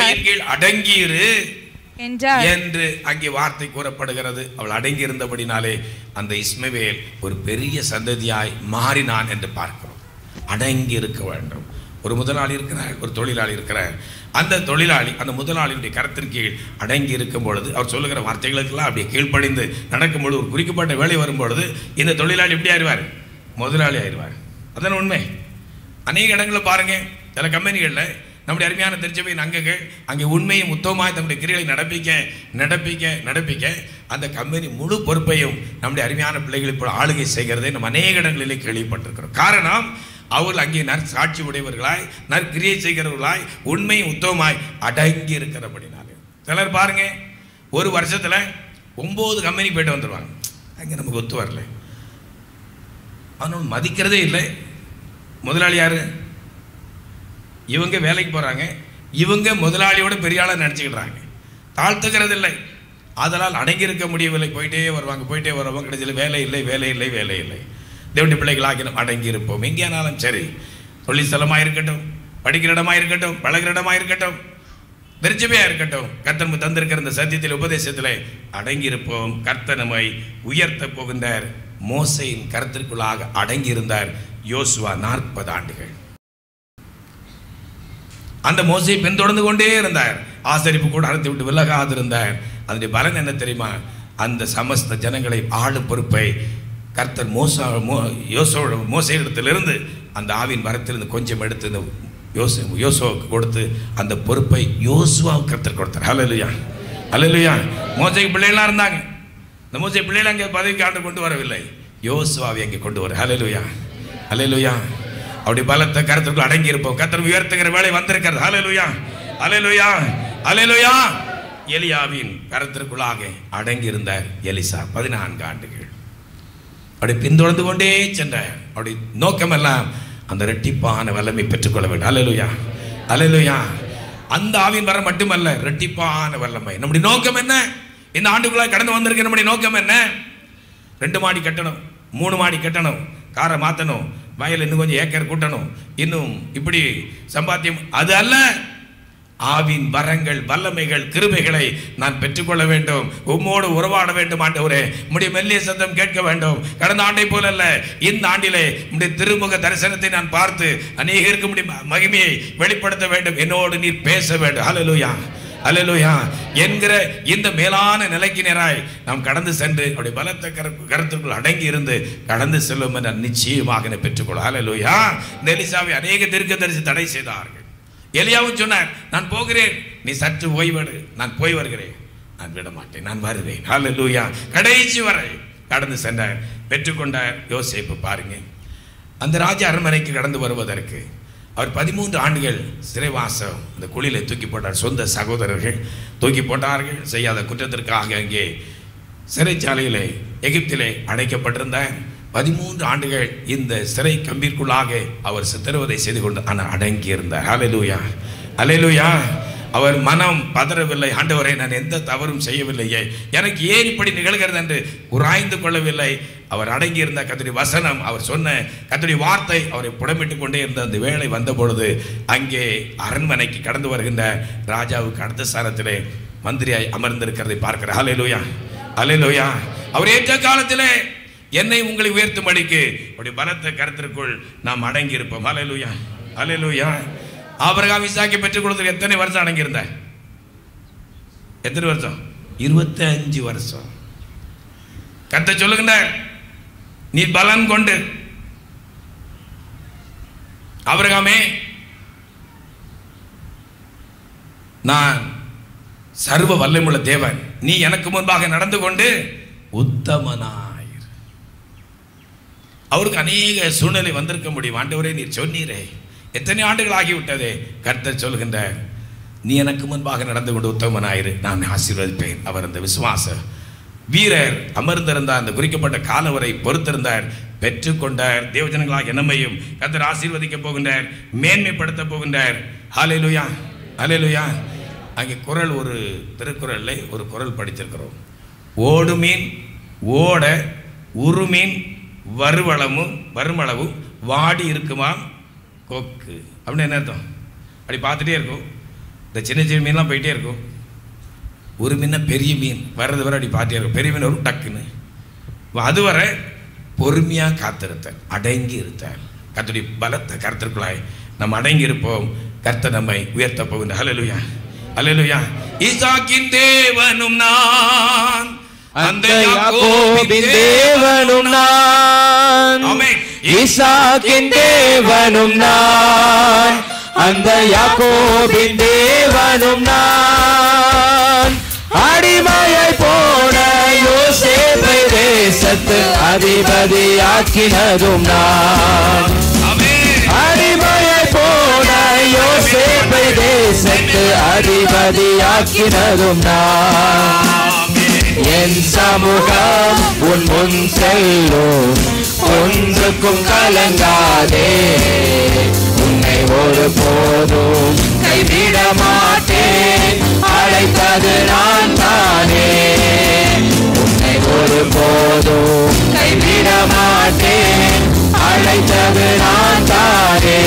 என்றார் என்று அங்கே வார்த்தை கூறப்படுகிறது. அவள் அடங்கி இருந்தபடினாலே அந்த இஸ்மவேல் ஒரு பெரிய சந்ததியாய் மாறினான் என்று பார்க்கிறோம். அடங்கி இருக்க வேண்டும். ஒரு முதலாளி இருக்கிறார், ஒரு தொழிலாளி இருக்கிறார். அந்த தொழிலாளி அந்த முதலாளியுடைய கரத்தின் கீழ் அடங்கி இருக்கும் பொழுது, அவர் சொல்லுகிற வார்த்தைகளுக்கெல்லாம் அப்படியே கீழ்ப்படிந்து நடக்கும்பொழுது, ஒரு குறிக்கப்பட்ட வேலை வரும்பொழுது இந்த தொழிலாளி எப்படி ஆயிடுவார்? முதலாளி ஆயிடுவார். அதான் உண்மை. அநேக இடங்களில் பாருங்க, சில கம்பெனிகளில் நம்முடைய அருமையான திருச்சபையின் அங்கங்கள் அங்கே உண்மையும் உத்தமமாக தம்முடைய கிரிகளை நடப்பிக்க அந்த கம்பெனி முழு பொறுப்பையும் நம்முடைய அருமையான பிள்ளைகளை இப்போ ஆளுகை செய்கிறதை நம்ம அநேக இடங்களிலே கேள்விப்பட்டிருக்கிறோம். காரணம், அவர்கள் அங்கே நற்சாட்சி உடையவர்களாய், நற்கிரியை செய்கிறவர்களாய், உண்மையும் உத்தமமாய் அடங்கி இருக்கிறபடினாலே. சிலர் பாருங்க, ஒரு வருஷத்தில் 9 கம்பெனி போய்ட்டு வந்துடுவாங்க. அங்கே நமக்கு ஒத்து வரல, அவனும் மதிக்கிறதே இல்லை. முதலாளி யாரு? இவங்க வேலைக்கு போகிறாங்க, இவங்க முதலாளியோட பெரிய ஆளாக நினச்சிக்கிடுறாங்க, தாழ்த்துக்கிறது இல்லை. அதனால் அடங்கி இருக்க முடியவில்லை. போயிட்டே வருவாங்க. கடைசியில் வேலை இல்லை. தேவனுடைய பிள்ளைகளாகி நாம் அடங்கி இருப்போம். எங்கேயானாலும் சரி, தொழில் ஸ்தலமாக இருக்கட்டும், படிக்கிற இடமாக இருக்கட்டும், பழகிற இடமாக இருக்கட்டும், திருச்சபையாக இருக்கட்டும், கர்த்தர் தந்திருக்கிற இந்த சத்தியத்தில் உபதேசத்தில் அடங்கி இருப்போம். கர்த்தர் நம்மை உயர்த்த போகின்றார். மோசையின் கருத்திற்குள்ளாக அடங்கி இருந்தார் யோசுவா 40 ஆண்டுகள். அந்த மோசையை பின்தொடர்ந்து கொண்டே இருந்தார். ஆசரிப்பு கூட அழைத்து விட்டு விலகாதிருந்தார். அதனுடைய பலன் என்ன தெரியுமா? அந்த சமஸ்த ஜனங்களை ஆளும் பொறுப்பை கர்த்தர் மோசையிடத்திலிருந்து அந்த ஆவின் வரத்திலிருந்து கொஞ்சம் எடுத்து இந்த யோசுவாவுக்கு கொடுத்து அந்த பொறுப்பை யோசுவாவுக்கு கர்த்தர் கொடுத்தார். ஹல்லேலூயா, ஹல்லேலூயா. மோசைக்கு பிள்ளைகளாக இருந்தாங்க. இந்த மோசை பிள்ளைகள் அங்கே பதவிக்கு ஆண்டு கொண்டு வரவில்லை, யோசுவாவை அங்கே கொண்டு வர. ஹல்லேலூயா, ஹல்லேலூயா. அப்படி பலத்தை கருத்துக்குள் அடங்கி இருப்போம். கர்த்தர் உயர்த்துகிற வேலை வந்திருக்கிறது. ஹல்லேலூயா, ஹல்லேலூயா, ஹல்லேலூயா. எலியாவின் கருத்திற்குள்ளாக அடங்கி இருந்தார் எலிசா 14 ஆண்டுகள். அப்படி பின்தொடர்ந்து கொண்டே சென்றார். அப்படி நோக்கமெல்லாம் அந்த இரட்டிப்பான வல்லமை பெற்றுக்கொள்ள வேண்டும். ஹல்லேலூயா, ஹல்லேலூயா. அந்த ஆவியின் வரம் மட்டுமல்ல, இரட்டிப்பான வல்லமை. நம்முடைய நோக்கம் என்ன? இந்த ஆண்டுக்குள்ளாக கடந்து வந்திருக்க நம்முடைய நோக்கம் என்ன? 2 மாடி கட்டணும், 3 மாடி கட்டணும், காரை மாற்றணும், வயல் இன்னும் கொஞ்சம் ஏக்கர் கூட்டணும், இன்னும் இப்படி சம்பாத்தியம். அது அல்ல. ஆவின் வரங்கள், வல்லமைகள், கிருபைகளை நான் பெற்றுக்கொள்ள வேண்டும். உம்மோடு உறவாட வேண்டும் ஆண்டவரே. உம்முடைய மெல்லிய சத்தம் கேட்க வேண்டும். கடந்த ஆண்டை போல அல்ல, இந்த ஆண்டிலே உம்முடைய திருமுக தரிசனத்தை நான் பார்த்து அநேகருக்கு உம்முடைய மகிமையை வெளிப்படுத்த வேண்டும். என்னோடு நீர் பேச வேண்டும். ஹல்லேலூயா, ஹல்லேலூயா என்கிற இந்த மேலான நிலைக்கு நேராய் நாம் கடந்து சென்று அவருடைய பலத்த கருத்துக்குள் அடங்கி இருந்து கடந்து செல்லும் என நிச்சயமாக பெற்றுக்கொள்ள. ஹல்லேலூயா. எலிசாவை அநேக தீர்க்கதரிசி தடை செய்தார்கள். எலியாவும் சொன்னார், நான் போகிறேன், நீ சற்று ஓய்வெடு, நான் போய் வருகிறேன், நான் விட மாட்டேன், நான் வருவேன். ஹல்லேலூயா. கடைசி வரை கடந்து சென்றார், பெற்றுக்கொண்டார். யோசேப்பு பாருங்க, அந்த ராஜ அரண்மனைக்கு கடந்து வருவதற்கு அவர் 13 ஆண்டுகள் சிறைவாசம் அந்த குழியிலே தூக்கி போட்டார். சொந்த சகோதரர்கள் தூக்கி போட்டார்கள். செய்யாத குற்றத்திற்காக அங்கே சிறைச்சாலையிலே எகிப்திலே அடைக்கப்பட்டிருந்தார். 13 ஆண்டுகள் இந்த சிறை கம்பிற்குள்ளாக அவர் சித்திரவதை செய்து கொண்டு ஆனால் அடங்கி இருந்தார். ஹல்லேலூயா, ஹல்லேலூயா. அவர் மனம் பதறவில்லை. ஆண்டவரே, நான் எந்த தவறும் செய்யவில்லையே, எனக்கு ஏன் இப்படி நிகழ்கிறது என்று உராய்ந்து கொள்ளவில்லை. அவர் அடங்கி இருந்த கர்த்தருடைய வசனம், அவர் சொன்ன கர்த்தருடைய வார்த்தை அவரை புடமிட்டு கொண்டே இருந்த அந்த வேளை வந்த பொழுது அங்கே அரண்மனைக்கு கடந்து வருகின்ற ராஜாவுக்கு அடுத்த ஸ்தானத்திலே மந்திரியாய் அமர்ந்திருக்கிறதை பார்க்கிறார். ஹல்லேலூயா, ஹல்லேலூயா. அவர் ஏற்ற காலத்திலே என்னை உங்களை உயர்த்தும்படிக்கு அப்படி பலத்த கருத்திற்குள் நாம் அடங்கி இருப்போம். ஹல்லேலூயா, ஹல்லேலூயா. ஆபிரகாம் ஈசாக்கை பெற்றுக் கொடுத்து எத்தனை வருஷம் அடங்கி இருந்த? எத்தனை வருஷம்? 25 வருஷம். கர்த்தர் சொல்லுகின்றார், நீ பலன் கொண்டு ஆபிரகாமே, நான் சர்வ வல்லமையுள்ள தேவன், நீ எனக்கு முன்பாக நடந்து கொண்டு உத்தமனாய். அவருக்கு அநேக சூழ்நிலை வந்திருக்க முடியும். ஆண்டவரே, நீர் சொன்னீரே, எத்தனை ஆண்டுகள் ஆகிவிட்டதே. கர்த்தர் சொல்கின்றார், நீ எனக்கு முன்பாக நடந்து கொண்டு உத்தமனாயிரு, நான் ஆசீர்வதிப்பேன். அவர் அந்த விசுவாச வீரர் அமர்ந்திருந்தார். அந்த குறிக்கப்பட்ட காலம் வரை பொறுத்திருந்தார், பெற்றுக்கொண்டார். தேவஜனங்களாக என்னமையும் கர்த்தர் ஆசீர்வதிக்க போகின்றார், மேன்மைப்படுத்த போகின்றார். ஹல்லேலூயா, ஹல்லேலூயா. அங்கே குறள், ஒரு திருக்குறளில் ஒரு குறள் படித்திருக்கிறோம். ஓடு மீன் ஓட உருமீன் வருமளவும் வாடி இருக்குமா கொக்கு அப்படின்னு என்ன அர்த்தம்? அப்படி பார்த்துட்டே இருக்கும். இந்த சின்ன சின்ன மீன்லாம் போயிட்டே இருக்கும். ஒரு மீன் பெரிய மீன் வர்றது வரை அப்படி பார்த்துட்டே இருக்கும். பெரிய மீன் வரும் டக்குன்னு. அதுவரை பொறுமையாக காத்திருத்தார், அடங்கி இருந்தார். கர்த்தருடைய பலத்த கருத்திற்குள்ளாய் நம்ம அடங்கி இருப்போம். கர்த்தர் நம்மை உயர்த்த போகின்ற. ஹல்லேலூயா, ஹல்லேலூயா. ஈசாக்கின் தேவனும் நான், அந்த யாக்கோபின் தேவனும் நான், ஈசாக்கின் தேவனும் நான், அந்த யாக்கோபின் தேவனும் நான். அடிமையை போன யோசேப்பை தேசத்து அதிபதியாக்கினதும் நான். அடிமையை போன யோசேப்பை தேசத்து அதிபதியாக்கினதும் நான். என் சமூகம் உன் முன் செல்லும், ஒன்றுக்கும் கலங்காதே, உன்னை ஒரு போதும் கைவிட மாட்டேன், அழைத்தது நான் தானே, உன்னை ஒரு போதும் கைவிட மாட்டேன், அழைத்தது நான் தானே.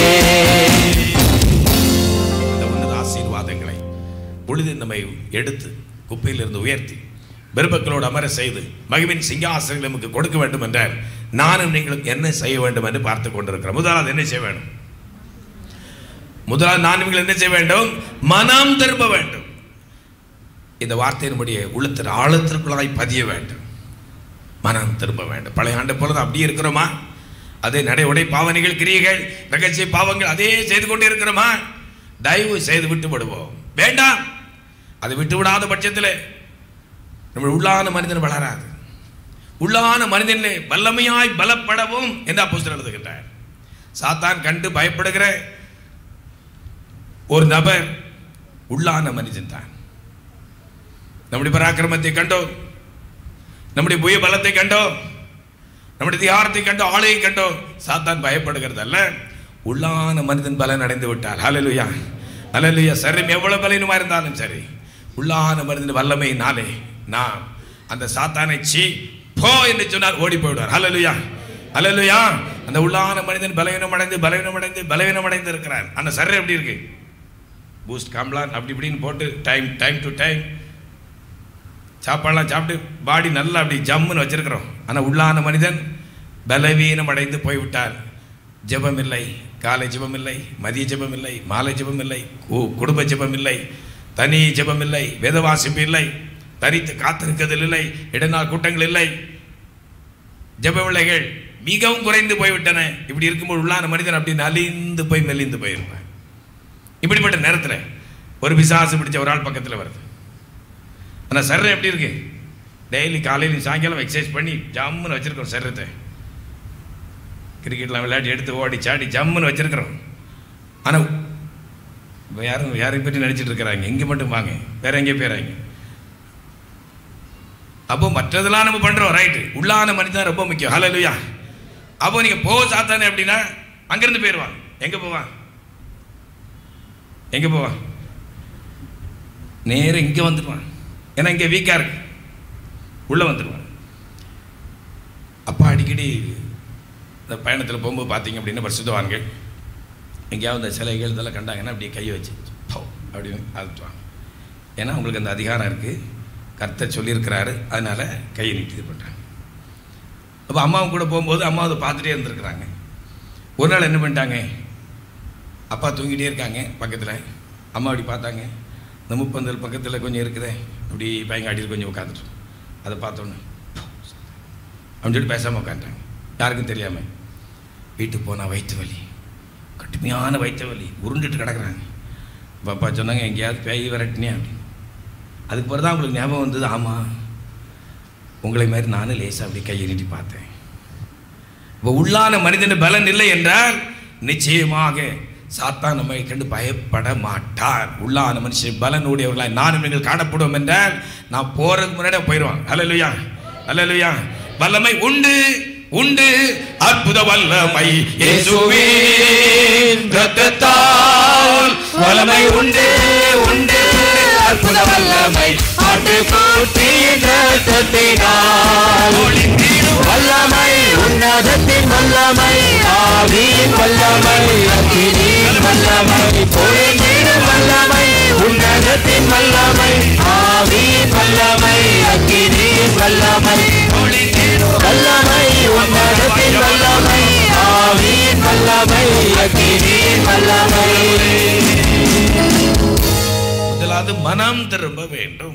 இந்த உன்னத ஆசீர்வாதங்களை பொழுது நம்மை எடுத்து குப்பையிலிருந்து உயர்த்தி பெருமக்களோடு அமர செய்து மகிமின் சிங்காசனங்களை நமக்கு கொடுக்க வேண்டும் என்றால் நானும் நீங்களும் என்ன செய்ய வேண்டும் என்று பார்த்து கொண்டிருக்கிறோம். முதலாவது என்ன செய்ய வேண்டும்? முதலாவது நான் நீங்கள் என்ன செய்ய வேண்டும்? மனம் திரும்ப வேண்டும். இந்த வார்த்தையினுடைய உள்ளத்தின் ஆழத்திற்குள்ளாய் பதிய வேண்டும். மனம் திரும்ப வேண்டும். பழைய ஆண்டு போல அப்படியே இருக்கிறோமா? அதே நடை உடை பாவனைகள், கிரியைகள், ரகசிய பாவங்கள் அதே செய்து கொண்டே இருக்கிறோமா? தயவு செய்து விட்டு விடுவோம். வேண்டாம். அதை விட்டு விடாத பட்சத்தில் நம்ம உள்ளான மனிதன் வளராது. உள்ளான மனிதனிலே வல்லமையாய் பலப்படவும் என்று அப்போஸ்தலர் எழுதுகின்றார். சாத்தான் கண்டு பயப்படுகிற ஒரு நபர் உள்ளான மனிதன் தான். நம்முடைய பராக்கிரமத்தை கண்டோம், நம்முடைய புய பலத்தை கண்டோம், நம்முடைய தியாகத்தை கண்டோம், ஆளையை கண்டோம். சாத்தான் பயப்படுகிறது அல்ல, உள்ளான மனிதன் பலன் அடைந்து விட்டார். ஹல்லேலூயா, அல்லேலூயா. சரீரம் எவ்வளவு பலவீனமா இருந்தாலும் சரி, உள்ளான மனிதன் வல்லமையினாலே நான் அந்த சாத்தானை சீ போ என்று சொன்னால் ஓடி போய்விடுவார். அல்லேலூயா, அல்லேலூயா. அந்த உள்ளான மனிதன் பலவீனமடைந்து இருக்கிறார். அந்த சரீரம் எப்படி இருக்கு? பூஸ்ட் காம்ப்ளான் அப்படி இப்படின்னு போட்டு டைம் டு டைம் சாப்பாடெல்லாம் சாப்பிட்டு பாடி நல்லா அப்படி ஜம்முன்னு வச்சிருக்கிறோம். ஆனால் உள்ளான மனிதன் பலவீனம் அடைந்து போய்விட்டார். ஜெபம் இல்லை, காலை ஜெபம் இல்லை, மதிய ஜெபம் இல்லை, மாலை ஜெபம் இல்லை, குடும்ப ஜெபம் இல்லை, தனி ஜெபம் இல்லை, வேத வாசிப்பு இல்லை, தரித்து காத்திருக்கிறதில் இல்லை, இடைநாள் கூட்டங்கள் இல்லை, ஜெப விளைகள் மிகவும் குறைந்து போய்விட்டன. இப்படி இருக்கும்போது உள்ளான மனிதன் அப்படி நலிந்து போய் மெலிந்து போயிருப்பான். இப்படிப்பட்ட நேரத்தில் ஒரு பிசாசு பிடிச்ச ஒரு ஆள் பக்கத்தில் வருது. ஆனால் சரீரம் எப்படி இருக்கு? டெய்லி காலையிலும் சாயங்காலம் எக்ஸசைஸ் பண்ணி ஜம்முன்னு வச்சிருக்கிறோம். சரீரத்தை கிரிக்கெட்லாம் விளையாடி எடுத்து ஓடி சாடி ஜம்முன்னு வச்சிருக்கிறோம். ஆனால் இப்போ யாரையும் பற்றி நினச்சிட்டு இருக்கிறாங்க, இங்கே மட்டும் வாங்க, வேற எங்கேயும் போயிறாங்க. அப்போ மற்றதெல்லாம் நம்ம பண்ணுறோம், ரைட்டு. உள்ளான மனிதன் ரொம்ப முக்கியம். ஹல்லேலூயா. அப்போ நீங்கள் போ சாத்தானே அப்படின்னா அங்கேருந்து போயிடுவான். எங்கே போவான்? நேரம் இங்கே வந்துடுவான். ஏன்னா இங்கே வீக்காக இருக்கு, உள்ளே வந்துடுவான். அப்பா அடிக்கடி இந்த பயணத்தில் போகும்போது பார்த்தீங்க அப்படின்னா பரிசுத்தவான்கள் எங்கேயாவது இந்த சிலைகள் இதெல்லாம் கண்டாங்கன்னா அப்படியே கையை வச்சு அப்படின்னு அழுத்துவாங்க. ஏன்னா அவங்களுக்கு அந்த அதிகாரம் இருக்குது, கர்த்தர் சொல்லியிருக்கிறாரு, அதனால் கையை நீட்டி இது பண்ணுறாங்க. அப்போ அம்மாவும் கூட போகும்போது அம்மா அதை பார்த்துட்டே இருந்திருக்கிறாங்க. ஒரு நாள் என்ன பண்ணிட்டாங்க, அப்பா தூங்கிட்டே இருக்காங்க பக்கத்தில், அம்மா அப்படி பார்த்தாங்க. இந்த முப்பந்தல் பக்கத்தில் கொஞ்சம் இருக்குதே, அப்படி பயங்காடியில் கொஞ்சம் உட்காந்துட்டு அதை பார்த்தோன்னே அப்படின்னு சொல்லிட்டு பேசாமல் உட்காந்துட்டாங்க, யாருக்கும் தெரியாமல். வீட்டுக்கு போனால் வயிற்று வலி, கடுமையான வயிற்று வலி, உருண்டுட்டு கிடக்குறாங்க. இப்போ அப்பா சொன்னாங்க, எங்கேயாவது பேய் விரட்டினே அப்படின்னு. அதுக்கு பிறகு தான் உங்களுக்கு ஞாபகம் வந்தது, ஆமாம் உங்களை மாதிரி நானும் லேசாக அப்படி கையை நீட்டி பார்த்தேன். இப்போ உள்ளான மனிதன் பலன் இல்லை என்றால் நிச்சயமாக சாத்தான் நம்மை கண்டு பயப்பட மாட்டார். உள்ளான மனுஷன் பலனுடையவர்களாய் நானும் நீங்கள் காணப்படுவோம் என்றால் நான் போறதுக்கு முன்னாடியே போயிடுவான். அல்லேலூயா, அல்லேலூயா. வல்லமை உண்டு, உண்டு, அற்புத வல்லமை இயேசுவின் இரத்தத்தால். வல்லமை உண்டு, உண்டு, அற்புத வல்லமை ஆட்டுக்குட்டியின் இரத்தத்தினால். வல்லமை உன்னதத்தின் வல்லமை, ஆவியின் வல்லமை, அக்கினியின் வல்லமை, பொழிந்திடும் வல்லமை, உன்னதத்தின் வல்லமை, ஆவியின் வல்லமை, அக்கினியின் வல்லமை, வல்லமை, உன்னதத்தின் வல்லமை, ஆவியின் வல்லமை, அக்கினியின் வல்லமை. முதலாவது மனம் திரும்ப வேண்டும்.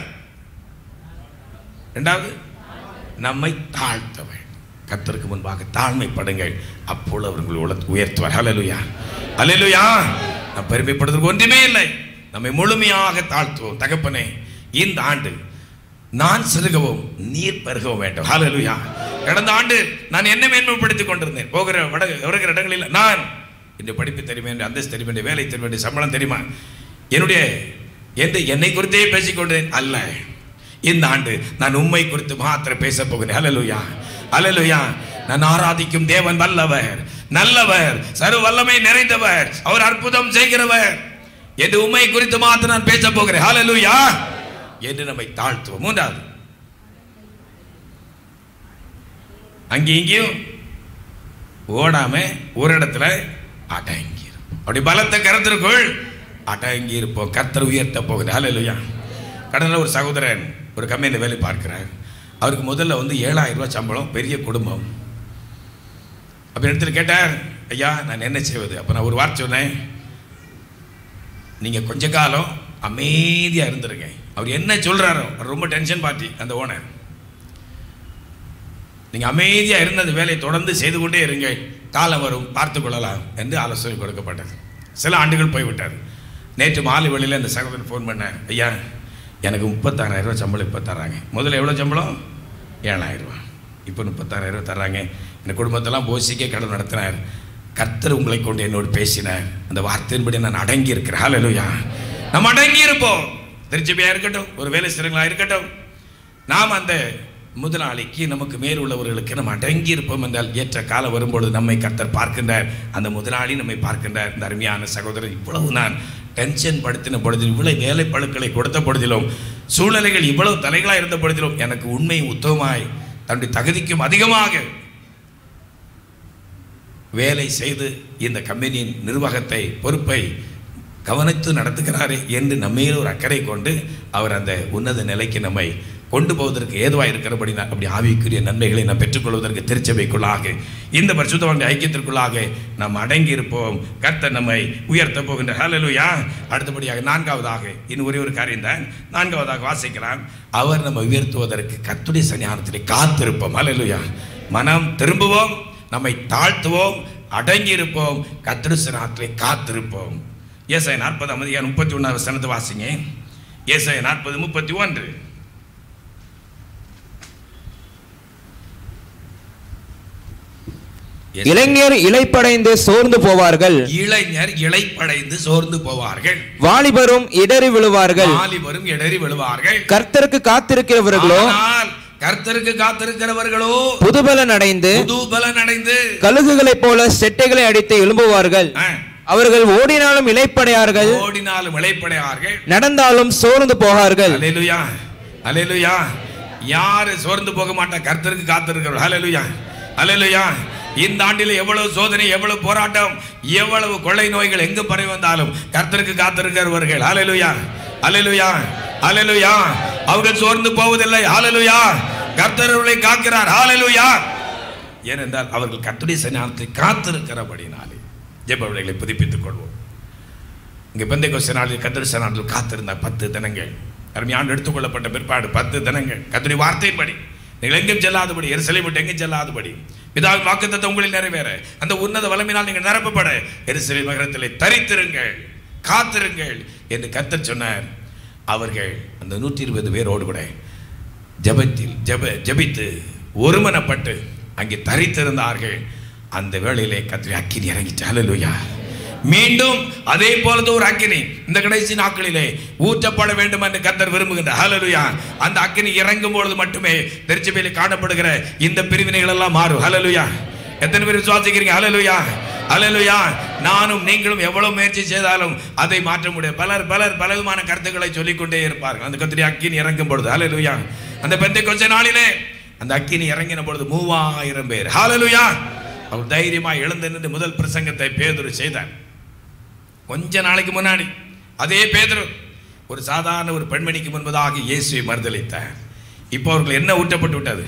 இரண்டாவது நம்மை தாழ்த்த வேண்டும். கர்த்தருக்கு முன்பாக தாழ்மைப்படுங்கள், அப்பொழுது அவர்கள் உயர்த்துவார். ஹல்லேலூயா, ஹல்லேலூயா. நாம் பெருமைப்படுவதற்கு ஒன்றுமே இல்லை, நம்மை முழுமையாக தாழ்த்துவோம். தகப்பனே, இந்த ஆண்டு நான் சிறுகவும் நீர் பெருகவும் வேண்டும். ஹல்லேலூயா. கடந்த ஆண்டு நான் என்ன மேன்மைப்படுத்திக் கொண்டிருந்தேன். வருகிற இடங்களில் நான் இந்த படிப்பு தெரியுமா, அந்தஸ்து தெரியுமா, வேலை தெரியுமா, சம்பளம் தெரியுமா, என்னை குறித்தே பேசிக்கொண்டேன் அல்ல. இந்த ஆண்டு நான் உம்மை குறித்து மாத்திரம் பேச போகிறேன். ஹல்லேலூயா, ஹல்லேலூயா. நான் ஆராதிக்கும் தேவன் வல்லவர், நல்லவர், சர்வ வல்லமை நிறைந்தவர், அவர் அற்புதம் செய்கிறவர் என்று உம்மை குறித்து மாத்திரம் நான் பேச போகிறேன். ஹல்லேலூயா என்று நம்மை தாழ்த்துவோம். மூன்றாவது, அங்கேயும் இங்கேயும் ஓடாம ஒரு இடத்துல அடங்கி இருப்போம். அப்படி பலத்த கருத்திற்குள் அடங்கி இருப்போம். கர்த்தர் உயர்த்த போகுது. ஹல்லேலூயா. கடந்த ஒரு சகோதரன் ஒரு கம்பெனியில் வேலை பார்க்கிறார். அவருக்கு முதல்ல 7,000 ரூபாய் சம்பளம், பெரிய குடும்பம். அப்போ இடத்துல கேட்டார், ஐயா நான் என்ன செய்வது? அப்போ நான் ஒரு வார்த்தை சொன்னேன், நீங்கள் கொஞ்ச காலம் அமைதியாக இருந்துருங்க. அவர் என்ன சொல்கிறாரோ, அவர் ரொம்ப டென்ஷன் பார்ட்டி அந்த ஓனர். நீங்கள் அமைதியாக இருந்து அந்த வேலையை தொடர்ந்து செய்து கொண்டே இருங்க, காலம் வரும் பார்த்து கொள்ளலாம் என்று ஆலோசனை கொடுக்கப்பட்டது. சில ஆண்டுகள் போய்விட்டார். நேற்று மாலை வேளையில் அந்த சகோதரன் ஃபோன் பண்ணேன், ஐயா எனக்கு 36,000 ரூபா சம்பளம் இப்போ தர்றாங்க. முதல்ல எவ்வளோ சம்பளம்? 7,000 ரூபா. இப்போ 36,000 ரூபா தர்றாங்க. என் குடும்பத்தெல்லாம் போசிக்கே கடன் நடத்தினார். கர்த்தர் உங்களை கொண்டு என்னோடு பேசினார். அந்த வார்த்தையின்படி நான் அடங்கி இருக்கிறேன். ஹல்லேலூயா. நம்ம அடங்கி இருப்போம். திருச்சபையாக இருக்கட்டும், ஒரு வேலை ஸ்தலங்களாக இருக்கட்டும், நாம் அந்த முதலாளிக்கு நமக்கு மேல் உள்ளவர்களுக்கு நம்ம அடங்கி இருப்போம் என்றால் ஏற்ற காலம் வரும்பொழுது நம்மை கர்த்தர் பார்க்கின்றார். அந்த முதலாளி நம்மை பார்க்கின்றார். இந்த அருமையான சகோதரர் இவ்வளவு நான் டென்ஷன் படுத்தின பொழுதிலும், இவ்வளவு வேலை பழுக்களை கொடுத்த பொழுதிலும், சூழ்நிலைகள் இவ்வளவு தலைகளாக இருந்த பொழுதிலும் எனக்கு உண்மை உத்தமமாய் தன்னுடைய தகுதிக்கும் அதிகமாக வேலை செய்து இந்த கம்பெனியின் நிர்வாகத்தை பொறுப்பை கவனித்து நடத்துகிறாரே என்று நம்மையில் ஒரு அக்கறை கொண்டு அவர் அந்த உன்னத நிலைக்கு நம்மை கொண்டு போவதற்கு ஏதுவாக இருக்கிறபடி அப்படி ஆவிக்குரிய நன்மைகளை நாம் பெற்றுக்கொள்வதற்கு திருச்சபைக்குள்ளாக இந்த பரிசுத்தவான்கள் ஐக்கியத்திற்குள்ளாக நாம் அடங்கி இருப்போம். கர்த்தர் நம்மை உயர்த்த போகின்ற ஹல்லேலூயா. அடுத்தபடியாக நான்காவதாக இன்னும் ஒரே ஒரு காரியம் தான். நான்காவதாக வாசிக்கலாம். அவர் நம்ம உயர்த்துவதற்கு கர்த்தருடைய சன்னிதானத்திலே காத்திருப்போம். ஹல்லேலூயா. மனம் திரும்புவோம், நம்மை தாழ்த்துவோம், அடங்கி இருப்போம், கர்த்தருடைய சன்னிதானத்திலே காத்திருப்போம். ஏசாயா 40:31 வாசிங்க. ஏசாயா 40:31. இளைஞர் இளைப்படைந்து சோர்ந்து போவார்கள், இளைஞர் இளைப்படைந்து சோர்ந்து போவார்கள், வாலிபரும் இடறி விழுவார்கள், வாலிபரும் இடறி விழுவார்கள். கர்த்தருக்கு காத்திருக்கிறவர்களோ, கர்த்தருக்கு காத்திருக்கிறவர்களோ புதுபலன் அடைந்து கழுகுகளைப் போல செட்டைகளை அடித்து எழும்புவார்கள். அவர்கள் ஓடினாலும் இளைப்படையார்கள், நடந்தாலும் சோர்ந்து போகார்கள். அல்லேலூயா, அல்லேலூயா. யாரு சோர்ந்து போக மாட்டா? கர்த்தருக்கு காத்திருக்கிறவர்கள். அல்லேலூயா, அல்லேலூயா. இந்த ஆண்டில் எவ்வளவு சோதனை, எவ்வளவு போராட்டம், எவ்வளவு கொள்ளை நோய்கள் எங்கு பரவி வந்தாலும் கர்த்தருக்கு காத்திருக்கிறவர்கள். அல்லேலூயா, அல்லேலூயா, அல்லேலூயா. அவர்கள் சோர்ந்து போவதில்லை. அல்லேலூயா. கர்த்தர் அவர்களை காக்கிறார். அல்லேலூயா. ஏனென்றால் அவர்கள் கர்த்தருடைய சன்னிதானத்தை காத்திருக்கிறபடினாலே ஜெப விளைகளை புதுப்பித்துக் கொள்வோம். இங்கே பெந்தைக்கோஸ்தே நாளில் கர்த்தருடைய சன்னிதானத்தில் காத்திருந்த 10 தினங்கள் அருமையான எடுத்துக்கொள்ளப்பட்ட பிற்பாடு 10 தினங்கள் கர்த்தருடைய வார்த்தையின்படி நீங்கள் எங்கும் செல்லாதபடி, எருசலேமை விட்டு எங்கும் செல்லாதபடி, பிதாவின் வாக்குத்தத்தம் உங்களில் நிறைவேற, அந்த உன்னத வல்லமையினால் நீங்கள் நிரப்பப்பட எருசலேம் நகரத்திலே தரித்திருங்கள், காத்திருங்கள் என்று கர்த்தர் சொன்னார். அவர்கள் அந்த 120 பேரோடு கூட ஜெபித்து ஒருமனப்பட்டு அங்கே தரித்திருந்தார்கள். அந்த வேளையிலே கர்த்தருடைய அக்கினி இறங்கிட்டு. அல்லேலூயா. மீண்டும் அதே போலது ஒரு அக்கினி இந்த கடைசி நாட்களிலே ஊற்றப்பட வேண்டும் என்று கர்த்தர் விரும்புகின்றார். ஹல்லேலூயா. அந்த அக்கினி இறங்கும் பொழுது மட்டுமே திருச்சபையிலே காணப்படுகிற இந்த பிரிவினைகள் எல்லாம் மாறும். ஹல்லேலூயா. எத்தனை பேர் விசுவாசிக்கிறீங்க? ஹல்லேலூயா, அல்லேலூயா. நானும் நீங்களும் எவ்வளவு முயற்சி செய்தாலும் அதை மாற்ற முடியாது. பல விதமான கருத்துக்களை சொல்லிக்கொண்டே இருப்பார்கள். அந்த கர்த்தருடைய அக்கினி இறங்கும் பொழுது. ஹல்லேலூயா. அந்த பெந்தைக்கோஸ்தே நாளிலே அந்த அக்கினி இறங்கின பொழுது 3000 பேர். ஹல்லேலூயா. அவர் தைரியமாக எழுந்து நின்று முதல் பிரசங்கத்தை பேதுரு செய்தார். கொஞ்ச நாளைக்கு முன்னாடி அதே பேதுரு ஒரு சாதாரண ஒரு பெண்மணிக்கு முன்பதாக இயேசுவை மறுதலித்தார். இப்போ அவர்கள் என்ன ஊட்டப்பட்டு விட்டது?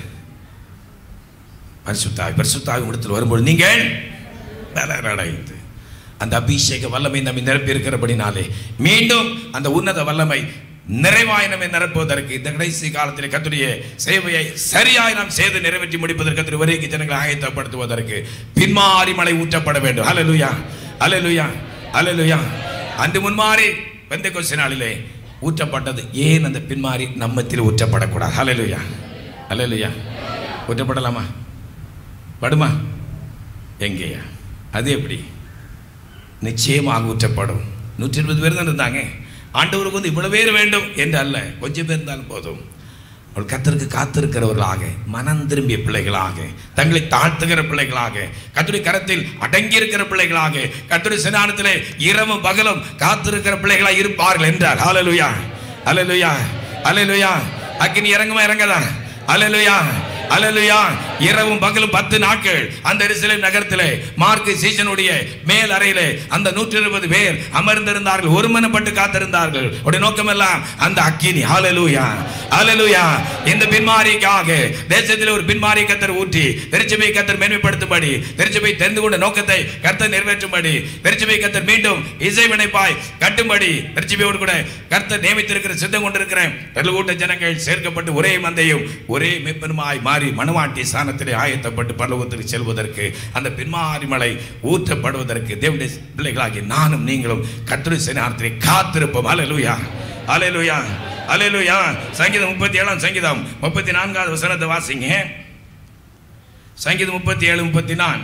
பரிசுத்தாவி இடத்தில் வரும்போது நீங்கள் பலரடைந்து அந்த அபிஷேக வல்லமை நம்மை நிரப்பி இருக்கிறபடினாலே மீண்டும் அந்த உன்னத வல்லமை நிறைவாய் நம்மை நிரப்புவதற்கு இந்த கடைசி காலத்தில் கர்த்தருடைய சேவையை சரியாய் நாம் செய்து நிறைவேற்றி முடிப்பதற்கு கர்த்தர் வரைக்கும் ஜனங்களை ஆயத்தப்படுத்துவதற்கு பின்மாறி மழை ஊற்றப்பட வேண்டும். அல்லேலூயா, அல்லேலூயா, அல்லேலூயா. அன்று முன்மாறி பெந்தைக்கோஸ்தே நாளிலே ஊற்றப்பட்டது. ஏன் அந்த பின்மாறி நம்மத்தில் ஊற்றப்படக்கூடாது? அல்லேலூயா, அல்லேலூயா. ஊற்றப்படலாமா? படுமா? எங்கேயா? அது எப்படி? நிச்சயமாக ஊற்றப்படும். 120 பேர் தான் இருந்தாங்க. ஆண்டவருக்கு வந்து இவ்வளவு பேர் வேண்டும் என்று அல்ல, கொஞ்சம் பேர் இருந்தாலும் போதும். அவள் கர்த்தருக்கு காத்திருக்கிறவர்களாக, மனம் திரும்பிய பிள்ளைகளாக, தங்களை தாழ்த்துகிற பிள்ளைகளாக, கர்த்தருடைய கரத்தில் அடங்கி இருக்கிற பிள்ளைகளாக, கர்த்தருடைய சன்னிதானத்திலே இரவும் பகலும் காத்திருக்கிற பிள்ளைகளாக இருப்பார்கள் என்றார். ஹல்லேலூயா, அல்லேலூயா, அல்லேலூயா. அக்கினி இறங்குமா? இறங்கதா? அல்லேலூயா, அல்லேலூயா. இரவும் பகலும் 10 நாட்கள் அந்த எருசலேம் நகரத்திலே மார்க்கு சீசனுடைய மேல் அறையிலே அந்த 120 பேர் அமர்ந்திருந்தார்கள், ஒருமனப்பட்டு காத்திருந்தார்கள். உடைய நோக்கமெல்லாம் அந்த அக்கினி. ஹல்லேலூயா, அல்லேலூயா. இந்த பின்மாரிக்காக தேசத்தில் ஒரு பின்மாரி கர்த்தர் ஊற்றி திருச்சபை கர்த்தர் மேன்மைப்படுத்தும்படி, திருச்சபை தெரிந்து கொண்ட நோக்கத்தை கர்த்தர் நிறைவேற்றும்படி, திருச்சபை கர்த்தர் மீண்டும் இசைவினைப்பாய் கட்டும்படி திருச்சபையோடு கூட கர்த்தர் நியமித்திருக்கிற சித்தம் கொண்டிருக்கிற கூட்ட ஜனங்கள் சேர்க்கப்பட்டு ஒரே மந்தையும் ஒரே மெப்பனுமாய் மாறி மனவாட்டி ஸ்தானத்திலே ஆயத்தப்பட்டு பரலோகத்துக்கு செல்வதற்கு அந்த பின்மாரி மழை ஊற்றப்படுவதற்கு தேவனுடைய பிள்ளைகளாகி நானும் நீங்களும் கர்த்தருடைய சன்னிதானத்திலே காத்திருப்போம். அல்லேலூயா, அல்லேலூயா, அல்லேலூயா. சங்கீதம் 37 சங்கீதம் 34வது வசனத்தை வாசிங்க. சங்கீதம் 37:34.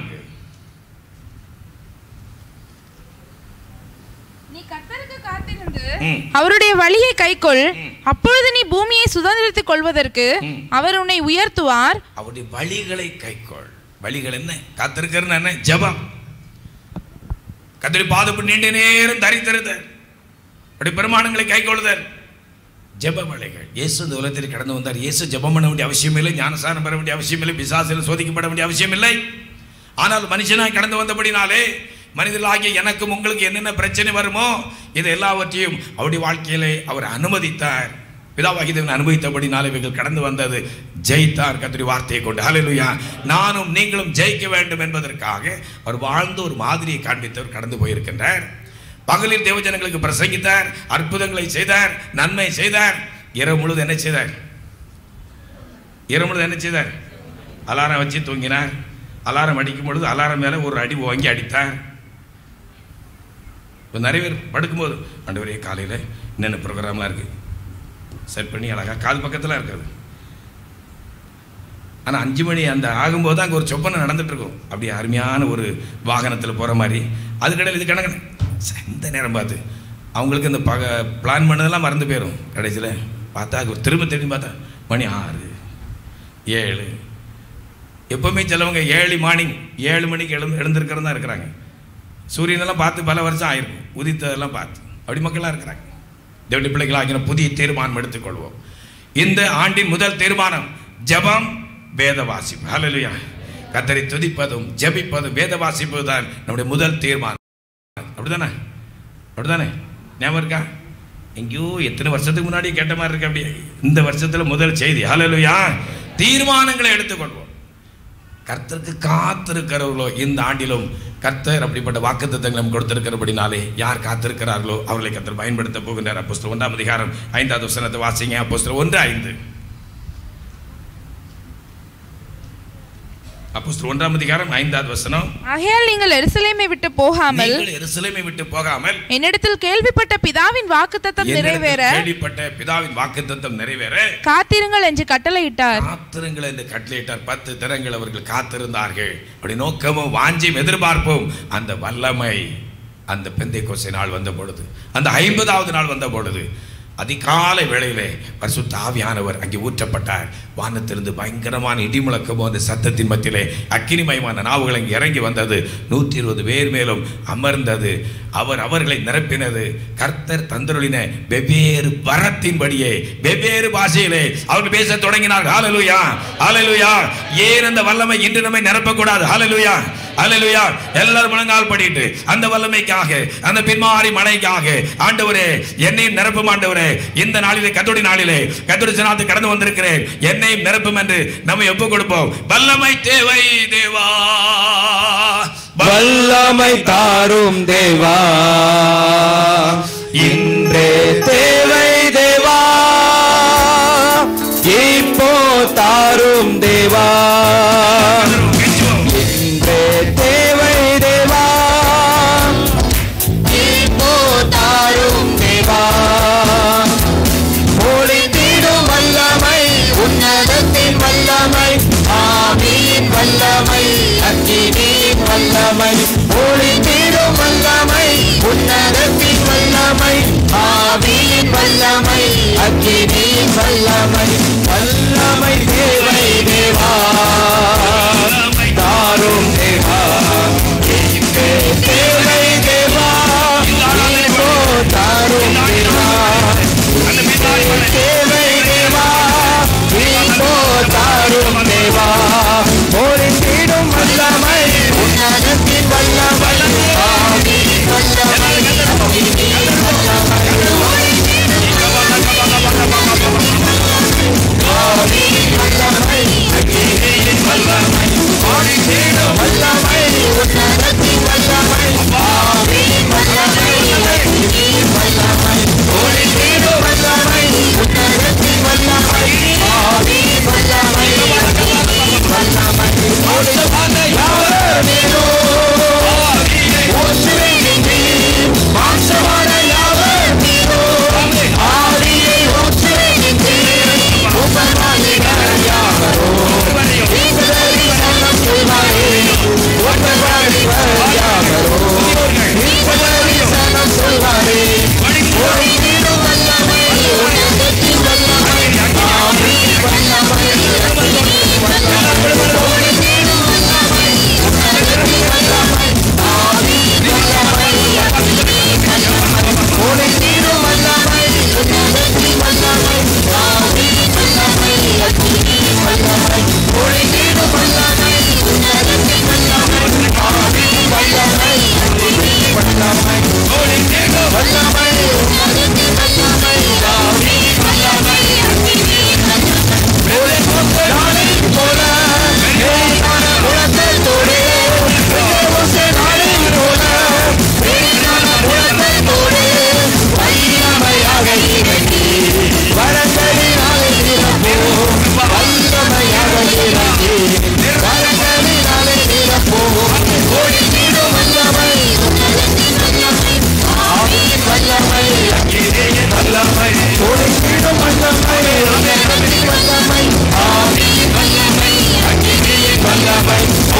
அவருடைய வழியை கைக்கொள், அப்பொழுது நீ பூமியை சுதந்திரித்துக் கொள்வதற்கு அவர் உன்னை உயர்த்துவார். அவருடைய வழிகளை கைக்கொள். வழிகள் என்ன? காத்திருக்கிறது என்ன? ஜெபம். கர்த்தருடைய பாதப்படி நீண்ட நேரம் தரித்திருந்த அப்படி பிரமாணங்களை கைக்கொள்ளுதல். ஜெபமலைகள். இயேசு இந்த உலகத்தில் கடந்து வந்தார். இயேசு ஜெபம் பண்ண வேண்டிய அவசியம் இல்லை, ஞானசாரம் பெற வேண்டிய அவசியம் இல்லை, பிசாசில் சோதிக்கப்பட வேண்டிய அவசியம் இல்லை. ஆனால் மனுஷனாய் கடந்து வந்தபடினாலே மனிதர்களாகிய எனக்கும் உங்களுக்கு என்னென்ன பிரச்சனை வருமோ இது எல்லாவற்றையும் அவருடைய வாழ்க்கையிலே அவர் அனுமதித்தார். பிதாவாகிய தேவன் அனுபவித்தபடினாலே இவர்கள் கடந்து வந்தது. ஜெயித்தார் கர்த்தருடைய வார்த்தையை கொண்டு. ஹல்லேலூயா. நானும் நீங்களும் ஜெயிக்க வேண்டும் என்பதற்காக அவர் வாழ்ந்து ஒரு மாதிரியை காண்பித்தவர் கடந்து போயிருக்கின்றார். பகலில் தேவஜனங்களுக்கு பிரசங்கித்தார், அற்புதங்களை செய்தார், நன்மை செய்தார். இரவு முழுது என்ன செய்தார்? இரவு முழுது என்ன செய்தார்? அலாரம் வச்சு தூங்கினார். அலாரம் அடிக்கும் பொழுது அலாரம் மேலே ஒரு அடி வாங்கி அடித்தார். இப்போ நிறைய பேர் படுக்கும்போது ஆண்டவரே காலையில் என்னென்ன ப்ரோக்ராம்லாம் இருக்குது செட் பண்ணி அழகாக காது பக்கத்தில் இருக்குது. ஆனால் 5 மணி அந்த ஆகும்போது அங்கே ஒரு சொப்பனை நடந்துகிட்ருக்கும். அப்படி அருமையான ஒரு வாகனத்தில் போகிற மாதிரி. அதுக்கடையில் இது கணக்கு இந்த நேரம் பார்த்து அவங்களுக்கு இந்த பிளான் பண்ணதெல்லாம் மறந்து போயிடும். கடைசியில் பார்த்தா திரும்ப திரும்பி பார்த்தா மணி 6 7. எப்போவுமே சிலவங்க ஏர்லி மார்னிங் 7 மணிக்கு எழுந்திருக்கிறதா இருக்கிறாங்க. சூரியனெல்லாம் பார்த்து பல வருஷம் ஆயிருக்கும், உதித்ததெல்லாம் பார்த்து அப்படி மக்களாக இருக்கிறாங்க. தேவனுடைய பிள்ளைகளாகிற புதிய தீர்மானம் எடுத்துக்கொள்வோம். இந்த ஆண்டின் முதல் தீர்மானம் ஜெபம், வேத வாசிப்பு. ஹல்லேலூயா. கர்த்தரை துதிப்பதும் ஜெபிப்பதும் வேத வாசிப்பது தான் நம்முடைய முதல் தீர்மானம். அப்படிதானே? அப்படிதானே? ஞாபகம் இருக்கா? எங்கேயோ எத்தனை வருஷத்துக்கு முன்னாடி கேட்ட மாதிரி இருக்கு. அப்படி இந்த வருஷத்தில் முதல் செய்தி. ஹல்லேலூயா. தீர்மானங்களை எடுத்துக்கொள்வோம். கர்த்தருக்கு காத்திருக்கிறவர்களோ இந்த ஆண்டிலும் கர்த்தர் அப்படிப்பட்ட வாக்குத்தத்தங்களை நம்ம கொடுத்திருக்கிறபடினாலே யார் காத்திருக்கிறார்களோ அவர்களை கர்த்தர் பயன்படுத்த போகின்றார். அப்போஸ்தலர் 1ஆம் அதிகாரம் 5வது வசனத்தை வாசிங்க. அப்போஸ்தலர் 1:5. அப்போஸ்தலர் 1ஆம் அதிகாரம் 5வது வசனம். ஆகையால் நீங்கள் எருசலேமை விட்டு போகாமல் என்னிடத்தில் கேள்விப்பட்ட பிதாவின் வாக்குத்தத்தம் நிறைவேற காத்திருங்கள் என்று கட்டளையிட்டார். 10 தினங்கள் அவர்கள் காத்திருந்தார்கள். அப்படி நோக்கமும் வாஞ்சியும் எதிர்பார்ப்பும் அந்த வல்லமை அந்த பெந்தைக்கோஸ்தே நாள் வந்த பொழுது, அந்த 50வது நாள் வந்த பொழுது அதிகாலை வேளையிலே பரிசுத்த ஆவியானவர் அங்கே ஊற்றப்பட்டார். வானத்திலிருந்து பயங்கரமான இடிமுழக்கமும் அந்த சத்தத்தின் மத்தியிலே அக்கினிமயமான நாவுகள் அங்கே இறங்கி வந்தது. 120 பேர் மேலும் அமர்ந்தது. அவர்களை நிரப்பினது. கர்த்தர் தந்தருளின வெவ்வேறு வரத்தின்படியே வெவ்வேறு பாஷையிலே அவர்கள் பேச தொடங்கினார்கள். ஹல்லேலூயா, ஹல்லேலூயா. ஏன் அந்த வல்லமை இன்று நம்மை நிரப்பக்கூடாது? ஹல்லேலூயா, ஹல்லேலூயா. எல்லாரும் முழங்கால் படிட்டு அந்த வல்லமைக்காக, அந்த பின்மாறி மழைக்காக, ஆண்டவரே என்னையும் நிரப்பும் ஆண்டவரே, இந்த நாளிலே கர்த்தருடைய நாளிலே கர்த்தருடைய சன்னதிக்கு கடந்து வந்திருக்கிறேன், என்னையும் நிரப்பும் என்று நம்ம ஒப்பு கொடுப்போம். வல்லமை தேவை தேவா, வல்லமை தாரும் தேவா, இன்றே தேவை தேவா, இப்போ தாரும் தேவா, இன்றே தேவை தேவா, இப்போ தாரும் தேவா. ஒளிந்திடும் வல்லமை, உன்னதத்தின் வல்லமை, ஆவியின் வல்லமை, அக்கினியின் வல்லமை. ஒளிந்திடும் வல்லமை, உன்னதத்தின் வல்லமை, ஆவியின் வல்லமை, அக்கினியின் வல்லமை. வல்லமை தேவை தேவா, தாரும் தேவா, இங்கே தேவை தேவா, இப்போ தாரும் தேவா, தேவை தேவா, இப்போ தாரும் தேவா. ஒளிந்திடும் வல்லமை, உன்னதத்தின் வல்லமை, ஆவியின் வல்லமை, அக்கினியின் வல்லமை. ஆவியின் வல்லமை, அக்கினியின் வல்லமை. ஒளிந்திடும் வல்லமை, உன்னதத்தின் வல்லமை, ஆவியின் வல்லமை, அக்கினியின் வல்லமை. ஒளிந்திடும் வல்லமை, உன்னதத்தின் வல்லமை, ஆவியின் வல்லமை, அக்கினியின் வல்லமை. ஒளிவான யாவர் மேலோ ஊற்றுகின்றே, மாம்சமான யாவர் மேலோ ஆவியை ஊற்றுகின்றே. உபவாதிகள் யாவரோ இஸ்ரவேலின் சனம் சொல்வாரே, உபவாதிகள் யாவரோ இஸ்ரவேலின் சனம் சொல்வாரே. ஒளிந்திடும் வல்லமை, உன்னதத்தின் வல்லமை, ஆவியின் வல்லமை, அக்கினியின் வல்லமை. ஒளிந்திடும் வல்லமை,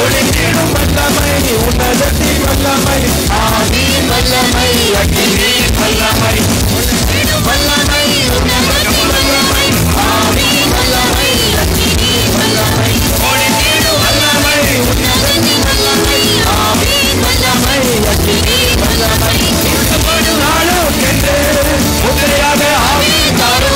ஒளிந்திடும் வல்லமை உன்னதத்தின் வல்லமை ஆவியின் வல்லமை அக்கினியின் வல்லமை ஒளிந்திடும் வல்லமை உன்னதத்தின் வல்லமை ஆவியின் வல்லமை அக்கினியின் வல்லமை ஒளிந்திடும் வல்லமை உன்னதத்தின் வல்லமை ஆவியின் வல்லமை அக்கினியின் வல்லமை இழுக்கப்படும் நாளும் என்று முத்திரையாக ஆவியின் தாரோ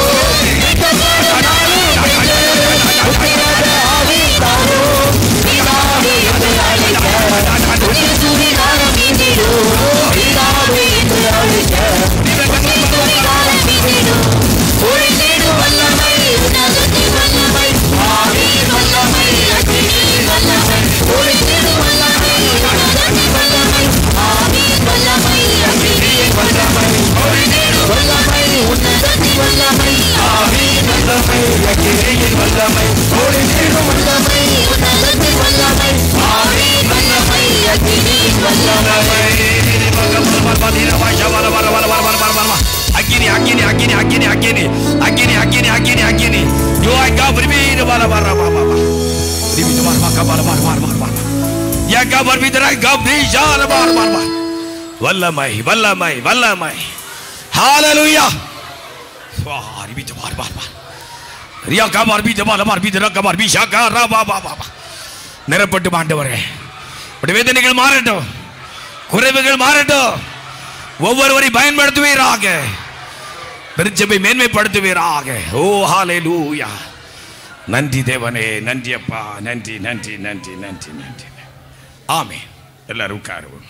வல்லமை வல்லமை வல்லமை ஹalleluya அறிவித்து பார் பார் பார் ரியா கமார் பீ ஜமால மார் பீ ஜரா கமார் பீ ஷாகா ரா பா பா பா நிரப்பட்டு ஆண்டவரே உடைய வேதனைகள் மாறட்டும் குறைவுகள் மாறட்டும் ஒவ்வொருவரை பயன்படுத்துவீராக திருச்சபை மேன்மைப்படுத்துவீராக ஓ ஹalleluya நன்றி தேவனே நன்றி அப்பா நன்றி நன்றி நன்றி நன்றி நன்றி ஆமென் எல்லாரும் உட்காருவோம்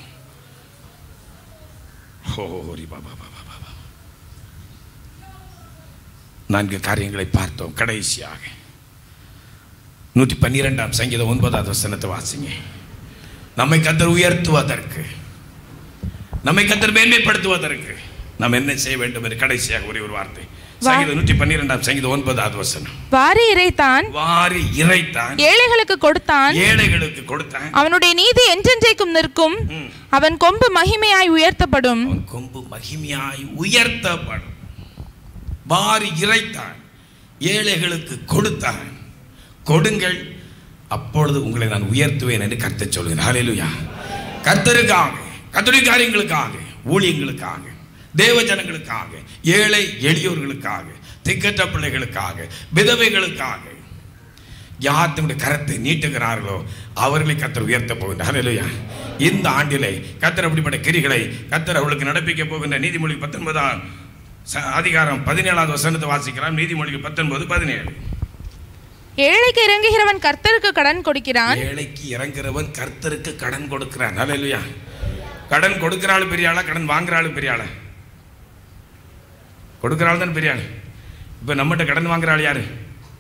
ஹோரி பாபா பாபா பாபா நான்கு காரியங்களை பார்த்தோம் கடைசியாக 112ஆம் சங்கீதம் 9வது வசனத்தை வாசிங்க நம்மை கர்த்தர் உயர்த்துவதற்கு நம்மை கர்த்தர் மேன்மைப்படுத்துவதற்கு நாம் என்ன செய்ய வேண்டும் என்று கடைசியாக ஒரே ஒரு வார்த்தை சங்கீதம் 112ஆம் சங்கீதம் 9வது வசனம் வாரி இறைத்தான் ஏழைகளுக்கு கொடுத்தான் அவனுடைய நீதி என்றென்றைக்கும் நிற்கும் அவன் கொம்பு மகிமையாய் உயர்த்தப்படும் வாரி இறைத்தான் ஏழைகளுக்கு கொடுத்தான் கொடுங்கள் அப்பொழுது உங்களை நான் உயர்த்துவேன் என்று கர்த்தர் சொல்கிறார் ஹல்லேலூயா கர்த்தருக்காக கர்த்தருடைய காரியங்களுக்காக ஊழியங்களுக்காக தேவ ஜனங்களுக்காக ஏழை எளியோர்களுக்காக திக்கற்ற பிள்ளைகளுக்காக விதவைகளுக்காக யார் தன்னுடைய கரத்தை நீட்டுகிறார்களோ அவர்களை கர்த்தர் உயர்த்த போகின்றார் ஹல்லேலூயா இந்த ஆண்டிலே கர்த்தர் அப்படிப்பட்ட கிரிகளை கர்த்தர் அவர்களுக்கு நடப்பிக்க போகின்ற நீதிமொழி 19ஆம் அதிகாரம் 17வது வசனத்தை வாசிக்கலாம் நீதிமொழி 19:17 ஏழைக்கு இறங்குகிறவன் கர்த்தருக்கு கடன் கொடுக்கிறான் ஏழைக்கு இறங்குகிறவன் கர்த்தருக்கு கடன் கொடுக்கிறான் ஹல்லேலூயா கடன் கொடுக்கிற ஆளு பெரிய ஆளா கடன் வாங்குற ஆளு பெரிய ஆளா கொடுக்கிற ஆள் தான் பெரிய ஆள் இப்போ நம்மகிட்ட கடன் வாங்குற ஆள் யாரு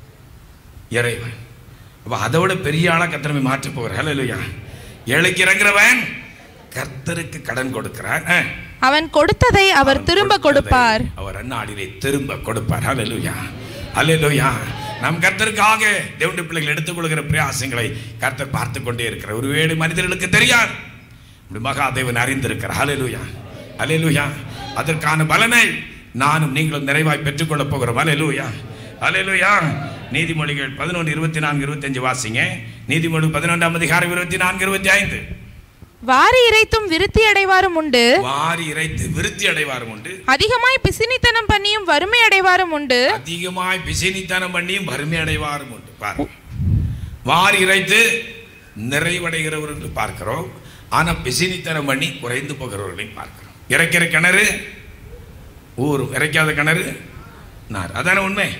இறைவன் அப்போ அதை விட பெரிய ஆளா கர்த்தரை மாற்ற போகிற ஹல்லேலூயா ஏழைக்கு இறங்குறவன் கர்த்தருக்கு கடன் கொடுக்கிறான் அவன் கொடுத்ததை அவர் திரும்ப கொடுப்பார் அவர் அந்நாளிலே திரும்ப கொடுப்பார் ஹல்லேலூயா ஹல்லேலூயா நம் கர்த்தருக்காக தேவனுடைய பிள்ளைகள் எடுத்துக்கொள்கிற பிரயாசங்களை கர்த்தர் பார்த்து கொண்டே இருக்கிறார் ஒருவேளை மனிதர்களுக்கு தெரியாது மகாதேவன் அறிந்திருக்கிறார் ஹல்லேலூயா ஹல்லேலூயா அதற்கான பலனை நானும் நீங்களும் நிறைவாய் பெற்றுக்கொள்ள போகிறோம் ஹல்லேலூயா ஹல்லேலூயா நீதிமொழிகள் 11:24-25 வாசிங்க நீதிமொழி 11ஆம் அதிகாரம் 24-25 வாரி இறைத்தும் விருத்தி அடைவாரும் உண்டு வாரி இறைத்து விருத்தி அடைவாரும் உண்டு அதிகமாய் பிசினித்தனம் பண்ணியும் வறுமை அடைவாரும் உண்டு அதிகமாய் பிசினித்தனம் பண்ணியும் வறுமை அடைவாரும் உண்டு பாருங்க வாரி இறைத்து நிறைவடைகிறவர்கள் பார்க்கிறோம் ஆனா பிசினித்தனம் பண்ணி குறைந்து போகிறவர்களையும் பார்க்கிறோம் இறைக்கிற கிணறு ஊரும் இறைக்காத கிணறு நார் அதான உண்மை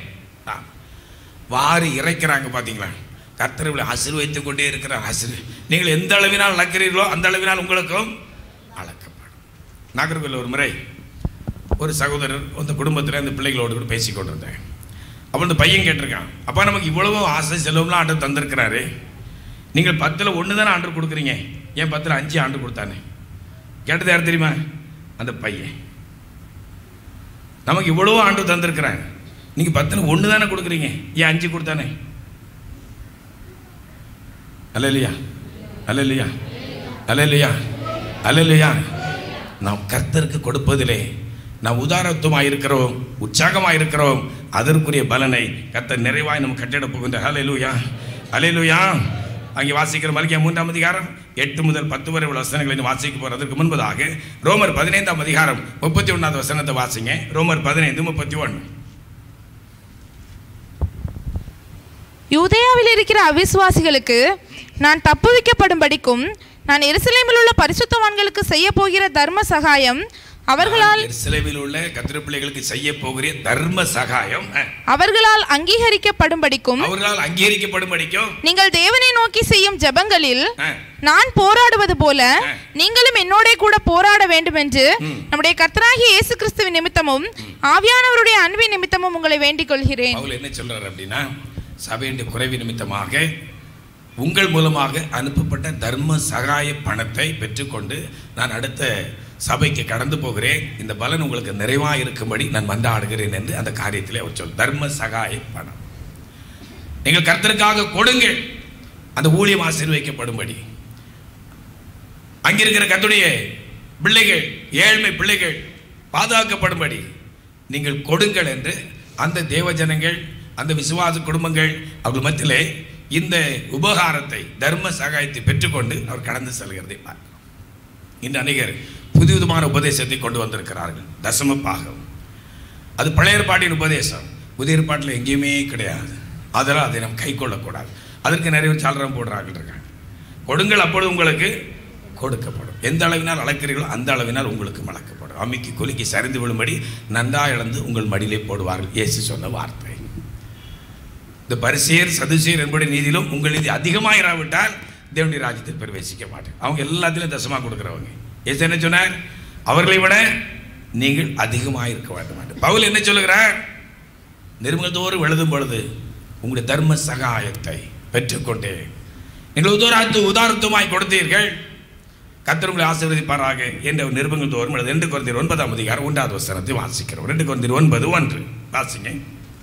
வாரி இறைக்கிறாங்க பாத்தீங்களா கர்த்தர் ஆசீர்வதித்துக் கொண்டே இருக்கிறார் நீங்கள் எந்த அளவினால் அளக்கிறீர்களோ அந்த அளவினால் உங்களுக்கும் அளக்கப்படும் நாகர்கோவில் ஒரு முறை ஒரு சகோதரர் அந்த குடும்பத்தில் அந்த பிள்ளைகளோடு கூட பேசி கொண்டிருந்தேன் அப்போ அந்த பையன் கேட்டிருக்கான் அப்பா நமக்கு இவ்வளவோ ஆசை செலவுலாம் ஆண்டு தந்திருக்கிறாரு நீங்கள் 10ல் 1 தானே ஆண்டு கொடுக்குறீங்க ஏன் 10ல் 5 ஆண்டு கொடுத்தானே கேட்டது யார் தெரியுமா அந்த பையன் நமக்கு இவ்வளவோ ஆண்டு தந்திருக்கிறாங்க நீங்கள் 10ல் 1 தானே கொடுக்குறீங்க ஏன் 5 கொடுத்தானே அல்லேலூயா அல்லேலூயா அல்லேலூயா அல்லேலூயா நாம் கர்த்தருக்கு கொடுப்பதிலே நாம் உதாரத்துவமாக இருக்கிறோம் உற்சாகமாக இருக்கிறோம் அதற்குரிய பலனை கர்த்தர் நிறைவாய் நம்ம கட்டிட போகின்ற அல்லேலூயா அல்லேலூயா அங்கே வாசிக்கிற மல்கியா 3ஆம் அதிகாரம் 8 முதல் 10 வரை உள்ள வசனங்களை வாசிக்க போறதற்கு முன்பதாக ரோமர் 15ஆம் அதிகாரம் 31வது வசனத்தை வாசிங்க. ரோமர் 15:31. யூதேயாவில் இருக்கிற அவிசுவாசிகளுக்கு நான் தப்புவிக்கப்படும்படிக்கும் நான் எருசலேமில் உள்ள பரிசுத்தவான்களுக்கு செய்ய போகிற தர்ம சகாயம் அவர்களால் எருசலேமில் உள்ள கர்த்தருடைய பிள்ளைகளுக்கு செய்ய போகிற தர்ம சகாயம் அவர்களால் அங்கீகரிக்கப்படும்படிக்கும் நீங்கள் தேவனை நோக்கி செய்யும் ஜெபங்களில் நான் போராடுவது போல நீங்களும் என்னோட கூட போராட வேண்டும் என்று நம்முடைய கர்த்தராகிய இயேசு கிறிஸ்துவின் நிமித்தமும் ஆவியானவருடைய அன்பின் நிமித்தமும் உங்களை வேண்டிக் கொள்கிறேன். பவுல் என்ன சொல்றார் அப்படின்னா, சபையின் குறைவு நிமித்தமாக உங்கள் மூலமாக அனுப்பப்பட்ட தர்ம சகாய பணத்தை பெற்றுக்கொண்டு நான் அடுத்த சபைக்கு கடந்து போகிறேன். இந்த பலன் உங்களுக்கு நிறைவாக இருக்கும்படி நான் மன்றாடுகிறேன் என்று அந்த காரியத்திலே அவர் சொல். தர்ம சகாய பணம் நீங்கள் கர்த்தருக்காக கொடுங்கள், அந்த ஊழியம் ஆசீர்வதிக்கப்படும்படி. அங்கிருக்கிற கர்த்தருடைய பிள்ளைகள், ஏழ்மை பிள்ளைகள் பாதுகாக்கப்படும்படி நீங்கள் கொடுங்கள் என்று அந்த தேவஜனங்கள், அந்த விசுவாச குடும்பங்கள் அவர்கள் மத்தியிலே இந்த உபகாரத்தை, தர்ம சகாயத்தை பெற்றுக்கொண்டு அவர் கடந்து செல்கிறதை பார்க்கிறோம். இந்த அநேகர் புது விதமான உபதேசத்தை கொண்டு வந்திருக்கிறார்கள். தசம பாகம் அது பழைய ஏற்பாட்டின் உபதேசம், புதிய ஏற்பாட்டில் எங்கேயுமே கிடையாது. அதனால் அதை நாம் கை கொள்ளக்கூடாது. அதற்கு நிறைய சாளரம் போடுறாங்க. கொடுங்கள், அப்பொழுது உங்களுக்கு கொடுக்கப்படும். எந்த அளவினால் அளக்கிறீர்களோ அந்த அளவினால் உங்களுக்கு அளக்கப்படும். அம்மிக்கு குலுக்கி சரிந்து விழும்படி நன்றா இழந்து உங்கள் மடியிலே போடுவார்கள். இயேசு சொன்ன வார்த்தை. இந்த பரிசேயர் சதுசேயர் என்பது நீதியிலும் உங்கள் நீதி அதிகமாயிராவிட்டால் தேவனுடைய ராஜ்யத்தில் பிரவேசிக்க மாட்டேன். அவங்க எல்லாத்திலும் தசமாக கொடுக்குறவங்க. இயேசு என்ன சொன்னார்? அவர்களை விட நீங்கள் அதிகமாக இருக்க வேண்டும். பவுல் என்ன சொல்லுகிறார்? நிருபங்கள் தோறும் எழுதும் பொழுது உங்களுடைய தர்ம சகாயத்தை பெற்றுக்கொண்டே நீங்கள் உதாரணமாய் கொடுத்தீர்கள், கர்த்தர் உங்களை ஆசீர்வதிப்பாராக என்ற நிருபங்கள் தோறும் எழுது. 2 கொரிந்தியர் 9ஆம் அதிகாரம் 1வது வசனத்தை வாசிக்கிறோம். 2 கொரிந்தியர் 9:1 வாசிங்க.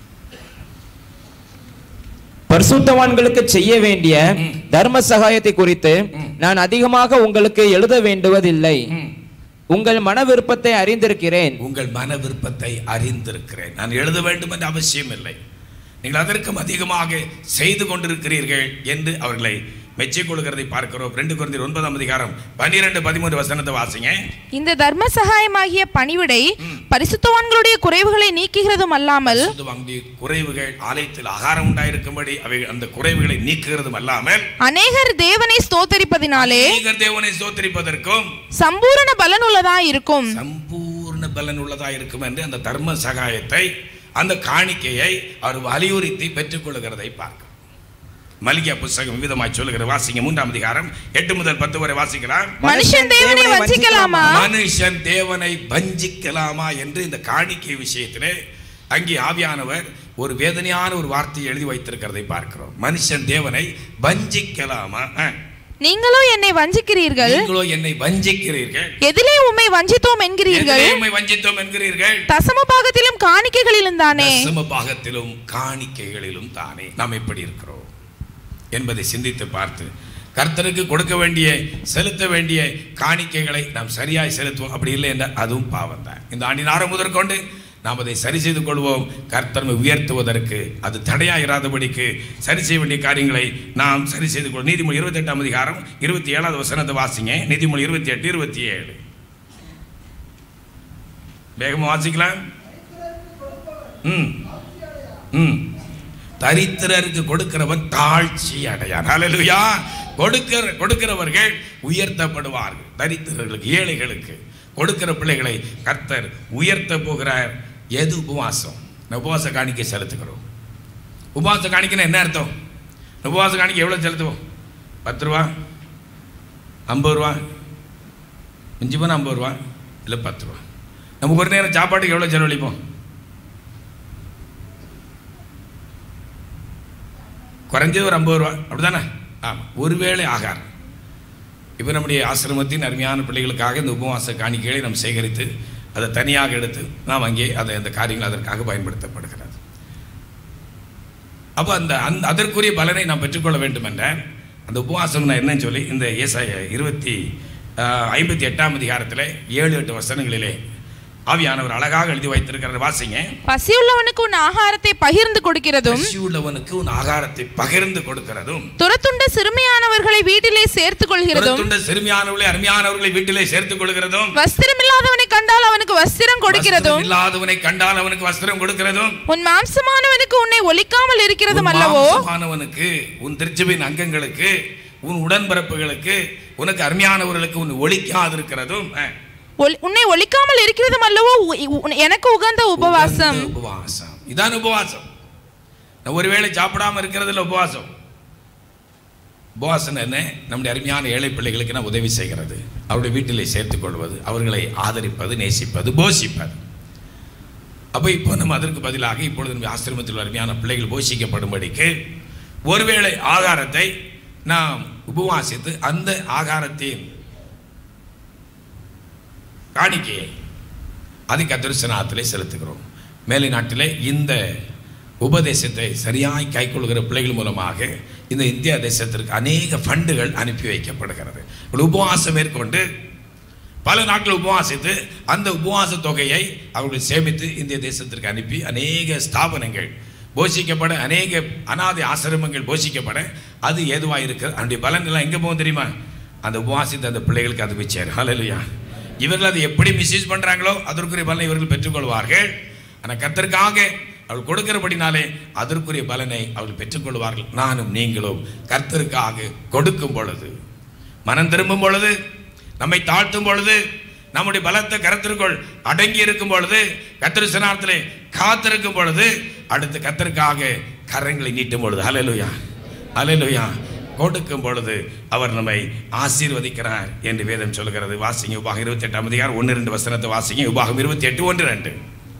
பரிசுத்தவான்களுக்கு செய்ய வேண்டிய தர்ம சகாயத்தை குறித்து நான் அதிகமாக உங்களுக்கு எழுத வேண்டுவதில்லை. உங்கள் மன விருப்பத்தை அறிந்திருக்கிறேன். உங்கள் மன விருப்பத்தை அறிந்திருக்கிறேன். நான் எழுத வேண்டும் என்ற அவசியம் இல்லை. நீங்கள் அதற்கும் அதிகமாக செய்து கொண்டிருக்கிறீர்கள் என்று அவர்களை மெச்சிக் கொள்கிறதை பார்க்கிறோம். 2 கொரிந்தியர் 9ஆம் அதிகாரம் 12-13 வசனத்தை வாசிங்க. இந்த தர்ம சகாயமாகிய பணிவிடை பரிசுத்தவான்களுடைய குறைவுகளை நீக்குகிறதும் அல்லாமல், குறைவுகள் ஆலயத்தில் ஆகாரம் உண்டாயிருக்கும்படி அவை அந்த குறைவுகளை நீக்குகிறதும் அல்லாமல், அநேகர் தேவனை ஸ்தோத்தரிப்பதினாலே ஸ்தோத்தரிப்பதற்கும் சம்பூர்ண பலனுள்ளதாய் இருக்கும். சம்பூர்ண பலனுள்ளதாய் இருக்கும் என்று அந்த தர்ம சகாயத்தை, அந்த காணிக்கையை அவர் வலியுறுத்தி பெற்றுக் கொள்கிறதை பார்க்க. மல்கியா புத்தகம் விவிதமாய் சொல்லுகிற வாசிங்க. 3ஆம் அதிகாரம் 8 முதல் 10 வரை வாசிக்கலாம். மனுஷன் தேவனை வஞ்சிக்கலாமா? மனுஷன் தேவனை வஞ்சிக்கலாமா என்று இந்த காணிக்கை விஷயத்திலே அங்கே ஆவியானவர் ஒரு வேதனையான ஒரு வார்த்தையை எழுதி வைத்திருக்கிறதை பார்க்கிறோம். மனுஷன் தேவனை வஞ்சிக்கலாமா? நீங்களோ என்னை வஞ்சிக்கிறீர்கள். எதிலே உம்மை வஞ்சித்தோம் என்கிறீர்கள். தசம பாகத்திலும் காணிக்கைகளிலும் தானே. தசம பாகத்திலும் காணிக்கைகளிலும் தானே. நாம் எப்படி இருக்கிறோம் என்பதை சிந்தித்து பார்த்து கர்த்தருக்கு கொடுக்க வேண்டிய, செலுத்த வேண்டிய காணிக்கைகளை நாம் சரியாய் செலுத்துவோம். அப்படி இல்லை என்றால் அதுவும் பாவம் தான். இந்த ஆண்டின் ஆரம்பம் முதற்கொண்டு நாம் அதை சரி செய்து கொள்வோம். கர்த்தரை உயர்த்துவதற்கு அது தடையாயிராதபடிக்கு சரி செய்ய வேண்டிய காரியங்களை நாம் சரி செய்து கொள்வோம். நீதிமொழி 28ஆம் அதிகாரம் 27வது வசனத்தை வாசிங்க. நீதிமொழி 28-27 வேகமாக வாசிக்கலாம். தரித்திரருக்கு கொடுக்கிறவன் தாழ்ச்சி அடையான். ஹல்லேலூயா. கொடுக்கிறவர்கள் உயர்த்தப்படுவார்கள். தரித்திரர்களுக்கு, ஏழைகளுக்கு கொடுக்கிற பிள்ளைகளை கர்த்தர் உயர்த்த போகிறார். எது? உபவாசம். உபவாச காணிக்கை செலுத்துகிறோம். உபவாச காணிக்கைன்னா என்ன அர்த்தம்? உபவாச காணிக்கை எவ்வளோ செலுத்துவோம்? 10 ரூபா, 50 ரூபா, மிஞ்சி போனால் 50 ரூபா, இல்லை 10 ரூபா. நமக்கு ஒரு நேரம் சாப்பாட்டுக்கு எவ்வளோ செலவழிப்போம்? குறைஞ்சது ஒரு 50 ரூபா, அப்படிதானே? ஆமாம். ஒருவேளை ஆகாரம். இப்போ நம்முடைய ஆசிரமத்தின் அருமையான பிள்ளைகளுக்காக இந்த உபவாச காணிக்கைகளை நாம் சேகரித்து அதை தனியாக எடுத்து நாம் அங்கே அந்த காரியங்கள் அதற்காக பயன்படுத்தப்படுகிறது. அப்போ அதற்குரிய பலனை நாம் பெற்றுக்கொள்ள வேண்டும் என்ற அந்த உபவாசம் நான் என்னன்னு சொல்லி இந்த ஏசாயா 58ஆம் அதிகாரத்தில் 7-8 வசனங்களிலே ஆவியானவர் அழகாக எழுதி வைத்திருக்கிறார். வாசிங்க. பசியுள்ளவனுக்கு உன் ஆகாரத்தை பகிர்ந்து கொடுக்கிறதும், பசியுள்ளவனுக்கு உன் ஆகாரத்தை பகிர்ந்து கொடுக்கிறதும், துரத்துண்ட சிறுமியானவர்களை வீட்டிலே சேர்த்துக் கொள்கிறதும் சிறுமியானவர்களை அருமையானவர்களை வீட்டிலே சேர்த்துக் கொள்கிறதும் வஸ்திரம் இல்லாதவனை கண்டால் அவனுக்கு வஸ்திரம் கொடுக்கிறதும் இல்லாதவனை கண்டால் அவனுக்கு வஸ்திரம் கொடுக்கிறதும் உன் மாம்சமானவனுக்கு உன்னை ஒலிக்காமல் இருக்கிறதும் அல்லவோ? மாம்சமானவனுக்கு உன் திருச்சபையின் அங்கங்களுக்கு உன் உடன்பிறப்புகளுக்கு உனக்கு அருமையானவர்களுக்கு உன் ஒலிக்காதிருக்கிறதும் உன்னை ஒலிக்காமல் இருக்கிறதும் அல்லவோ எனக்கு உகந்த உபவாசம். உபவாசம் இதான் உபவாசம். ஒருவேளை சாப்பிடாம இருக்கிறதுல உபவாசம். உபவாசம் என்ன? நம்முடைய அருமையான ஏழை பிள்ளைகளுக்கு நான் உதவி செய்கிறது, அவருடைய வீட்டிலே சேர்த்துக் கொள்வது, அவர்களை ஆதரிப்பது, நேசிப்பது, போஷிப்பது. அப்போ இப்போ நம்ம அதற்கு பதிலாக இப்பொழுது நம்ம ஆசிரமத்தில் அருமையான பிள்ளைகள் போஷிக்கப்படும்படிக்கு ஒருவேளை ஆகாரத்தை நாம் உபவாசித்து அந்த ஆகாரத்தின் காணிக்கையை கர்த்தருடைய செலுத்துகிறோம். மேலை நாட்டிலே இந்த உபதேசத்தை சரியாய் கைக்கொள்கிற பிள்ளைகள் மூலமாக இந்த இந்தியா தேசத்திற்கு அநேக ஃபண்டுகள் அனுப்பி வைக்கப்படுகிறது. உபவாசம் மேற்கொண்டு பல நாட்கள் உபவாசித்து அந்த உபவாச தொகையை அவர்கள் சேமித்து இந்திய தேசத்திற்கு அனுப்பி அநேக ஸ்தாபனங்கள் போஷிக்கப்பட, அநேக அநாதை ஆசிரமங்கள் போஷிக்கப்பட அது ஏதுவாக இருக்குது. அதனுடைய பலன்கள்லாம் எங்கே போகும் தெரியுமா? அந்த உபவாசித்து அந்த பிள்ளைகளுக்கு அது போய் சேரும். ஹல்லேலூயா. இவர்கள் அதை எப்படி மிஸ்யூஸ் பண்ணுறாங்களோ அதற்குரிய பலனை இவர்கள் பெற்றுக்கொள்வார்கள். ஆனால் கர்த்தருக்காக அவள் கொடுக்கிறபடினாலே அதற்குரிய பலனை அவள் பெற்றுக்கொள்வார்கள். நானும் நீங்களும் கர்த்தருக்காக கொடுக்கும் பொழுது, மனம் திரும்பும் பொழுது, நம்மை தாழ்த்தும் பொழுது, நம்முடைய பலத்தை கர்த்தருக்குள் அடங்கி இருக்கும் பொழுது, கர்த்தர் சன்னதியிலே காத்திருக்கும் பொழுது, அடுத்து கர்த்தருக்காக கரங்களை நீட்டும் பொழுது, ஹல்லேலூயா ஹல்லேலூயா, கொடுக்கும் பொழுது அவர் நம்மை ஆசீர்வதிக்கிறார் என்று வேதம் சொல்கிறது. வாசிங்க உபாகம் 28ஆம் அதிகாரம் 1-2 வசனத்தை வாசிங்க. உபாகம் 28:1-2.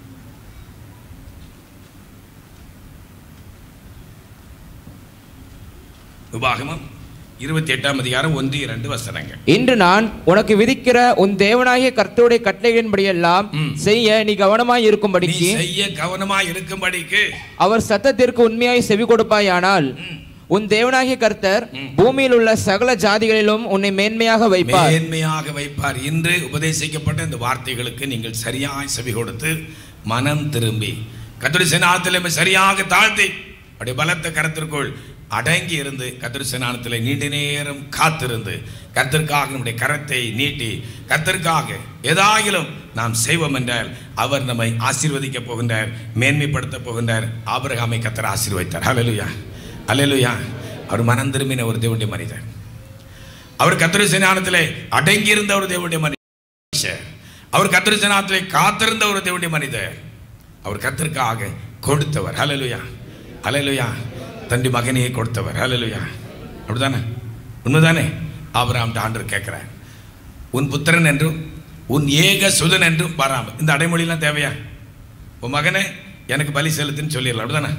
உபாகமம் 28ஆம் அதிகாரம் 1-2 வசனங்கள். இன்று நான் உனக்கு விதிக்கிற உன் தேவனாகிய கர்த்தருடைய கட்டளைகளின்படியெல்லாம் செய்ய நீ கவனமாய் இருக்கும்படிக்கு அவர் சத்தத்திற்கு உண்மையாய் செவி கொடுப்பாயானால் உன் தேவனாகிய கர்த்தர் பூமியில் உள்ள சகல ஜாதிகளிலும் உன்னை மேன்மையாக வைப்பார். இன்று உபதேசிக்கப்பட்ட இந்த வார்த்தைகளுக்கு நீங்கள் சரியாய் செவி கொடுத்து மனம் திரும்பி கர்த்தருடைய சன்னதியிலே சரியாக தாழ்த்தி அப்படி பலத்த கரத்திற்குள் அடங்கி இருந்து கர்த்தருடைய சன்னதியிலே நீண்ட நேரம் காத்திருந்து கர்த்தருக்காக நம்முடைய கரத்தை நீட்டி கர்த்தருக்காக ஏதாயிலும் நாம் செய்வோம் என்றால் அவர் நம்மை ஆசீர்வதிக்க போகின்றார், மேன்மைப்படுத்த போகின்றார். ஆபிரகாமை கர்த்தர் ஆசீர்வதித்தார். ஹல்லேலூயா அல்லேலூயா. அவர் மனம் திரும்பின ஒரு தேவனுடைய மனிதர். அவர் கர்த்தருடைய சன்னதியிலே அடங்கி இருந்த ஒரு தேவனுடைய மனிதர். அவர் கர்த்தருடைய சன்னதியிலே காத்திருந்த ஒரு தேவனுடைய மனிதர். அவர் கர்த்தருக்காக கொடுத்தவர். ஹல்லேலூயா அல்லேலூயா. தன்னுடைய மகனையே கொடுத்தவர். ஹல்லேலூயா. அப்படிதானே? உண்மைதானே? ஆபிரகாம் ஆண்டவர் கேட்கிறார், உன் புத்திரன் என்றும் உன் ஏக சுதன் என்றும் வராமல். இந்த அடைமொழியெல்லாம் தேவையா? உன் மகனை எனக்கு பலி செலுத்துன்னு சொல்லிடலாம். அப்படிதானே?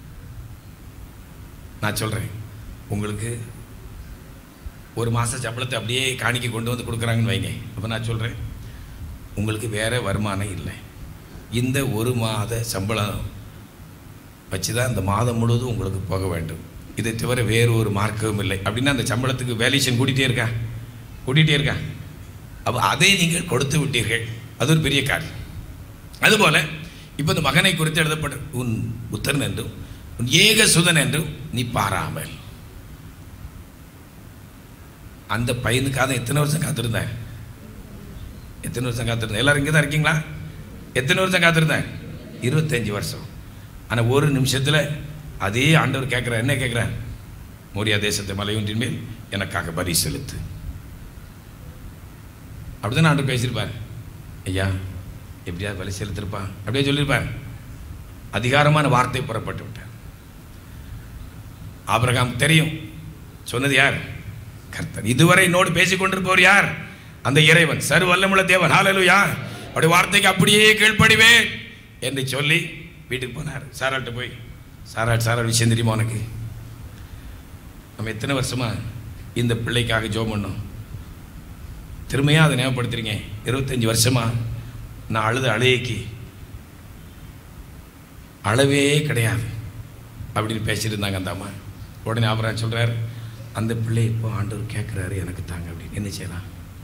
நான் சொல்கிறேன், உங்களுக்கு ஒரு மாத சம்பளத்தை அப்படியே காணிக்கை கொண்டு வந்து கொடுக்குறாங்கன்னு வைங்க. அப்போ நான் சொல்கிறேன், உங்களுக்கு வேறு வருமானம் இல்லை, இந்த ஒரு மாத சம்பளம் வச்சு தான் இந்த மாதம் முழுவதும் உங்களுக்கு போக வேண்டும், இதை தவிர வேறு ஒரு மார்க்கமும் இல்லை அப்படின்னா அந்த சம்பளத்துக்கு வேல்யூஷன் கூட்டிகிட்டே இருக்கா. அப்போ அதை நீங்கள் கொடுத்து விட்டீர்கள், அது ஒரு பெரிய காரியம். அதுபோல் இப்போ இந்த மகனை குறித்து எழுதப்பட்ட உன் புத்திரன் என்றும் உன் ஏக சுதன் என்றும் நீ பாராமல். அந்த பையனுக்காக எத்தனை வருஷம் காத்திருந்தேன்? எல்லாரும் இங்கே தான் இருக்கீங்களா? எத்தனை வருஷம் காத்திருந்தேன்? 25 வருஷம். ஆனால் ஒரு நிமிஷத்தில் அதே ஆண்டவர் கேட்குறார். என்ன கேட்குறார்? மோரியா தேசத்தை மலையொன்றின் மேல் எனக்காக பலி செலுத்து. அப்படிதான் ஆண்டவர் பேசியிருப்பார். ஐயா எப்படியாவது பலி செலுத்திருப்பான் அப்படியே சொல்லியிருப்பார். அதிகாரமான வார்த்தை புறப்பட்டு விட்டார். ஆபிரகாம் தெரியும் சொன்னது யார்? கர்த்தர். இதுவரை என்னோடு பேசிக்கொண்டிருப்பவர் யார்? அந்த இறைவன், சர்வ வல்லமுள்ள தேவன். ஹல்லேலூயா. அப்படி வார்த்தைக்கு அப்படியே கீழ்ப்படிவேன் என்று சொல்லி வீட்டுக்கு போனார். சாராள்கிட்ட போய், சாராள் விஷயம் தெரியுமா உனக்கு? நம்ம எத்தனை வருஷமா இந்த பிள்ளைக்காக ஜெபம் பண்ணோம், திரும்பியாக அதை ஞாபகப்படுத்துறீங்க. 25 வருஷமா நான் அழுத அழுகைக்கு அளவே கிடையாது அப்படின்னு பேசிட்டு இருந்தாங்க அந்த அம்மா. உடனே ஆபிரகாம் சொல்கிறார், அந்த பிள்ளை இப்போ ஆண்டவர் கேட்குறாரு எனக்கு தாங்க அப்படின்னு. என்ன செய்யலாம்?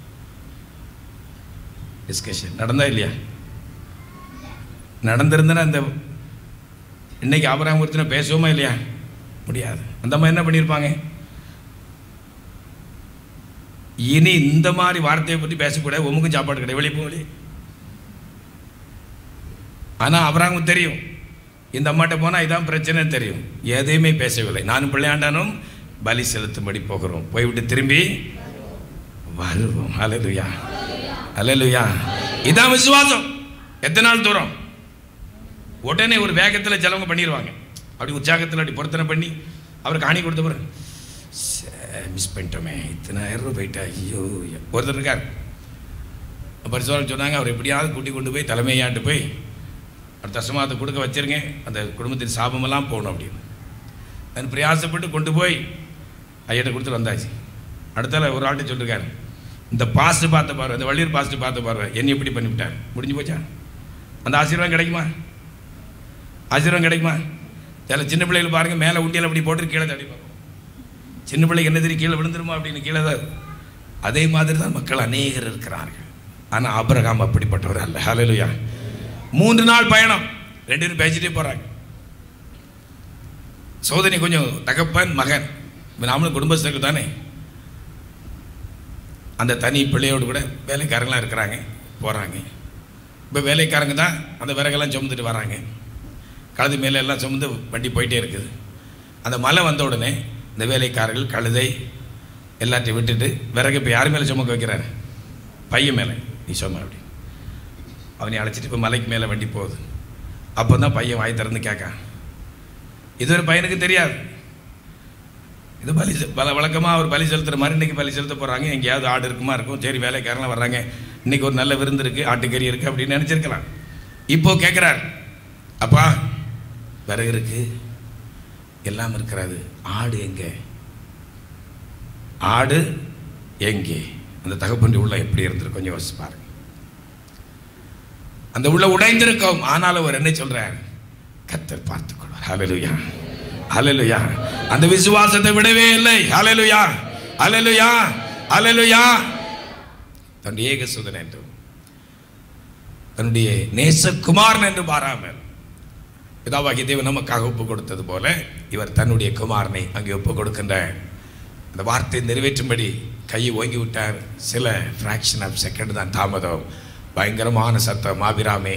டிஸ்கஷன் நடந்தா இல்லையா? நடந்திருந்தேன்னா அந்த இன்னைக்கு ஆபிரகாம் குறித்து பேசுவோமா இல்லையா? முடியாது. அந்த அம்மா என்ன பண்ணியிருப்பாங்க? இனி இந்த மாதிரி வார்த்தையை பற்றி பேசக்கூடாது, உமக்கும் சாப்பாடு கிடையாது, வெளியே போக வெளியே. ஆனால் அவராங்க தெரியும் இந்த அம்மாட்ட போனால் இதான் பிரச்சனை தெரியும், எதையுமே பேசவில்லை. நானும் பிள்ளையாண்டானும் பலி செலுத்தும்படி போகிறோம், போய்விட்டு திரும்பி வருவோம். அல்லேலூயா, அல்லேலூயா. இதான் விசுவாசம். எத்தனை நாள் தூரம்? உடனே ஒரு வேகத்தில் சிலவங்க பண்ணிடுவாங்க, அப்படி உற்சாகத்தில் அப்படி பொருத்தனை பண்ணி அவருக்கு ஆணி கொடுத்த பிறகு மிஸ் பண்ணிட்டோமே, இத்தனை 1000 ரூபாய் போயிட்டா, ஐயோ. ஒருத்தர் இருக்கார், பரிசுத்தவான்கள் சொன்னாங்க அவர் எப்படியாவது கூட்டி கொண்டு போய் தலைமையாட்டு போய் அடுத்த தசமாத்தை கொடுக்க வச்சிருங்க, அந்த குடும்பத்தின் சாபமெல்லாம் போகணும் அப்படின்னு. நான் பிரயாசப்பட்டு கொண்டு போய் ஐயாட்ட கொடுத்துட்டு வந்தாச்சு. அடுத்தால ஒரு ஆள்கிட்ட சொல்லியிருக்காரு, இந்த பாஸ்ட் பார்த்து பாரு, இந்த வள்ளியூர் பாஸ்ட் பார்த்து பாரு, என்ன எப்படி பண்ணிவிட்டார், முடிஞ்சு போச்சா? அந்த ஆசீர்வாதம் கிடைக்குமா? ஆசீர்வாதம் கிடைக்குமா? சில சின்ன பிள்ளைகள் பாருங்கள், மேலே உண்டியில் அப்படி போட்டு கீழே தடி பார்ப்போம், சின்ன பிள்ளைக்கு என்ன தெரியும் கீழே விழுந்துருமா அப்படின்னு கீழே தான். அதே மாதிரி தான் மக்கள் அநேகர் இருக்கிறார்கள். ஆனால் ஆபிரகாம் அப்படிப்பட்டவர் அல்ல. ஹல்லேலூயா. 3 நாள் பயணம், 2 பேரும் பேசிட்டே போகிறாங்க. சோதனை கொஞ்சம் தகப்பன் மகன், நாமளும் குடும்பஸ்தர்கள் தானே. அந்த தனி பிள்ளையோடு கூட வேலைக்காரங்களாம் இருக்கிறாங்க, போகிறாங்க. இப்போ வேலைக்காரங்க தான் அந்த விறகெல்லாம் சுமந்துட்டு வராங்க, கழுது மேலே எல்லாம் சுமந்து வண்டி போயிட்டே இருக்குது. அந்த மழை வந்த உடனே இந்த வேலைக்காரர்கள் கழுதை எல்லாத்தையும் விட்டுட்டு விறகு இப்போ யார் மேலே சுமக்க வைக்கிறாரு? பையன் மேலே, நீ சும அப்படி அவனை அழைச்சிட்டு இப்போ மலைக்கு மேலே வண்டி போகுது. அப்போ தான் பையன் வாய் திறந்து கேட்கான். இது ஒரு பையனுக்கு தெரியாது, இது வழக்கமாக ஒரு பலி செலுத்துகிற மாதிரி இன்றைக்கி பலி செலுத்த போகிறாங்க, எங்கேயாவது ஆடு இருக்குமா இருக்கும், சரி வேலைக்காரங்களாம் வர்றாங்க, இன்றைக்கி ஒரு நல்ல விருந்து இருக்குது, ஆட்டுக்கறி இருக்குது அப்படின்னு நினச்சிருக்கலாம். இப்போ கேட்குறார், அப்பா விறகு இருக்கு, எல்லாம் இருக்கிறாரு, ஆடு எங்கே? ஆடு எங்கே? அந்த தகப்பன் உள்ள எப்படி இருந்திருக்கு கொஞ்சம் யோசிச்சு பாருங்க. அந்த உள்ள உடைந்திருக்கும், ஆனாலும் அவர் என்ன சொல்றார்? கர்த்தர் பார்த்துக் கொள்வார். ஹல்லேலூயா, ஹல்லேலூயா. அந்த விசுவாசத்தை விடவே இல்லை. ஹல்லேலூயா, ஹல்லேலூயா, ஹல்லேலூயா. தன்னுடைய ஏகசுதன் என்றும் தன்னுடைய நேசகுமாரன் என்று பாராமல் பிதாவாகிய தேவன் நமக்காக ஒப்பு கொடுத்தது போல இவர் தன்னுடைய குமாரனை அங்கே ஒப்பு கொடுக்கின்ற அந்த வார்த்தையை நிறைவேற்றும்படி கையை ஓங்கி விட்டார். சில ஃப்ராக்ஷன் ஆஃப் செகண்ட் தான் தாமதம். பயங்கரமான சத்தம், மாபிராமே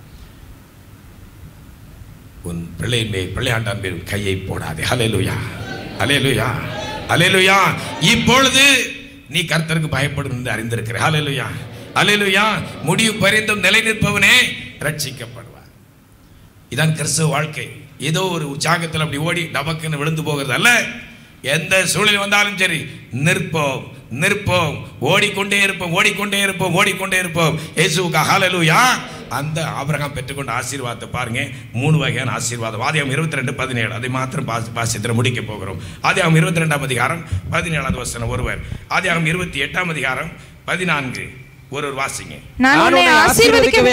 உன் பிள்ளையின் மேல் பிள்ளையாண்டான் மேல் கையை போடாதே. ஹல்லேலூயா, ஹல்லேலூயா, ஹல்லேலூயா. இப்பொழுது நீ கர்த்தருக்கு பயப்படும் என்று அறிந்திருக்கிற. ஹல்லேலூயா, ஹல்லேலூயா. முடிவு பரிந்தும் நிலை நிற்பவனே ரட்சிக்கப்படுவார். இதான் கிறிஸ்தவ வாழ்க்கை. ஏதோ ஒரு உற்சாகத்தில் அப்படி ஓடி நமக்குன்னு விழுந்து போகிறது அல்ல. எந்த சூழல் வந்தாலும் சரி நிற்போம், நிற்போம், ஓடிக்கொண்டே இருப்போம், ஓடிக்கொண்டே இருப்போம், ஓடிக்கொண்டே இருப்போம். இயேசுவுக்காக. ஹல்லேலூயா. அந்த ஆபிரகாம் பெற்றுக்கொண்ட ஆசீர்வாதத்தை பாருங்க. 3 வகையான ஆசீர்வாதம். ஆதியாகமம் 22:17 அதை மாத்திரம் வாசித்து முடிக்க போகிறோம். ஆதியாகமம் 22ஆம் அதிகாரம் 17வது வசனம் ஒருவர். ஆதியாகமம் 28ஆம் அதிகாரம் 14 ஒருவர் வாசிங்க. நான் உன்னை ஆசீர்வதிக்கவே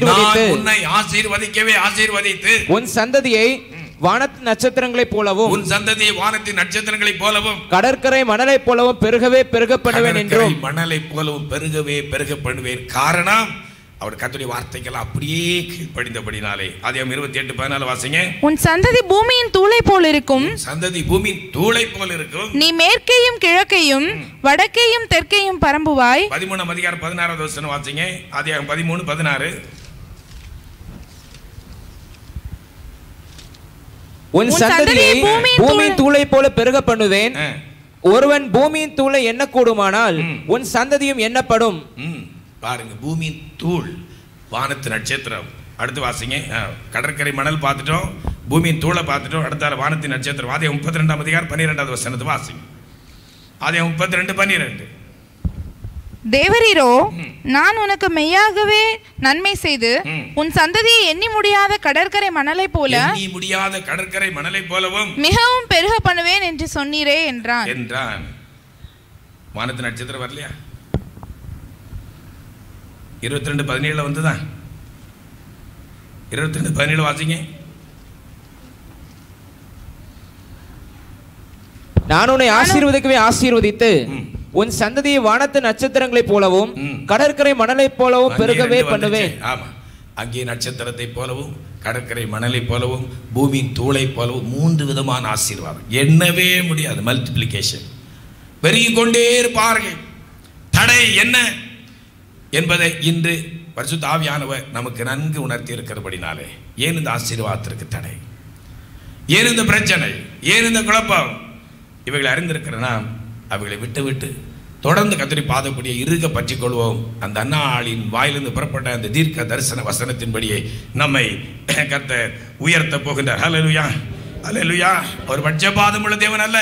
ஆசீர்வதித்து உன் சந்ததியை வானத்து நட்சத்திரங்களைப் போலவும் உன் சந்ததியை வானத்தின் நட்சத்திரங்களைப் போலவும் கடற்கரை மணலைப் போலவும் பெருகவே பெருக பண்ணுவேன் என்றும். மணலைப் போலவும் பெருகவே பெருக பண்ணுவேன். காரணம் அவர் கர்த்தருடைய வார்த்தைகள் அப்படியே கீழ்ப்படிந்தபடினாலே. ஆதியாகமம் 28:14 வாசிங்க. உன் சந்ததி பூமியின் தூளை போல் இருக்கும். சந்ததி பூமியின் தூளை போல் இருக்கும். நீ மேற்கையும் கிழக்கையும் வடக்கையும் தெற்கையும் பரம்புவாய். 13ஆம் அதிகாரம் 16வது வசனம் வாசிங்க. ஆதியாகமம் 13:16. உன் சந்ததியை பூமியின் தூளை போல பெருக பண்ணுவேன். ஒருவன் பூமியின் தூளை எண்ண கூடுமானால் உன் சந்ததியும் எண்ணப்படும். பாருங்க, பூமியின் தூள் வானத்து நட்சத்திரம். அடுத்து வாசிங்க. கடற்கரை மணல் பார்த்துட்டோம், பூமியின் தூளை பார்த்துட்டோம், அடுத்தால வானத்தின் நட்சத்திரம். ஆதியாகமம் 32ஆம் அதிகாரம் 12வது வசனத்தை வாசிங்க. ஆதியாகமம் 32:12. தேவரீரோ, நான் உனக்கு மெய்யாகவே நன்மை செய்து உன் சந்ததியை எண்ணி முடியாத கடற்கரை மணலை போல கடற்கரை மணலை போலவும் மிகவும் பெருக பண்ணுவேன் என்று சொன்னீரே என்றான். வானத்து நட்சத்திரம் வரலையா? 22:17 வந்துதான். 22:17 வாசிங்க. நான் உன்னை ஆசீர்வதிக்கவே ஆசீர்வதித்து உன் சந்ததியை வானத்து நட்சத்திரங்களைப் போலவும் கடற்கரை மணலைப் போலவும் பெருகவே பண்ணுவேன். ஆமா, அங்கே நட்சத்திரத்தை போலவும் கடற்கரை மணலை போலவும் பூமியின் தூளை போலவும் 3 விதமான ஆசீர்வாதம். எண்ணவே முடியாது. மல்டிப்ளிகேஷன். பெருகிக் கொண்டே இருப்பார்கள். தடை என்ன என்பதை இன்று பரிசுத்த ஆவியானவர் நமக்கு நன்கு உணர்த்தி இருக்கிறபடினாலே, ஏன் இந்த ஆசீர்வாதத்திற்கு தடை, ஏன் இந்த பிரச்சனை, ஏன் இந்த குழப்பம், இவைகளை அறிந்திருக்கிற நாம் அவைகளை விட்டு தொடர்ந்து கர்த்தரை பாதப்படியே இறுக பற்றிக் கொள்வோம். அந்த அன்னாளின் வாயிலிருந்து புறப்பட்ட அந்த தீர்க்க தரிசன வசனத்தின்படியே நம்மை கர்த்தர் உயர்த்த போகின்றார். ஹல்லேலூயா, ஹல்லேலூயா. ஒரு பட்சபாதம் உள்ள தேவன் அல்ல.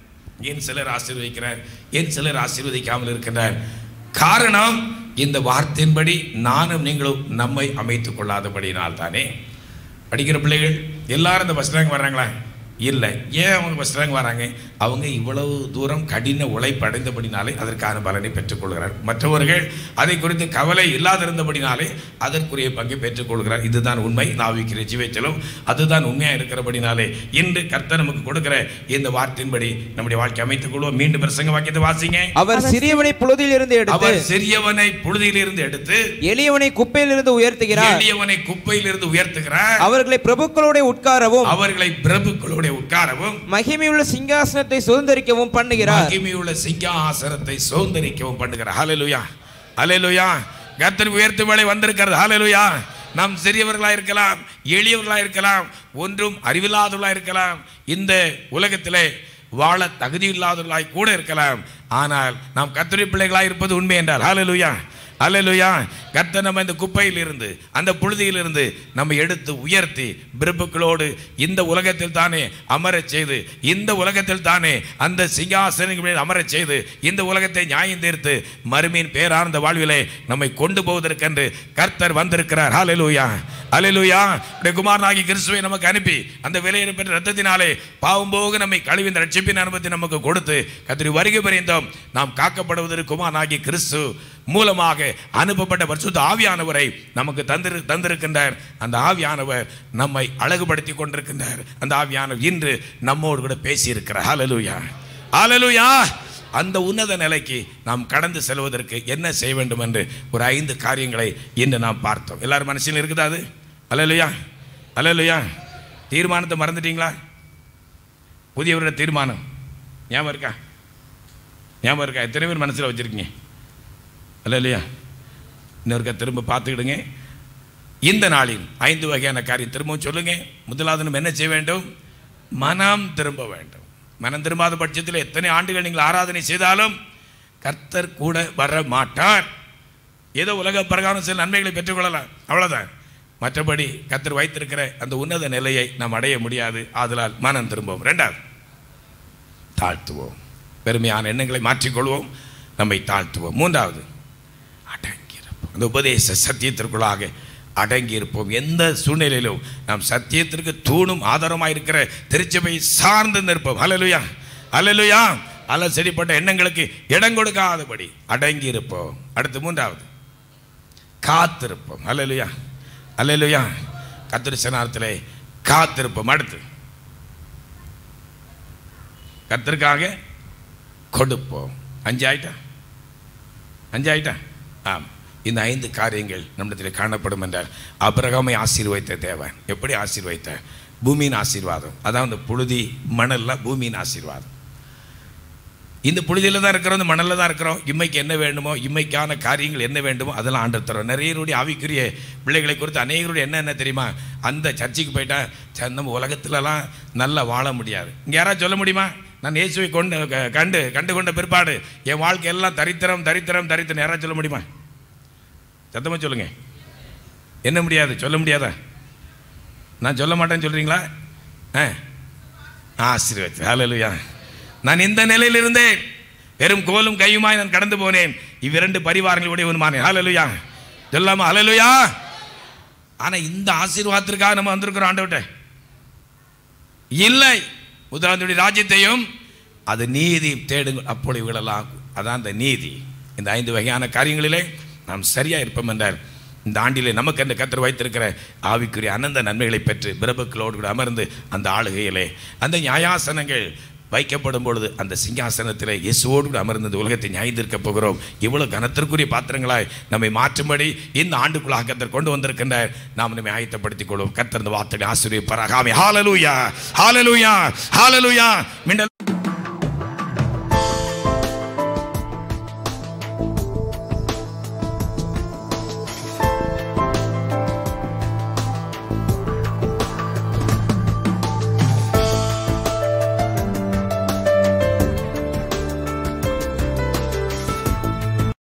ஏன் சிலர் ஆசீர்வதிக்கிறார், ஏன் சிலர் ஆசீர்வதிக்காமல் இருக்கின்றார்? காரணம், இந்த வார்த்தையின்படி நானும் நீங்களும் நம்மை அமைத்துக் கொள்ளாதபடினால் தானே. படிக்கிற பிள்ளைகள் எல்லாரும் இந்த பஸ் ரேங்க் வர்றாங்களா? இல்லை. ஏன் அவங்க பஸ் ரேங்க் வராங்க? அவங்க இவ்வளவு தூரம் கடின உழைப்பு அடைந்தபடினாலே அதற்கான பலனை பெற்றுக்கொள்கிறார். மற்றவர்கள் அதை குறித்து கவலை இல்லாதிருந்தபடினாலே அதற்குரிய பங்கை பெற்றுக்கொள்கிறார். இதுதான் உண்மை. நாவிக்கிற ஜீவத்திலும் அதுதான் உண்மையாக இருக்கிறபடினாலே இன்று கர்த்தர் நமக்கு கொடுக்கிற இந்த வார்த்தையின்படி நம்முடைய வாழ்க்கை அமைத்துக் கொள்வோம். மீண்டும் பிரசங்க வாக்கியத்தை வாசிங்க. அவர் சிறியவனை புழுதியிலிருந்து எடுத்து, அவர் சிறியவனை புழுதியிலிருந்து எடுத்து எளியவனை குப்பையிலிருந்து உயர்த்துகிறார். எளியவனை குப்பையிலிருந்து உயர்த்துகிறார். அவர்களை பிரபுக்களோட உட்காரவும், அவர்களை பிரபுக்களோட உட்காரவும், மகிமையுள்ள சிங்காசனத்தை சுதந்தரிக்கவும் பண்ணுகிறார். மகிமையுள்ள சிங்காசனத்தை சுதந்தரிக்கவும் பண்ணுகிறார். ஹல்லேலூயா, ஹல்லேலூயா. கர்த்தர் உயர்த்தும் வேளை வந்திருக்கிறது. ஹல்லேலூயா. நாம் சிறியவர்களாக இருக்கலாம், எளியவர்களாக இருக்கலாம், ஒன்றும் அறிவில்லாதவர்களாக இருக்கலாம், இந்த உலகத்திலே வாழ தகுதியில்லாதவர்களாய் கூட இருக்கலாம். ஆனால் நாம் கர்த்தருடைய பிள்ளைகளாக இருப்பது உண்மை என்றால் ஹல்லேலூயா, ஹல்லேலூயா. கர்த்தர் நம்ம இந்த குப்பையில் இருந்து, அந்த புழுதியிலிருந்து நம்ம எடுத்து உயர்த்தி பிரபுக்களோடு இந்த உலகத்தில் தானே அமரச் செய்து, இந்த உலகத்தில் தானே அந்த சிங்காசனங்களில் அமரச் செய்து, இந்த உலகத்தை நியாயம் தீர்த்து மறுமையின் பேரார்ந்த வாழ்விலே நம்மை கொண்டு போவதற்கென்று கர்த்தர் வந்திருக்கிறார். ஹல்லேலூயா, ஹல்லேலூயா. குமாரனாகி கிறிஸ்துவை நமக்கு அனுப்பி அந்த விலையை பெற்ற ரத்தத்தினாலே பாவம் போக நம்மை கழுவி இந்த ரட்சிப்பின் அனுபவத்தை நமக்கு கொடுத்து கர்த்தர் வருகை பரியந்தம் நாம் காக்கப்படுவதற்கு குமாரனாகி கிறிஸ்து மூலமாக அனுப்பப்பட்ட பரிசுத்த ஆவியானவரை நமக்கு தந்திருக்கின்றார். அந்த ஆவியானவர் நம்மை அழகுபடுத்தி கொண்டிருக்கின்றார். அந்த ஆவியானவர் இன்று நம்மோடு கூட பேசியிருக்கிறார். ஹல்லேலூயா, ஹல்லேலூயா. அந்த உன்னத நிலைக்கு நாம் கடந்து செல்வதற்கு என்ன செய்ய வேண்டும் என்று ஒரு 5 காரியங்களை இன்று நாம் பார்த்தோம். எல்லாரும் மனசில் இருக்குதா அது? ஹல்லேலூயா, ஹல்லேலூயா. தீர்மானத்தை மறந்துட்டீங்களா? புதியவருடைய தீர்மானம் ஞாபகம் இருக்கா? ஞாபகம் இருக்கா? எத்தனை பேர் மனசில் வச்சுருக்கீங்க? ஹல்லேலூயா. இன்னொருக்கா திரும்ப பார்த்துக்கிடுங்க. இந்த நாளில் 5 வகையான காரியம் திரும்பவும் சொல்லுங்க. முதலாவது நம்ம என்ன செய்ய வேண்டும்? மனம் திரும்ப வேண்டும். மனம் திரும்பாத பட்சத்தில் எத்தனை ஆண்டுகள் நீங்கள் ஆராதனை செய்தாலும் கர்த்தர் கூட வர மாட்டார். ஏதோ உலக பிரகாரம் சில நன்மைகளை பெற்றுக்கொள்ளலாம், அவ்வளோதான். மற்றபடி கர்த்தர் வைத்திருக்கிற அந்த உன்னத நிலையை நாம் அடைய முடியாது. ஆதலால் மனம் திரும்புவோம். 2வது, தாழ்த்துவோம். பெருமையான எண்ணங்களை மாற்றிக்கொள்வோம், நம்மை தாழ்த்துவோம். 3வது, அடங்கியிருப்போம். அந்த உபதேச சத்தியத்திற்குள்ளாக அடங்கியிருப்போம். எந்த சூழ்நிலையிலும் நாம் சத்தியத்திற்கு தூணும் ஆதாரமாக இருக்கிற திருச்சபை சார்ந்து நிற்போம். ஹல்லேலூயா, ஹல்லேலூயா. அல்ல செடிப்பட்ட எண்ணங்களுக்கு இடம் கொடுக்காதபடி அடங்கியிருப்போம். அடுத்து 3வது, காத்திருப்போம். ஹல்லேலூயா, ஹல்லேலூயா. கர்த்தருடைய சன்னதியிலே காத்திருப்போம். அடுத்து கர்த்தருக்காக கொடுப்போம். 5 ஆயிட்டா? ஆம். இந்த 5 காரியங்கள் நம்மிடத்தில் காணப்படும் என்றால் ஆபிரகாமை ஆசீர்வதித்த தேவன் எப்படி ஆசீர்வதித்தார்? பூமியின் ஆசீர்வாதம். அதான் இந்த புழுதி மணலில் பூமியின் ஆசீர்வாதம். இந்த புழுதியில் தான் இருக்கிறோம், இந்த மணலில் தான் இருக்கிறோம். இம்மைக்கு என்ன வேண்டுமோ, இம்மைக்கான காரியங்கள் என்ன வேண்டுமோ அதெல்லாம் ஆண்டவர் தரும். நிறையருடைய ஆவிக்குரிய பிள்ளைகளை குறித்து அநேகருடைய என்ன தெரியுமா? அந்த சர்ச்சைக்கு போயிட்டா நம்ம உலகத்துலலாம் நல்லா வாழ முடியாது. இங்கே யாராவது சொல்ல முடியுமா? நான் இயேசுவை கண்டு கொண்ட பிற்பாடு என் வாழ்க்கை எல்லாம் தரித்திரம் தரித்திரம் தரித்திரம் யாராவது சொல்ல முடியுமா? சத்தமாக சொல்லுங்க. என்ன முடியாது? சொல்ல முடியாதா? நான் சொல்ல மாட்டேன்னு சொல்கிறீங்களா? ஆசீர்வதி. ஹல்லேலூயா. நான் இந்த நிலையில் இருந்தேன், வெறும் கோலும் கையுமாய் நான் கடந்து போனேன், இவ்விரண்டு பரிவாரங்களுடைய ஒன்றுமானேன். ஹல்லேலூயா சொல்லாமா? ஹல்லேலூயா. ஆனால் இந்த ஆசீர்வாதத்திற்காக நம்ம வந்திருக்கிறோம் ஆண்டவர்கிட்ட இல்லை. முதலாவது ராஜ்யத்தையும் அது நீதி தேடுங்கள், அப்பொழுது இவங்களெல்லாம். அதான் அந்த நீதி. இந்த 5 வகையான காரியங்களிலே நாம் சரியாக இருப்போம் என்றால் இந்த ஆண்டிலே நமக்கு அந்த கர்த்தர் வைத்திருக்கிற ஆவிக்குரிய அனந்த நன்மைகளை பெற்று பிரபுக்களோடு கூட அமர்ந்து அந்த ஆளுகையிலே அந்த நியாயாசனங்கள் வைக்கப்படும் பொழுது அந்த சிங்காசனத்தில் இயேசுவோடு கூட அமர்ந்து இந்த உலகத்தை நியாயந்திருக்க போகிறோம். இவ்வளவு கனத்திற்குரிய பாத்திரங்களாய் நம்மை மாற்றும்படி இந்த ஆண்டுக்குள்ளாக கர்த்தர் கொண்டு வந்திருக்கின்றார். நாம் நம்மை ஆயத்தப்படுத்திக் கொள்வோம். கர்த்தர் இந்த வார்த்தையை ஆசீர்வதிப்பாராக. ஹல்லேலூயா, ஹல்லேலூயா, ஹல்லேலூயா.